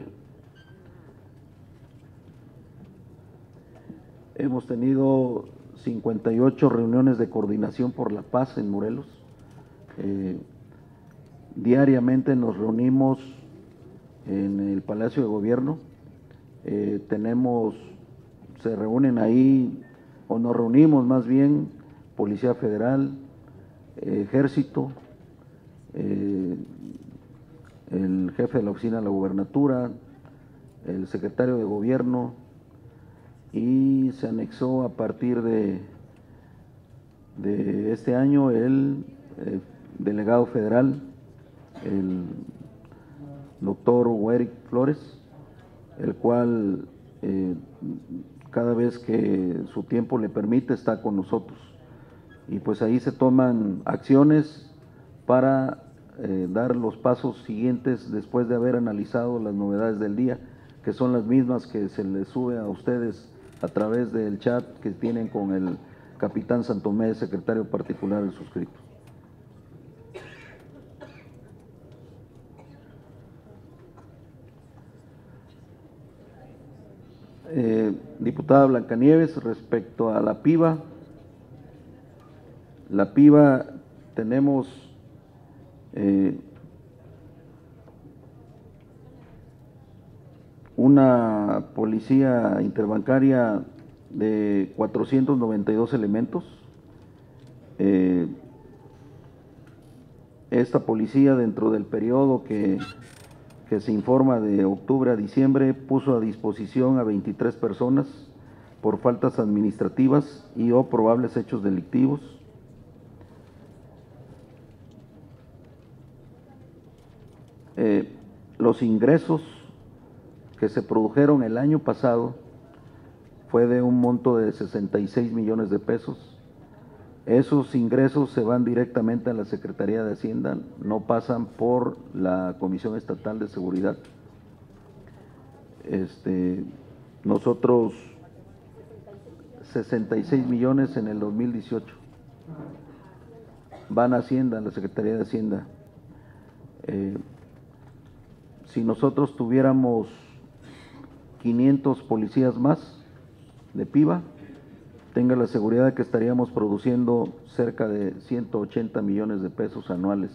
Hemos tenido cincuenta y ocho reuniones de coordinación por la paz en Morelos. Eh, diariamente nos reunimos en el Palacio de Gobierno. Eh, tenemos, se reúnen ahí, o nos reunimos más bien, Policía Federal, eh, Ejército, eh, el jefe de la oficina de la Gubernatura, el secretario de Gobierno, y se anexó a partir de, de este año el eh, delegado federal, el doctor Werick Flores, el cual eh, cada vez que su tiempo le permite está con nosotros. Y pues ahí se toman acciones para eh, dar los pasos siguientes después de haber analizado las novedades del día, que son las mismas que se les sube a ustedes a través del chat que tienen con el capitán Santomé, secretario particular del suscrito. Eh, diputada Blancanieves, respecto a la PIBA, la PIBA tenemos eh, una policía interbancaria de cuatrocientos noventa y dos elementos. Eh, esta policía, dentro del periodo que, que se informa de octubre a diciembre, puso a disposición a veintitrés personas por faltas administrativas y o probables hechos delictivos. Eh, los ingresos que se produjeron el año pasado fue de un monto de sesenta y seis millones de pesos. Esos ingresos se van directamente a la Secretaría de Hacienda, no pasan por la Comisión Estatal de Seguridad. Este, nosotros, sesenta y seis millones en el dos mil dieciocho, van a Hacienda, a la Secretaría de Hacienda. Eh, si nosotros tuviéramos quinientos policías más de PIBA, tenga la seguridad de que estaríamos produciendo cerca de ciento ochenta millones de pesos anuales,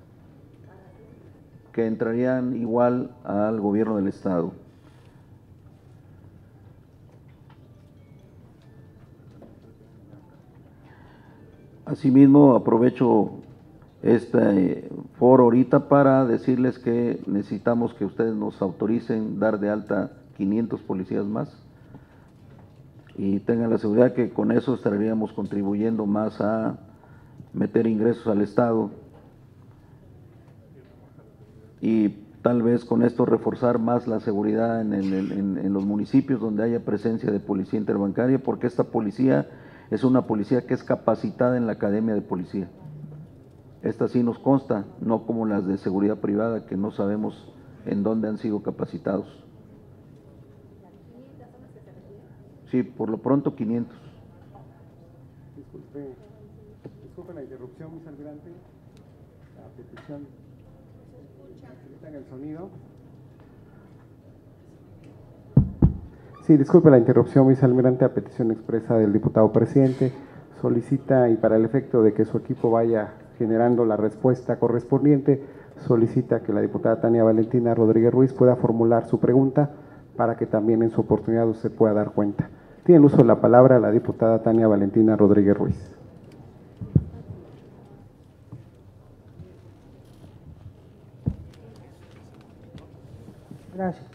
que entrarían igual al gobierno del Estado. Asimismo, aprovecho este foro ahorita para decirles que necesitamos que ustedes nos autoricen dar de alta quinientos policías más y tengan la seguridad que con eso estaríamos contribuyendo más a meter ingresos al Estado y tal vez con esto reforzar más la seguridad en, el, en, en los municipios donde haya presencia de policía interbancaria, porque esta policía es una policía que es capacitada en la Academia de Policía. Esta sí nos consta, no como las de seguridad privada que no sabemos en dónde han sido capacitados. Sí, por lo pronto quinientos. Disculpe, disculpe la interrupción, vicealmirante. La petición. ¿Necesitan el sonido? Sí, disculpe la interrupción, vicealmirante. A petición expresa del diputado presidente, solicita, y para el efecto de que su equipo vaya generando la respuesta correspondiente, solicita que la diputada Tania Valentina Rodríguez Ruiz pueda formular su pregunta para que también en su oportunidad usted pueda dar cuenta. Tiene el uso de la palabra la diputada Tania Valentina Rodríguez Ruiz. Gracias.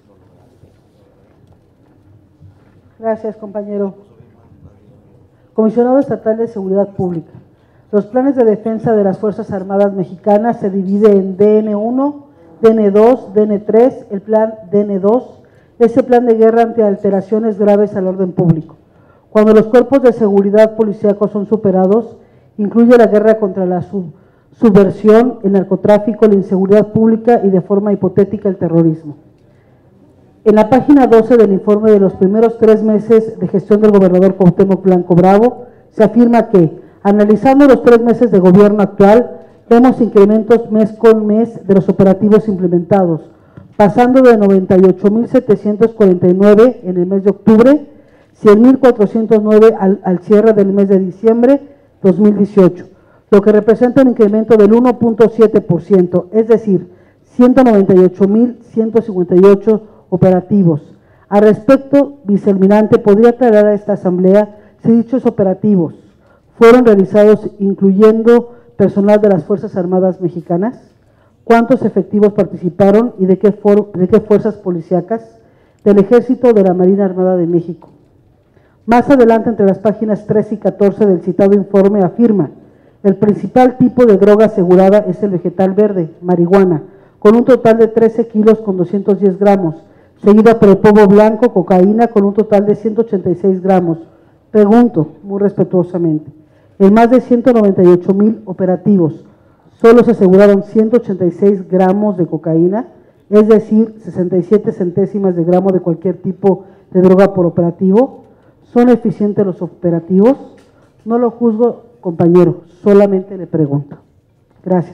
Gracias, compañero. Comisionado Estatal de Seguridad Pública. Los planes de defensa de las Fuerzas Armadas Mexicanas se dividen en D N uno, D N dos, D N tres, el plan D N dos, ese plan de guerra ante alteraciones graves al orden público. Cuando los cuerpos de seguridad policíacos son superados, incluye la guerra contra la sub, subversión, el narcotráfico, la inseguridad pública y de forma hipotética el terrorismo. En la página doce del informe de los primeros tres meses de gestión del gobernador Cuauhtémoc Blanco Bravo, se afirma que, analizando los tres meses de gobierno actual, vemos incrementos mes con mes de los operativos implementados, pasando de noventa y ocho mil setecientos cuarenta y nueve en el mes de octubre, cien mil cuatrocientos nueve al, al cierre del mes de diciembre dos mil dieciocho, lo que representa un incremento del uno punto siete por ciento, es decir, ciento noventa y ocho mil ciento cincuenta y ocho operativos. Al respecto, vicealmirante, ¿podría aclarar a esta asamblea si dichos operativos fueron realizados incluyendo personal de las Fuerzas Armadas Mexicanas? ¿Cuántos efectivos participaron y de qué, for, de qué fuerzas policíacas? Del Ejército o de la Marina Armada de México. Más adelante, entre las páginas trece y catorce del citado informe, afirma: el principal tipo de droga asegurada es el vegetal verde, marihuana, con un total de trece kilos con doscientos diez gramos, seguida por el polvo blanco, cocaína, con un total de ciento ochenta y seis gramos. Pregunto, muy respetuosamente, en más de ciento noventa y ocho mil operativos, solo se aseguraron ciento ochenta y seis gramos de cocaína, es decir, sesenta y siete centésimas de gramo de cualquier tipo de droga por operativo. ¿Son eficientes los operativos? No lo juzgo, compañero, solamente le pregunto. Gracias.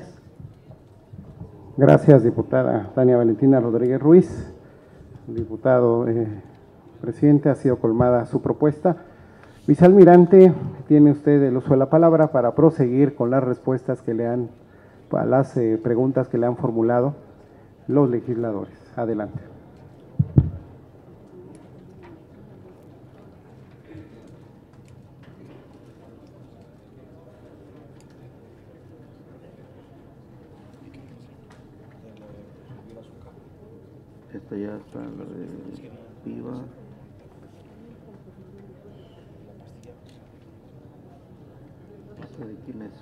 Gracias, diputada Tania Valentina Rodríguez Ruiz. Diputado eh, presidente, ha sido colmada su propuesta. Vicealmirante, tiene usted el uso de la palabra para proseguir con las respuestas que le han, a las eh, preguntas que le han formulado los legisladores. Adelante. Esta ya está, la de Viva. ¿Esta de quién es?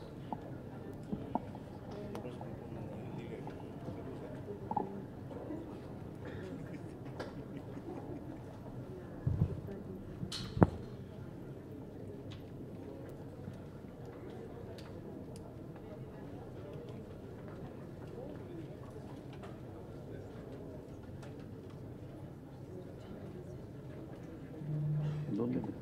¿Dónde me quedé?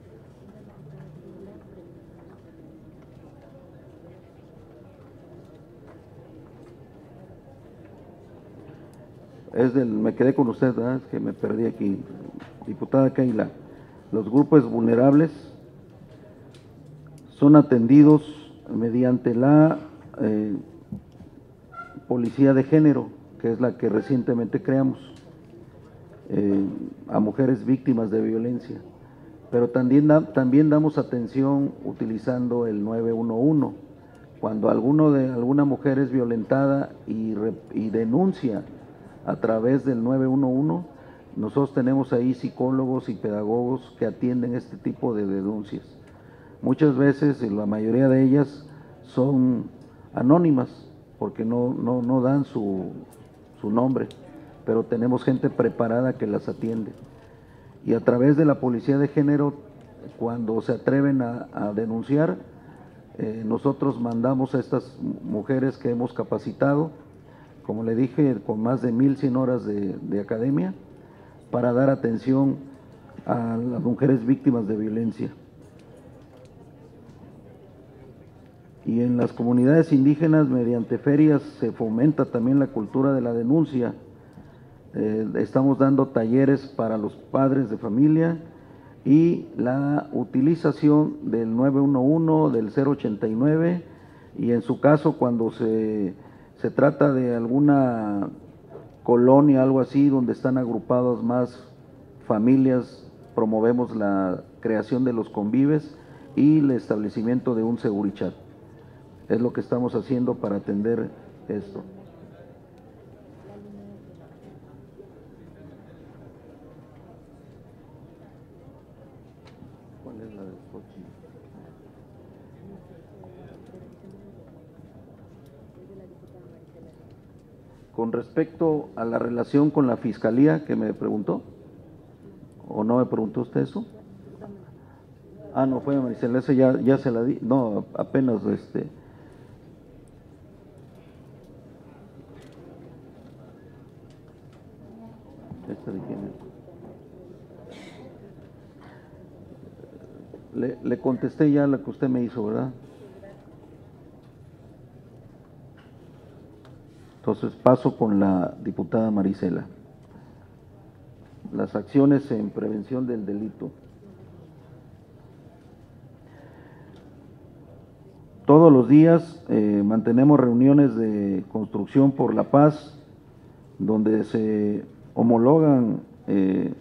Es del, me quedé con usted, ¿verdad? Es que me perdí aquí. Diputada Keila, los grupos vulnerables son atendidos mediante la eh, Policía de Género, que es la que recientemente creamos, eh, a mujeres víctimas de violencia. Pero también, da, también damos atención utilizando el nueve uno uno. Cuando alguno de, alguna mujer es violentada y, re, y denuncia a través del nueve uno uno, nosotros tenemos ahí psicólogos y pedagogos que atienden este tipo de denuncias. Muchas veces, la mayoría de ellas son anónimas, porque no, no, no dan su, su nombre, pero tenemos gente preparada que las atiende. Y a través de la Policía de Género, cuando se atreven a, a denunciar, eh, nosotros mandamos a estas mujeres que hemos capacitado, como le dije, con más de mil cien horas de, de academia, para dar atención a las mujeres víctimas de violencia. Y en las comunidades indígenas, mediante ferias, se fomenta también la cultura de la denuncia. Eh, estamos dando talleres para los padres de familia y la utilización del nueve uno uno, del cero ochenta y nueve, y en su caso, cuando se, se trata de alguna colonia, algo así, donde están agrupadas más familias, promovemos la creación de los convives y el establecimiento de un segurichat. Es lo que estamos haciendo para atender esto. ¿Cuál es la de Xochitl? Con respecto a la relación con la Fiscalía, que me preguntó, ¿o no me preguntó usted eso? Ah, no, fue Maricela, esa ya, ya se la di, no, apenas este. ¿Esta de quién es? Le, le contesté ya la que usted me hizo, ¿verdad? Entonces paso con la diputada Maricela. Las acciones en prevención del delito. Todos los días eh, mantenemos reuniones de construcción por la paz, donde se homologan, eh,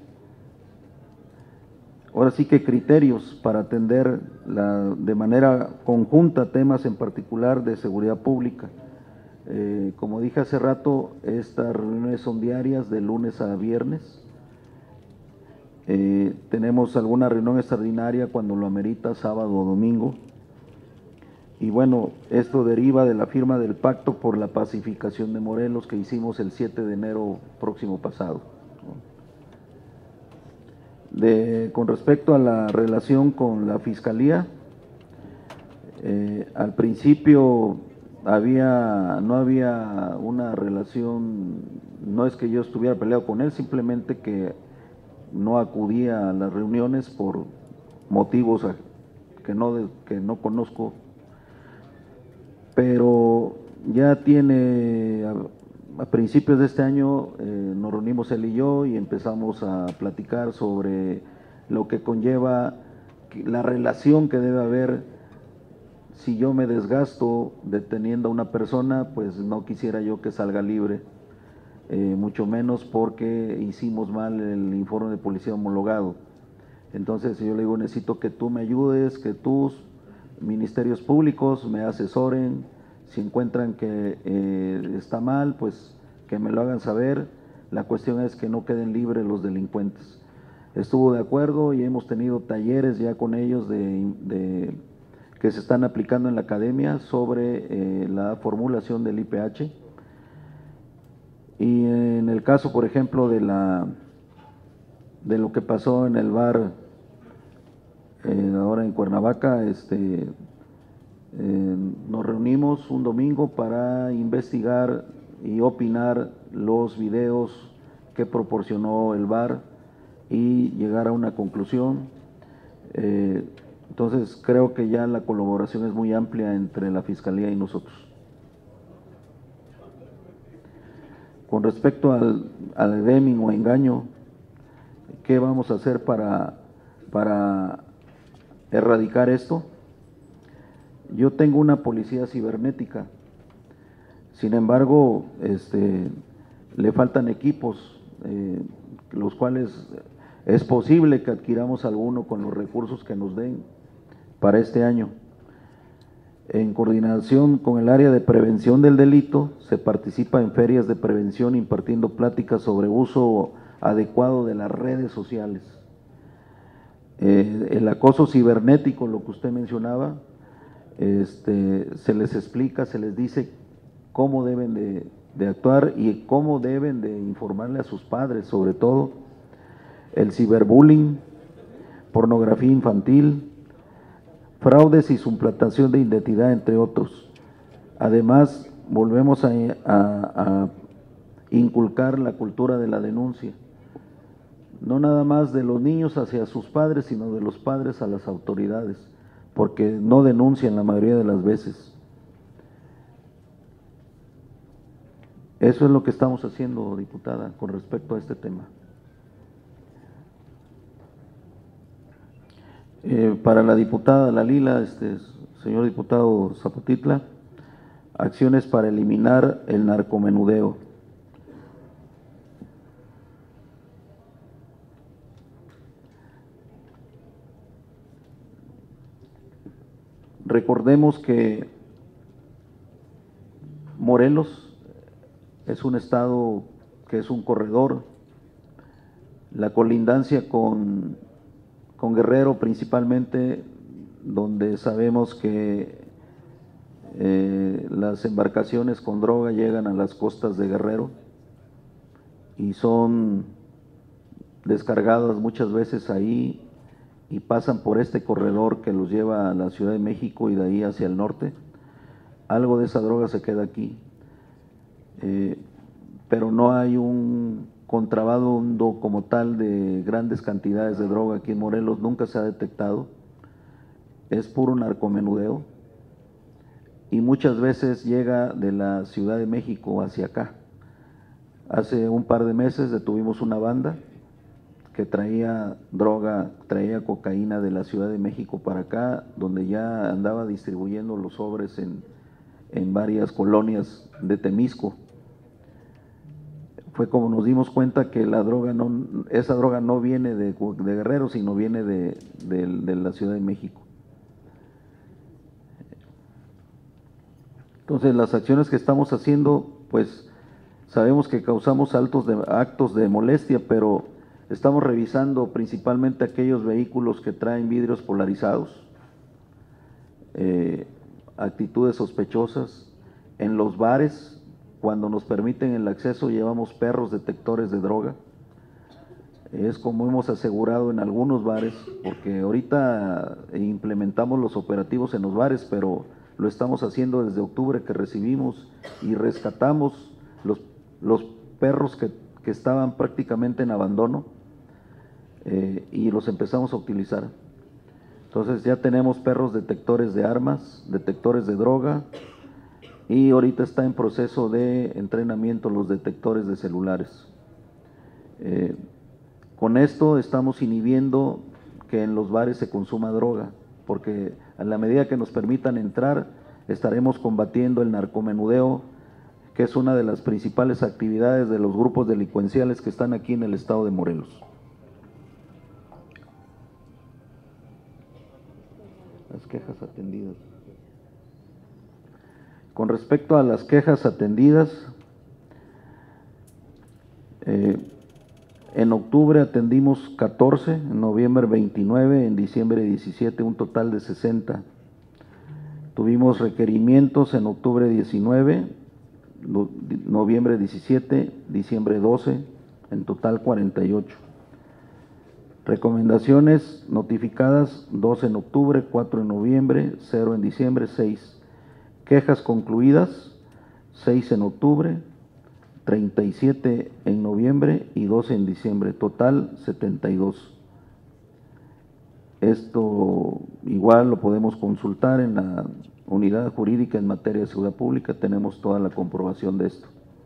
ahora sí que criterios para atender la, de manera conjunta temas en particular de seguridad pública. Eh, como dije hace rato, estas reuniones son diarias de lunes a viernes. Eh, tenemos alguna reunión extraordinaria cuando lo amerita, sábado o domingo. Y bueno, esto deriva de la firma del Pacto por la Pacificación de Morelos que hicimos el siete de enero próximo pasado. De, con respecto a la relación con la Fiscalía, eh, al principio había, no había una relación, no es que yo estuviera peleado con él, simplemente que no acudía a las reuniones por motivos que no, que no conozco, pero ya tiene, a, a principios de este año eh, nos reunimos él y yo y empezamos a platicar sobre lo que conlleva la relación que debe haber. Si yo me desgasto deteniendo a una persona, pues no quisiera yo que salga libre, eh, mucho menos porque hicimos mal el informe de policía homologado. Entonces yo le digo, necesito que tú me ayudes, que tus ministerios públicos me asesoren, si encuentran que eh, está mal, pues que me lo hagan saber. La cuestión es que no queden libres los delincuentes. Estuvo de acuerdo y hemos tenido talleres ya con ellos de... de que se están aplicando en la academia sobre eh, la formulación del I P H. Y en el caso, por ejemplo, de la de lo que pasó en el bar eh, ahora en Cuernavaca, este, eh, nos reunimos un domingo para investigar y opinar los videos que proporcionó el bar y llegar a una conclusión. Eh, Entonces creo que ya la colaboración es muy amplia entre la Fiscalía y nosotros. Con respecto al, al deming o engaño, ¿qué vamos a hacer para, para erradicar esto? Yo tengo una policía cibernética, sin embargo, este, le faltan equipos, eh, los cuales es posible que adquiramos alguno con los recursos que nos den para este año. En coordinación con el área de prevención del delito, se participa en ferias de prevención impartiendo pláticas sobre uso adecuado de las redes sociales. Eh, el acoso cibernético, lo que usted mencionaba, este, se les explica, se les dice cómo deben de, de actuar y cómo deben de informarle a sus padres, sobre todo. El ciberbullying, pornografía infantil, fraudes y suplantación de identidad, entre otros. Además, volvemos a, a, a inculcar la cultura de la denuncia, no nada más de los niños hacia sus padres, sino de los padres a las autoridades, porque no denuncian la mayoría de las veces. Eso es lo que estamos haciendo, diputada, con respecto a este tema. Eh, para la diputada La Lila, este, señor diputado Zapotitla, acciones para eliminar el narcomenudeo. Recordemos que Morelos es un estado que es un corredor, la colindancia con, con Guerrero principalmente, donde sabemos que eh, las embarcaciones con droga llegan a las costas de Guerrero y son descargadas muchas veces ahí y pasan por este corredor que los lleva a la Ciudad de México y de ahí hacia el norte. Algo de esa droga se queda aquí, eh, pero no hay un contrabando como tal de grandes cantidades de droga aquí en Morelos, nunca se ha detectado. Es puro narcomenudeo y muchas veces llega de la Ciudad de México hacia acá. Hace un par de meses detuvimos una banda que traía droga, traía cocaína de la Ciudad de México para acá, donde ya andaba distribuyendo los sobres en, en varias colonias de Temisco. Fue como nos dimos cuenta que la droga no, esa droga no viene de, de Guerrero, sino viene de, de, de la Ciudad de México. Entonces, las acciones que estamos haciendo, pues sabemos que causamos altos de, actos de molestia, pero estamos revisando principalmente aquellos vehículos que traen vidrios polarizados, eh, actitudes sospechosas. En los bares, cuando nos permiten el acceso, llevamos perros detectores de droga. Es como hemos asegurado en algunos bares, porque ahorita implementamos los operativos en los bares, pero lo estamos haciendo desde octubre que recibimos y rescatamos los, los perros que, que estaban prácticamente en abandono. Eh, y los empezamos a utilizar. Entonces ya tenemos perros detectores de armas, detectores de droga, y ahorita está en proceso de entrenamiento los detectores de celulares. Eh, con esto estamos inhibiendo que en los bares se consuma droga, porque a la medida que nos permitan entrar, estaremos combatiendo el narcomenudeo, que es una de las principales actividades de los grupos delincuenciales que están aquí en el estado de Morelos. Las quejas atendidas. Con respecto a las quejas atendidas, eh, en octubre atendimos catorce, en noviembre veintinueve, en diciembre diecisiete, un total de sesenta. Tuvimos requerimientos en octubre diecinueve, no, noviembre diecisiete, diciembre doce, en total cuarenta y ocho. Recomendaciones notificadas, dos en octubre, cuatro en noviembre, cero en diciembre, seis. Quejas concluidas, seis en octubre, treinta y siete en noviembre y doce en diciembre, total setenta y dos. Esto igual lo podemos consultar en la unidad jurídica en materia de seguridad pública, tenemos toda la comprobación de esto.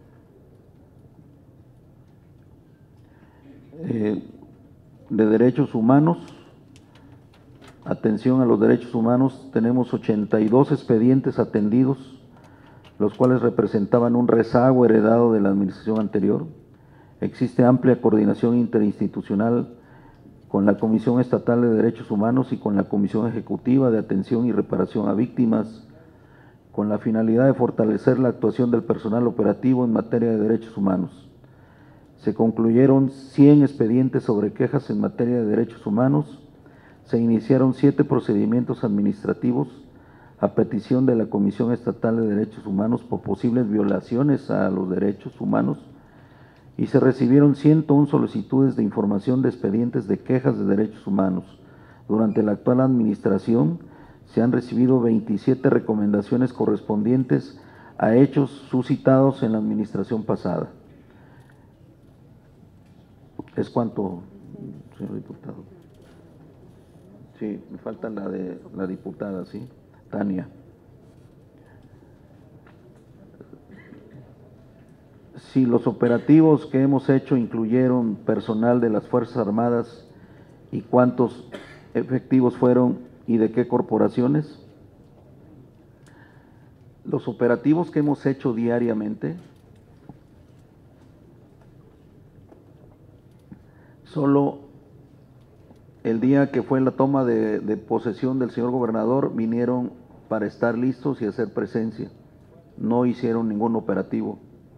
Eh, de derechos humanos, atención a los derechos humanos, tenemos ochenta y dos expedientes atendidos, los cuales representaban un rezago heredado de la administración anterior. Existe amplia coordinación interinstitucional con la Comisión Estatal de Derechos Humanos y con la Comisión Ejecutiva de Atención y Reparación a Víctimas, con la finalidad de fortalecer la actuación del personal operativo en materia de derechos humanos. Se concluyeron cien expedientes sobre quejas en materia de derechos humanos, se iniciaron siete procedimientos administrativos a petición de la Comisión Estatal de Derechos Humanos por posibles violaciones a los derechos humanos y se recibieron ciento una solicitudes de información de expedientes de quejas de derechos humanos. Durante la actual administración se han recibido veintisiete recomendaciones correspondientes a hechos suscitados en la administración pasada. ¿Es cuánto, señor diputado? Sí, me falta la de la diputada, ¿sí? Tania. Si los operativos que hemos hecho incluyeron personal de las Fuerzas Armadas y cuántos efectivos fueron y de qué corporaciones. los operativos que hemos hecho diariamente, solo el día que fue la toma de, de posesión del señor gobernador vinieron para estar listos y hacer presencia. No hicieron ningún operativo.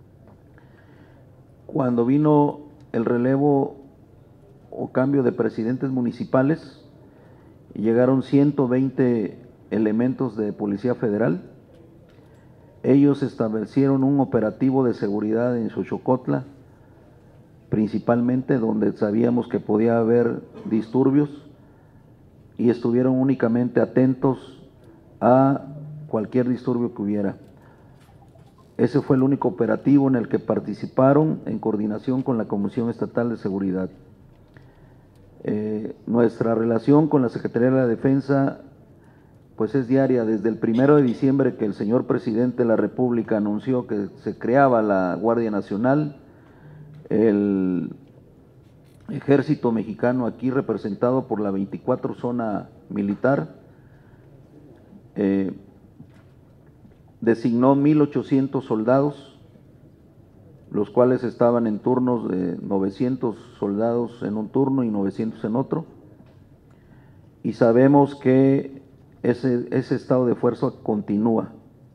Cuando vino el relevo o cambio de presidentes municipales, llegaron ciento veinte elementos de Policía Federal. Ellos establecieron un operativo de seguridad en Xochocotla, principalmente donde sabíamos que podía haber disturbios, y estuvieron únicamente atentos a cualquier disturbio que hubiera. Ese fue el único operativo en el que participaron en coordinación con la Comisión Estatal de Seguridad. Eh, nuestra relación con la Secretaría de la Defensa pues es diaria. Desde el primero de diciembre que el señor presidente de la República anunció que se creaba la Guardia Nacional, el ejército mexicano aquí representado por la veinticuatro Zona Militar eh, designó mil ochocientos soldados, los cuales estaban en turnos de novecientos soldados en un turno y novecientos en otro, y sabemos que ese, ese estado de fuerza continúa.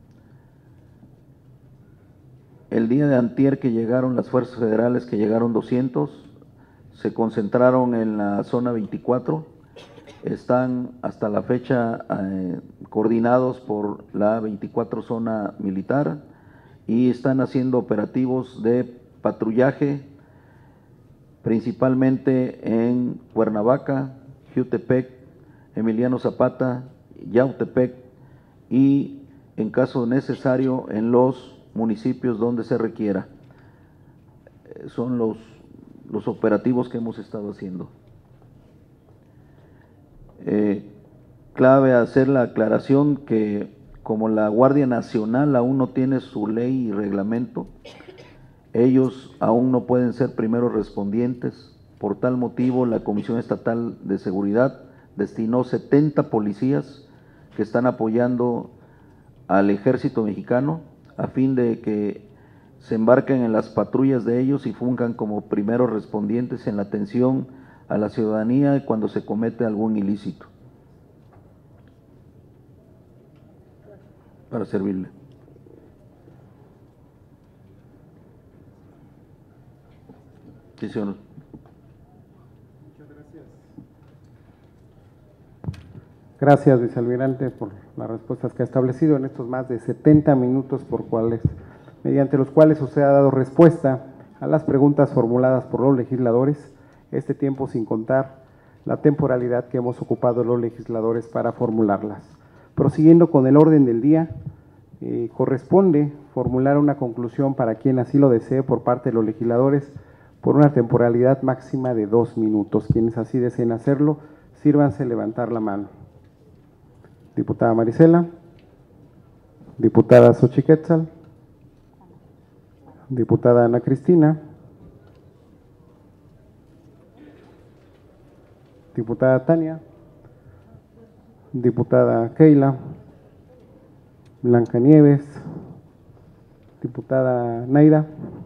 El día de antier que llegaron las fuerzas federales, que llegaron doscientos, se concentraron en la zona veinticuatro, están hasta la fecha eh, coordinados por la veinticuatro Zona Militar y están haciendo operativos de patrullaje, principalmente en Cuernavaca, Jiutepec, Emiliano Zapata, Yautepec y, en caso necesario, en los municipios donde se requiera. Son los, los operativos que hemos estado haciendo. Eh, clave hacer la aclaración que como la Guardia Nacional aún no tiene su ley y reglamento, ellos aún no pueden ser primeros respondientes. Por tal motivo, la Comisión Estatal de Seguridad destinó setenta policías que están apoyando al ejército mexicano a fin de que se embarquen en las patrullas de ellos y funjan como primeros respondientes en la atención a la ciudadanía cuando se comete algún ilícito. Para servirle. Sí, señor. Gracias, vicealmirante, por las respuestas que ha establecido en estos más de setenta minutos por cuales, mediante los cuales usted ha dado respuesta a las preguntas formuladas por los legisladores, este tiempo sin contar la temporalidad que hemos ocupado los legisladores para formularlas. Prosiguiendo con el orden del día, eh, corresponde formular una conclusión para quien así lo desee por parte de los legisladores por una temporalidad máxima de dos minutos. Quienes así deseen hacerlo, sírvanse levantar la mano. Diputada Marisela, diputada Xochiquetzal, diputada Ana Cristina, diputada Tania, diputada Keila, Blanca Nieves, diputada Naida.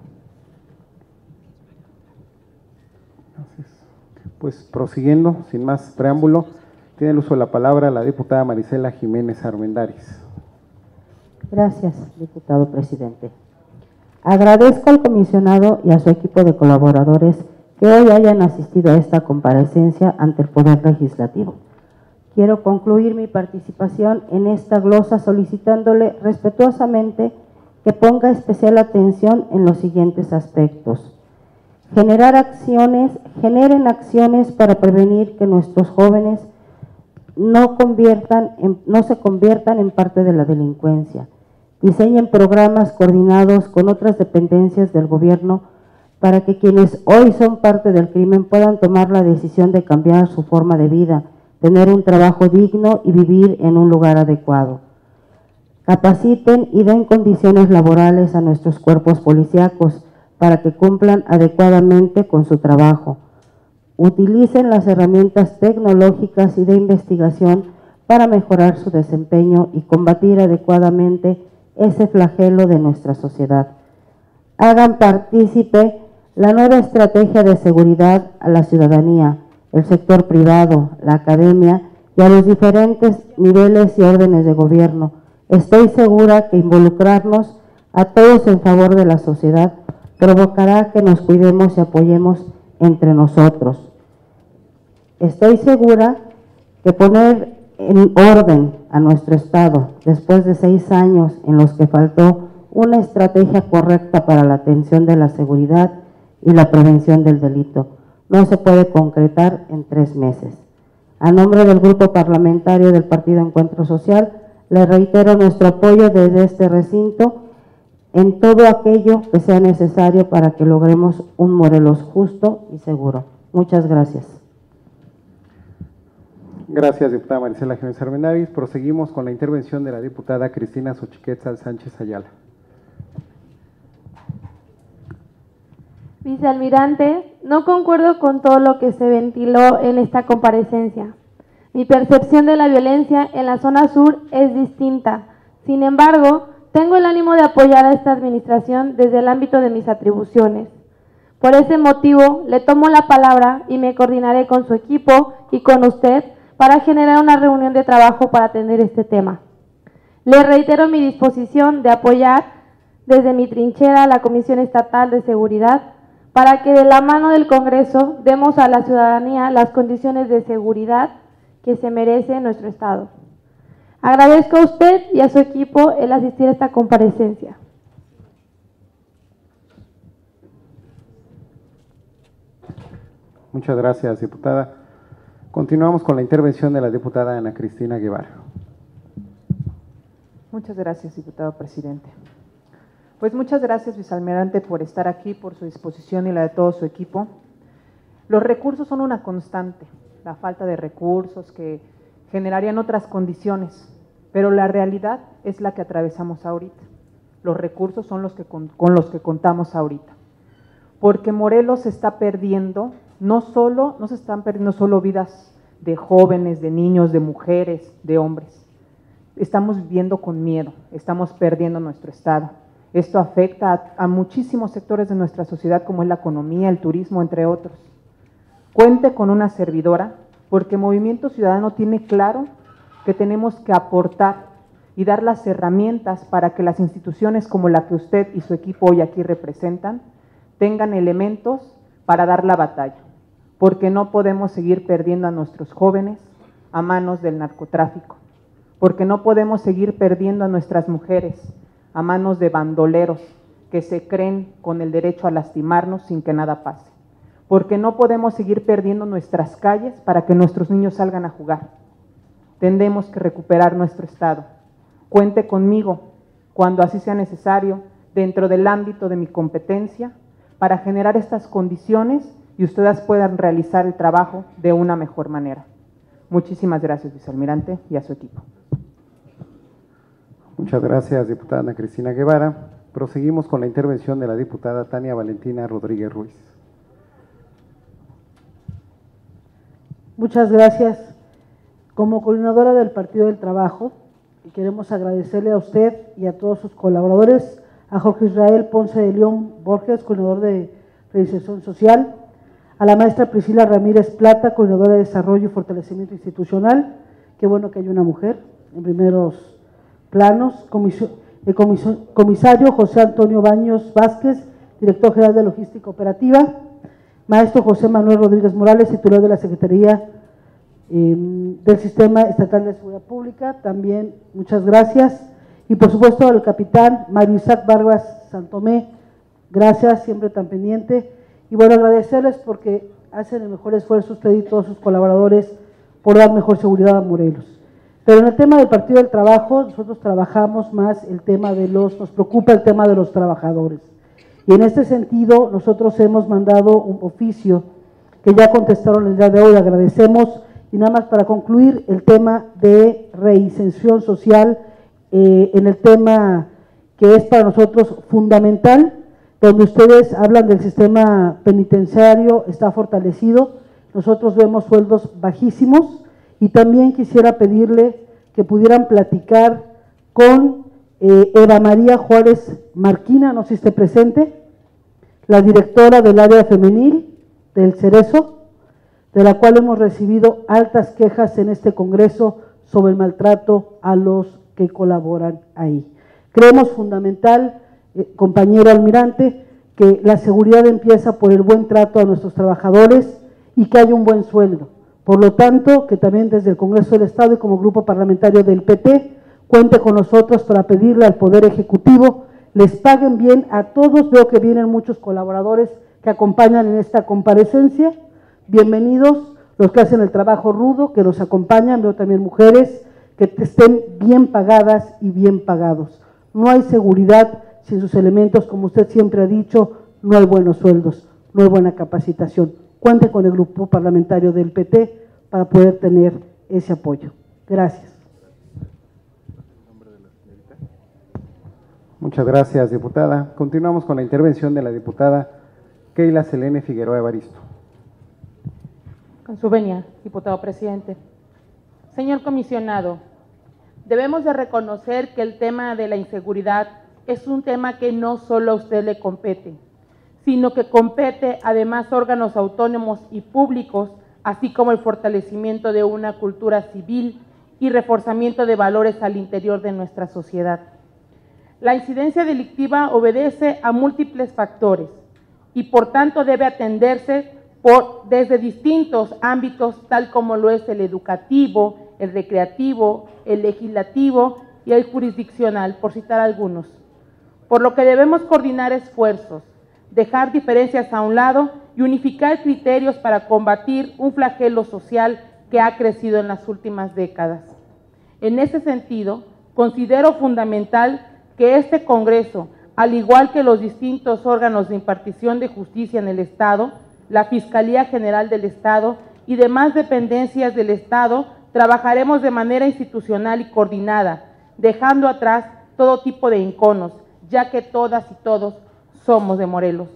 Pues prosiguiendo, sin más preámbulo, tiene el uso de la palabra la diputada Marisela Jiménez Armendáriz. Gracias, diputado presidente. Agradezco al comisionado y a su equipo de colaboradores que hoy hayan asistido a esta comparecencia ante el Poder Legislativo. Quiero concluir mi participación en esta glosa solicitándole respetuosamente que ponga especial atención en los siguientes aspectos. Generar acciones, generen acciones para prevenir que nuestros jóvenes no, conviertan en, no se conviertan en parte de la delincuencia. Diseñen programas coordinados con otras dependencias del gobierno para que quienes hoy son parte del crimen puedan tomar la decisión de cambiar su forma de vida, tener un trabajo digno y vivir en un lugar adecuado. Capaciten y den condiciones laborales a nuestros cuerpos policíacos para que cumplan adecuadamente con su trabajo. Utilicen las herramientas tecnológicas y de investigación para mejorar su desempeño y combatir adecuadamente ese flagelo de nuestra sociedad. Hagan partícipe la nueva estrategia de seguridad a la ciudadanía, el sector privado, la academia y a los diferentes niveles y órdenes de gobierno. Estoy segura que involucrarnos a todos en favor de la sociedad provocará que nos cuidemos y apoyemos entre nosotros. Estoy segura que poner en orden a nuestro Estado, después de seis años en los que faltó una estrategia correcta para la atención de la seguridad y la prevención del delito, no se puede concretar en tres meses. A nombre del Grupo Parlamentario del Partido Encuentro Social, le reitero nuestro apoyo desde este recinto en todo aquello que sea necesario para que logremos un Morelos justo y seguro. Muchas gracias. Gracias, diputada Marisela Jiménez Armendáriz. Proseguimos con la intervención de la diputada Cristina Xochiquetzal Sánchez Ayala. Vicealmirante, no concuerdo con todo lo que se ventiló en esta comparecencia. Mi percepción de la violencia en la zona sur es distinta. Sin embargo, tengo el ánimo de apoyar a esta administración desde el ámbito de mis atribuciones. Por ese motivo, le tomo la palabra y me coordinaré con su equipo y con usted para generar una reunión de trabajo para atender este tema. Le reitero mi disposición de apoyar desde mi trinchera a la Comisión Estatal de Seguridad para que de la mano del Congreso demos a la ciudadanía las condiciones de seguridad que se merece nuestro Estado. Agradezco a usted y a su equipo el asistir a esta comparecencia. Muchas gracias, diputada. Continuamos con la intervención de la diputada Ana Cristina Guevara. Muchas gracias, diputado presidente. Pues muchas gracias, vicealmirante, por estar aquí, por su disposición y la de todo su equipo. Los recursos son una constante, la falta de recursos que generarían otras condiciones, pero la realidad es la que atravesamos ahorita. Los recursos son los que con, con los que contamos ahorita, porque Morelos se está perdiendo, no solo, no se están perdiendo solo vidas de jóvenes, de niños, de mujeres, de hombres. Estamos viviendo con miedo, estamos perdiendo nuestro Estado. Esto afecta a, a muchísimos sectores de nuestra sociedad, como es la economía, el turismo, entre otros. Cuente con una servidora, porque Movimiento Ciudadano tiene claro que tenemos que aportar y dar las herramientas para que las instituciones como la que usted y su equipo hoy aquí representan tengan elementos para dar la batalla, porque no podemos seguir perdiendo a nuestros jóvenes a manos del narcotráfico, porque no podemos seguir perdiendo a nuestras mujeres a manos de bandoleros que se creen con el derecho a lastimarnos sin que nada pase, porque no podemos seguir perdiendo nuestras calles para que nuestros niños salgan a jugar. Tenemos que recuperar nuestro Estado. Cuente conmigo cuando así sea necesario, dentro del ámbito de mi competencia, para generar estas condiciones y ustedes puedan realizar el trabajo de una mejor manera. Muchísimas gracias, vicealmirante, y a su equipo. Muchas gracias, diputada Ana Cristina Guevara. Proseguimos con la intervención de la diputada Tania Valentina Rodríguez Ruiz. Muchas gracias. Como coordinadora del Partido del Trabajo, queremos agradecerle a usted y a todos sus colaboradores, a Jorge Israel Ponce de León Borges, coordinador de Reinserción Social, a la maestra Priscila Ramírez Plata, coordinadora de Desarrollo y Fortalecimiento Institucional. Qué bueno que hay una mujer en primeros planos. Comiso, el comiso, comisario José Antonio Baños Vázquez, director general de Logística Operativa. Maestro José Manuel Rodríguez Morales, titular de la Secretaría eh, del Sistema Estatal de Seguridad Pública, también muchas gracias. Y por supuesto al capitán Mario Isaac Vargas Santomé, gracias, siempre tan pendiente. Y bueno, agradecerles porque hacen el mejor esfuerzo usted y todos sus colaboradores por dar mejor seguridad a Morelos. Pero en el tema del Partido del Trabajo, nosotros trabajamos más el tema de los, nos preocupa el tema de los trabajadores. Y en este sentido, nosotros hemos mandado un oficio que ya contestaron el día de hoy, agradecemos, y nada más para concluir, el tema de reinserción social, eh, en el tema que es para nosotros fundamental, donde ustedes hablan del sistema penitenciario, está fortalecido, nosotros vemos sueldos bajísimos, y también quisiera pedirle que pudieran platicar con eh, Eva María Juárez Marquina, no sé si esté presente, la directora del área femenil del Cerezo, de la cual hemos recibido altas quejas en este Congreso sobre el maltrato a los que colaboran ahí. Creemos fundamental, eh, compañero almirante, que la seguridad empieza por el buen trato a nuestros trabajadores y que haya un buen sueldo. Por lo tanto, que también desde el Congreso del Estado y como grupo parlamentario del P T, cuente con nosotros para pedirle al Poder Ejecutivo les paguen bien a todos. Veo que vienen muchos colaboradores que acompañan en esta comparecencia. Bienvenidos los que hacen el trabajo rudo, que nos acompañan. Veo también mujeres que estén bien pagadas y bien pagados. No hay seguridad sin sus elementos, como usted siempre ha dicho, no hay buenos sueldos, no hay buena capacitación. Cuente con el grupo parlamentario del P T para poder tener ese apoyo. Gracias. Muchas gracias, diputada. Continuamos con la intervención de la diputada Keila Selene Figueroa Evaristo. Con su venia, diputado presidente. Señor comisionado, debemos de reconocer que el tema de la inseguridad es un tema que no solo a usted le compete, sino que compete además a órganos autónomos y públicos, así como el fortalecimiento de una cultura civil y reforzamiento de valores al interior de nuestra sociedad. La incidencia delictiva obedece a múltiples factores y por tanto debe atenderse por, desde distintos ámbitos, tal como lo es el educativo, el recreativo, el legislativo y el jurisdiccional, por citar algunos. Por lo que debemos coordinar esfuerzos, dejar diferencias a un lado y unificar criterios para combatir un flagelo social que ha crecido en las últimas décadas. En ese sentido, considero fundamental que este Congreso, al igual que los distintos órganos de impartición de justicia en el Estado, la Fiscalía General del Estado y demás dependencias del Estado, trabajaremos de manera institucional y coordinada, dejando atrás todo tipo de enconos, ya que todas y todos somos de Morelos.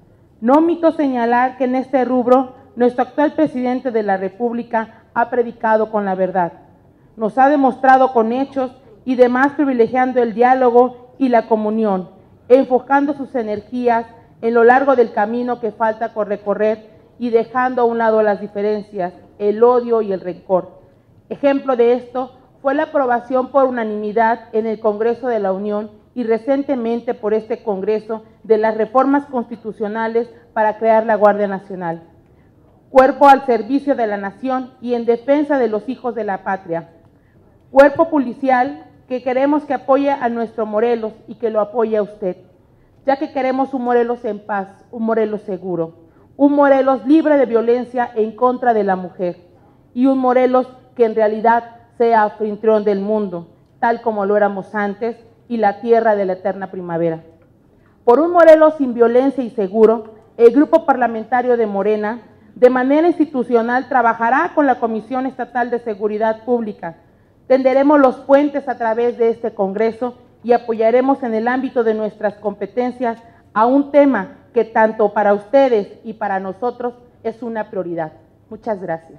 No omito señalar que en este rubro, nuestro actual presidente de la República ha predicado con la verdad. Nos ha demostrado con hechos y demás privilegiando el diálogo y la comunión, enfocando sus energías en lo largo del camino que falta por recorrer y dejando a un lado las diferencias, el odio y el rencor. Ejemplo de esto fue la aprobación por unanimidad en el Congreso de la Unión y recientemente por este Congreso de las reformas constitucionales para crear la Guardia Nacional, cuerpo al servicio de la nación y en defensa de los hijos de la patria, cuerpo policial que queremos que apoye a nuestro Morelos y que lo apoye a usted, ya que queremos un Morelos en paz, un Morelos seguro, un Morelos libre de violencia en contra de la mujer y un Morelos que en realidad sea anfitrión del mundo, tal como lo éramos antes, y la tierra de la eterna primavera. Por un Morelos sin violencia y seguro, el Grupo Parlamentario de Morena, de manera institucional, trabajará con la Comisión Estatal de Seguridad Pública. Tenderemos los puentes a través de este Congreso y apoyaremos en el ámbito de nuestras competencias a un tema que tanto para ustedes y para nosotros es una prioridad. Muchas gracias.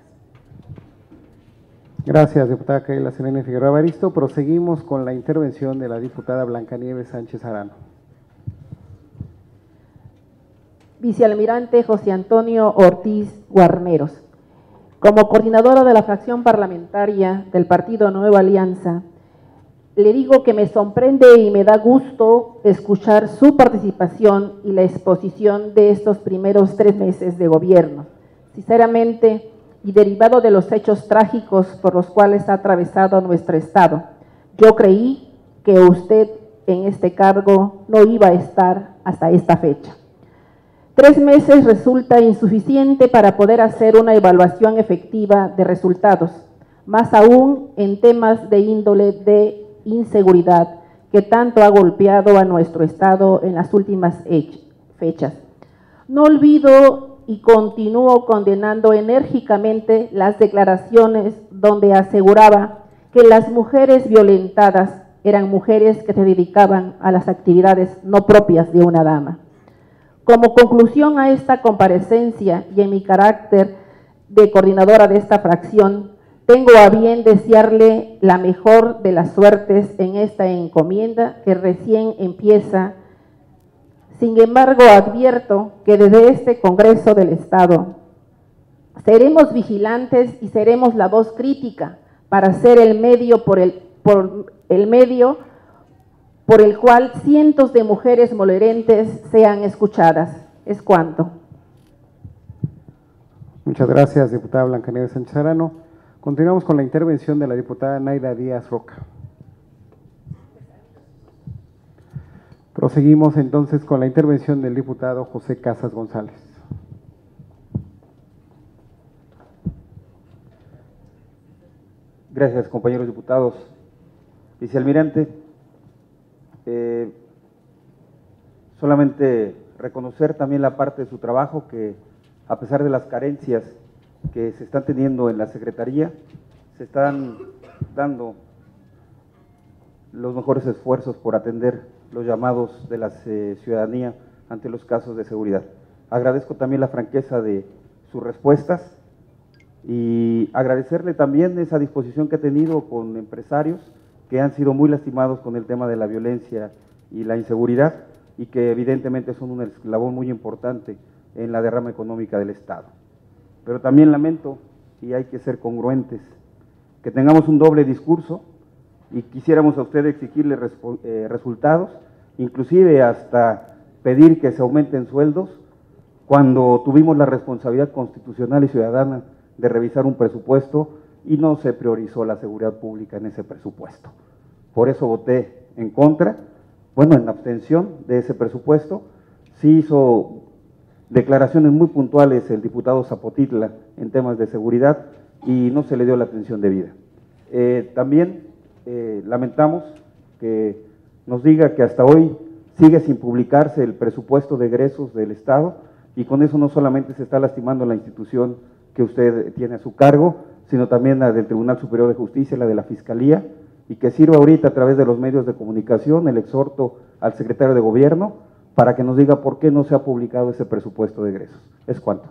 Gracias, diputada Keila Selene Figueroa Evaristo. Proseguimos con la intervención de la diputada Blancanieves Sánchez Arano. Vicealmirante José Antonio Ortiz Guarneros. Como coordinadora de la fracción parlamentaria del Partido Nueva Alianza, le digo que me sorprende y me da gusto escuchar su participación y la exposición de estos primeros tres meses de gobierno. Sinceramente, y derivado de los hechos trágicos por los cuales ha atravesado nuestro Estado, yo creí que usted en este cargo no iba a estar hasta esta fecha. Tres meses resulta insuficiente para poder hacer una evaluación efectiva de resultados, más aún en temas de índole de inseguridad que tanto ha golpeado a nuestro Estado en las últimas fechas. No olvido y continúo condenando enérgicamente las declaraciones donde aseguraba que las mujeres violentadas eran mujeres que se dedicaban a las actividades no propias de una dama. Como conclusión a esta comparecencia y en mi carácter de coordinadora de esta fracción, tengo a bien desearle la mejor de las suertes en esta encomienda que recién empieza. Sin embargo, advierto que desde este Congreso del Estado seremos vigilantes y seremos la voz crítica para ser el medio por el, por el medio por el cual cientos de mujeres molerentes sean escuchadas. Es cuanto. Muchas gracias, diputada Blanca Nieves Sánchez Arano. Continuamos con la intervención de la diputada Naida Díaz Roca. Proseguimos entonces con la intervención del diputado José Casas González. Gracias, compañeros diputados. Vicealmirante, eh, solamente reconocer también la parte de su trabajo que, a pesar de las carencias que se están teniendo en la Secretaría, se están dando los mejores esfuerzos por atender los llamados de la eh, ciudadanía ante los casos de seguridad. Agradezco también la franqueza de sus respuestas y agradecerle también esa disposición que ha tenido con empresarios que han sido muy lastimados con el tema de la violencia y la inseguridad y que evidentemente son un eslabón muy importante en la derrama económica del Estado. Pero también lamento, y hay que ser congruentes, que tengamos un doble discurso y quisiéramos a usted exigirle eh, resultados, inclusive hasta pedir que se aumenten sueldos, cuando tuvimos la responsabilidad constitucional y ciudadana de revisar un presupuesto y no se priorizó la seguridad pública en ese presupuesto. Por eso voté en contra, bueno, en abstención de ese presupuesto. Sí hizo declaraciones muy puntuales el diputado Zapotitla en temas de seguridad y no se le dio la atención debida. Eh, también eh, lamentamos que nos diga que hasta hoy sigue sin publicarse el presupuesto de egresos del Estado y con eso no solamente se está lastimando la institución que usted tiene a su cargo, sino también la del Tribunal Superior de Justicia, la de la Fiscalía, y que sirva ahorita a través de los medios de comunicación el exhorto al secretario de Gobierno para que nos diga por qué no se ha publicado ese presupuesto de egresos. Es cuanto.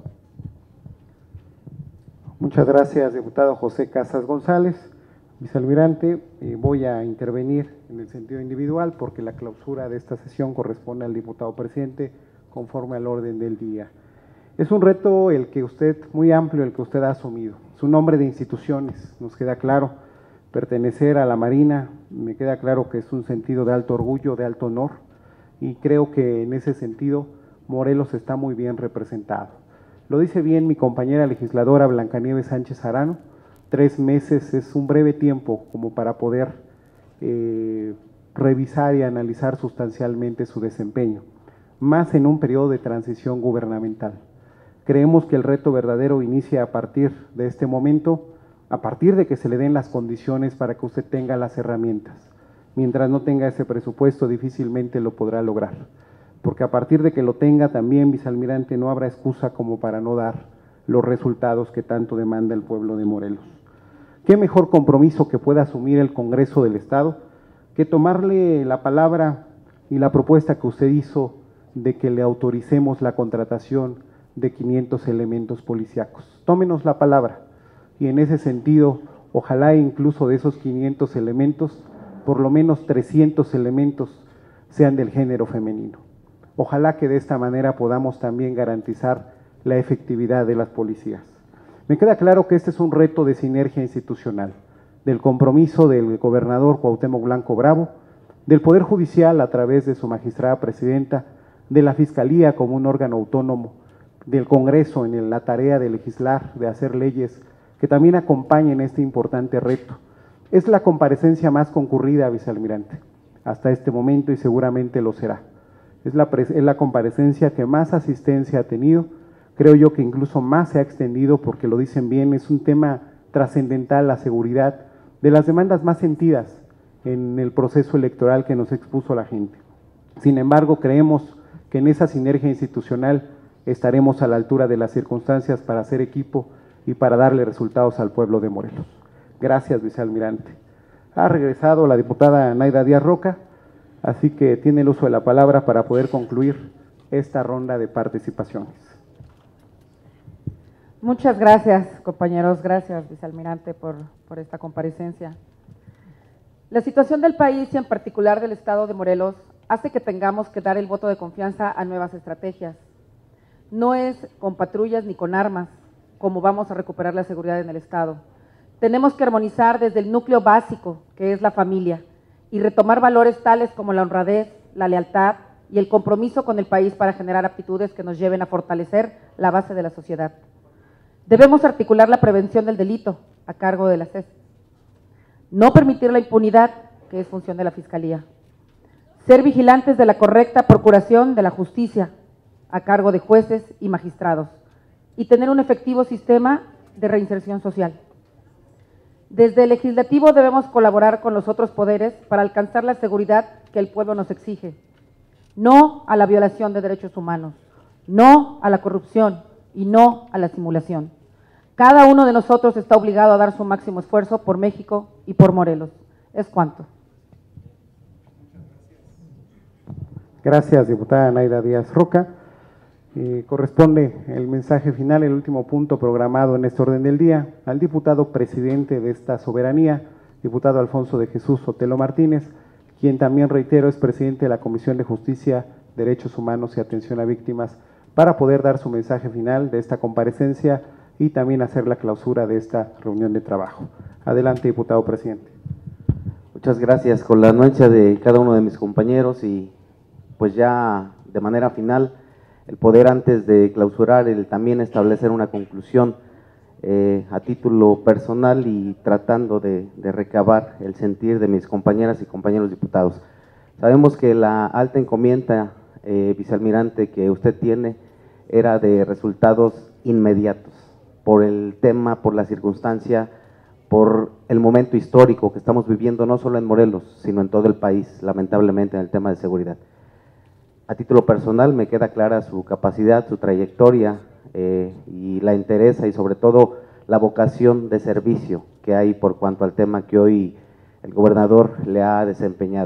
Muchas gracias, diputado José Casas González. Vicealmirante, eh, voy a intervenir en el sentido individual porque la clausura de esta sesión corresponde al diputado presidente conforme al orden del día. Es un reto el que usted, muy amplio, el que usted ha asumido. Es un hombre de instituciones, nos queda claro. Pertenecer a la Marina, me queda claro que es un sentido de alto orgullo, de alto honor, y creo que en ese sentido Morelos está muy bien representado. Lo dice bien mi compañera legisladora Blanca Nieves Sánchez Arano, tres meses es un breve tiempo como para poder eh, revisar y analizar sustancialmente su desempeño, más en un periodo de transición gubernamental. Creemos que el reto verdadero inicia a partir de este momento, a partir de que se le den las condiciones para que usted tenga las herramientas. Mientras no tenga ese presupuesto, difícilmente lo podrá lograr, porque a partir de que lo tenga también, vicealmirante, no habrá excusa como para no dar los resultados que tanto demanda el pueblo de Morelos. ¿Qué mejor compromiso que pueda asumir el Congreso del Estado que tomarle la palabra y la propuesta que usted hizo de que le autoricemos la contratación de quinientos elementos policíacos? Tómenos la palabra y en ese sentido, ojalá incluso de esos quinientos elementos, por lo menos trescientos elementos sean del género femenino. Ojalá que de esta manera podamos también garantizar la efectividad de las policías. Me queda claro que este es un reto de sinergia institucional, del compromiso del gobernador Cuauhtémoc Blanco Bravo, del Poder Judicial a través de su magistrada presidenta, de la Fiscalía como un órgano autónomo, del Congreso en la tarea de legislar, de hacer leyes que también acompañen este importante reto. Es la comparecencia más concurrida, vicealmirante, hasta este momento y seguramente lo será. Es la, es la comparecencia que más asistencia ha tenido, creo yo que incluso más se ha extendido porque lo dicen bien, es un tema trascendental, la seguridad, de las demandas más sentidas en el proceso electoral que nos expuso la gente. Sin embargo, creemos que en esa sinergia institucional estaremos a la altura de las circunstancias para hacer equipo y para darle resultados al pueblo de Morelos. Gracias, vicealmirante. Ha regresado la diputada Naida Díaz Roca, así que tiene el uso de la palabra para poder concluir esta ronda de participaciones. Muchas gracias, compañeros. Gracias, vicealmirante, por, por esta comparecencia. La situación del país y en particular del estado de Morelos hace que tengamos que dar el voto de confianza a nuevas estrategias. No es con patrullas ni con armas como vamos a recuperar la seguridad en el estado. Tenemos que armonizar desde el núcleo básico, que es la familia, y retomar valores tales como la honradez, la lealtad y el compromiso con el país para generar aptitudes que nos lleven a fortalecer la base de la sociedad. Debemos articular la prevención del delito a cargo de la C E S. No permitir la impunidad, que es función de la Fiscalía. Ser vigilantes de la correcta procuración de la justicia a cargo de jueces y magistrados. Y tener un efectivo sistema de reinserción social. Desde el legislativo debemos colaborar con los otros poderes para alcanzar la seguridad que el pueblo nos exige. No a la violación de derechos humanos, no a la corrupción y no a la simulación. Cada uno de nosotros está obligado a dar su máximo esfuerzo por México y por Morelos. Es cuanto. Gracias, diputada Naida Díaz Roca. Eh, corresponde el mensaje final, el último punto programado en este orden del día, al diputado presidente de esta soberanía, diputado Alfonso de Jesús Sotelo Martínez, quien también, reitero, es presidente de la Comisión de Justicia, Derechos Humanos y Atención a Víctimas, para poder dar su mensaje final de esta comparecencia y también hacer la clausura de esta reunión de trabajo. Adelante, diputado presidente. Muchas gracias. Con la anuencia de cada uno de mis compañeros y pues ya de manera final, el poder antes de clausurar, el también establecer una conclusión eh, a título personal y tratando de, de recabar el sentir de mis compañeras y compañeros diputados. Sabemos que la alta encomienda, eh, vicealmirante, que usted tiene era de resultados inmediatos, por el tema, por la circunstancia, por el momento histórico que estamos viviendo, no solo en Morelos, sino en todo el país, lamentablemente, en el tema de seguridad. A título personal me queda clara su capacidad, su trayectoria eh, y la interesa y sobre todo la vocación de servicio que hay por cuanto al tema que hoy el gobernador le ha desempeñado.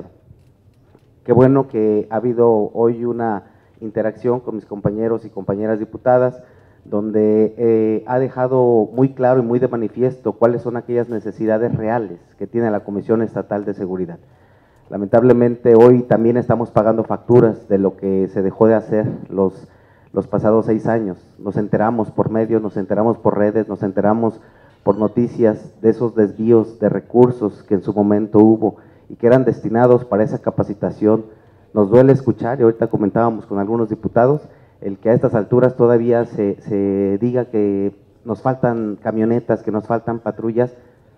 Qué bueno que ha habido hoy una interacción con mis compañeros y compañeras diputadas, donde eh, ha dejado muy claro y muy de manifiesto cuáles son aquellas necesidades reales que tiene la Comisión Estatal de Seguridad. Lamentablemente hoy también estamos pagando facturas de lo que se dejó de hacer los, los pasados seis años. Nos enteramos por medios, nos enteramos por redes, nos enteramos por noticias de esos desvíos de recursos que en su momento hubo y que eran destinados para esa capacitación. Nos duele escuchar, y ahorita comentábamos con algunos diputados, el que a estas alturas todavía se, se diga que nos faltan camionetas, que nos faltan patrullas,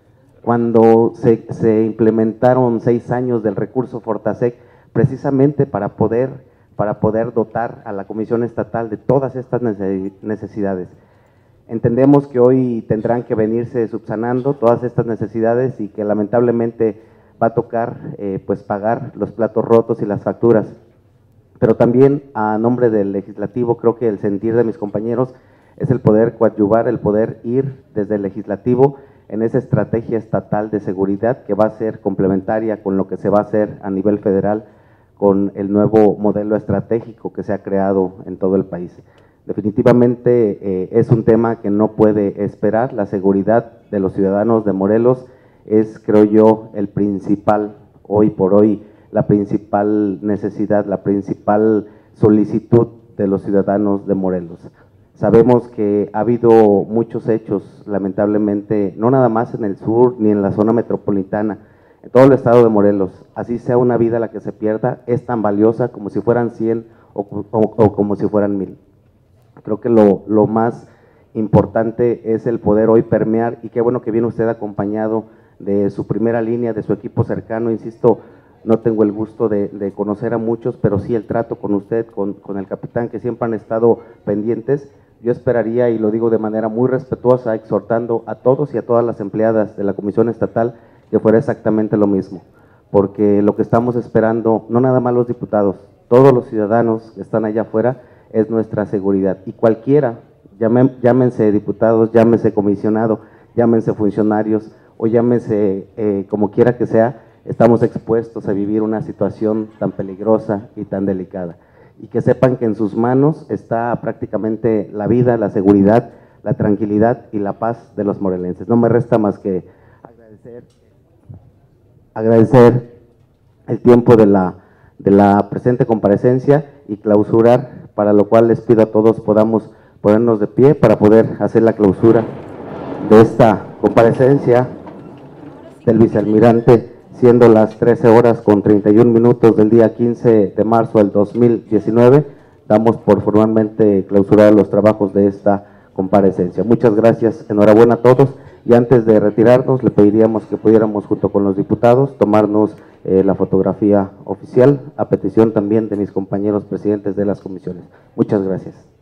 cuando se, se implementaron seis años del recurso Fortasec, precisamente para poder, para poder dotar a la Comisión Estatal de todas estas necesidades. Entendemos que hoy tendrán que venirse subsanando todas estas necesidades y que lamentablemente va a tocar eh, pues pagar los platos rotos y las facturas. Pero también a nombre del legislativo creo que el sentir de mis compañeros es el poder coadyuvar, el poder ir desde el legislativo en esa estrategia estatal de seguridad que va a ser complementaria con lo que se va a hacer a nivel federal con el nuevo modelo estratégico que se ha creado en todo el país. Definitivamente eh, es un tema que no puede esperar. La seguridad de los ciudadanos de Morelos es, creo yo, el principal, hoy por hoy, la principal necesidad, la principal solicitud de los ciudadanos de Morelos. Sabemos que ha habido muchos hechos, lamentablemente, no nada más en el sur ni en la zona metropolitana, en todo el estado de Morelos. Así sea una vida la que se pierda, es tan valiosa como si fueran cien o, o, o como si fueran mil. Creo que lo, lo más importante es el poder hoy permear, y qué bueno que viene usted acompañado de su primera línea, de su equipo cercano. Insisto, no tengo el gusto de, de conocer a muchos, pero sí el trato con usted, con, con el capitán, que siempre han estado pendientes. Yo esperaría, y lo digo de manera muy respetuosa, exhortando a todos y a todas las empleadas de la Comisión Estatal que fuera exactamente lo mismo, porque lo que estamos esperando, no nada más los diputados, todos los ciudadanos que están allá afuera, es nuestra seguridad. Y cualquiera, llamen, llámense diputados, llámense comisionado, llámense funcionarios o llámense eh, como quiera que sea, estamos expuestos a vivir una situación tan peligrosa y tan delicada. Y que sepan que en sus manos está prácticamente la vida, la seguridad la tranquilidad y la paz de los morelenses. No me resta más que agradecer, agradecer el tiempo de la, de la presente comparecencia y clausurar, para lo cual les pido a todos podamos ponernos de pie para poder hacer la clausura de esta comparecencia del vicealmirante, siendo las trece horas con treinta y un minutos del día quince de marzo del dos mil diecinueve, damos por formalmente clausurar los trabajos de esta comparecencia. Muchas gracias, enhorabuena a todos, y antes de retirarnos le pediríamos que pudiéramos junto con los diputados tomarnos eh, la fotografía oficial, a petición también de mis compañeros presidentes de las comisiones. Muchas gracias.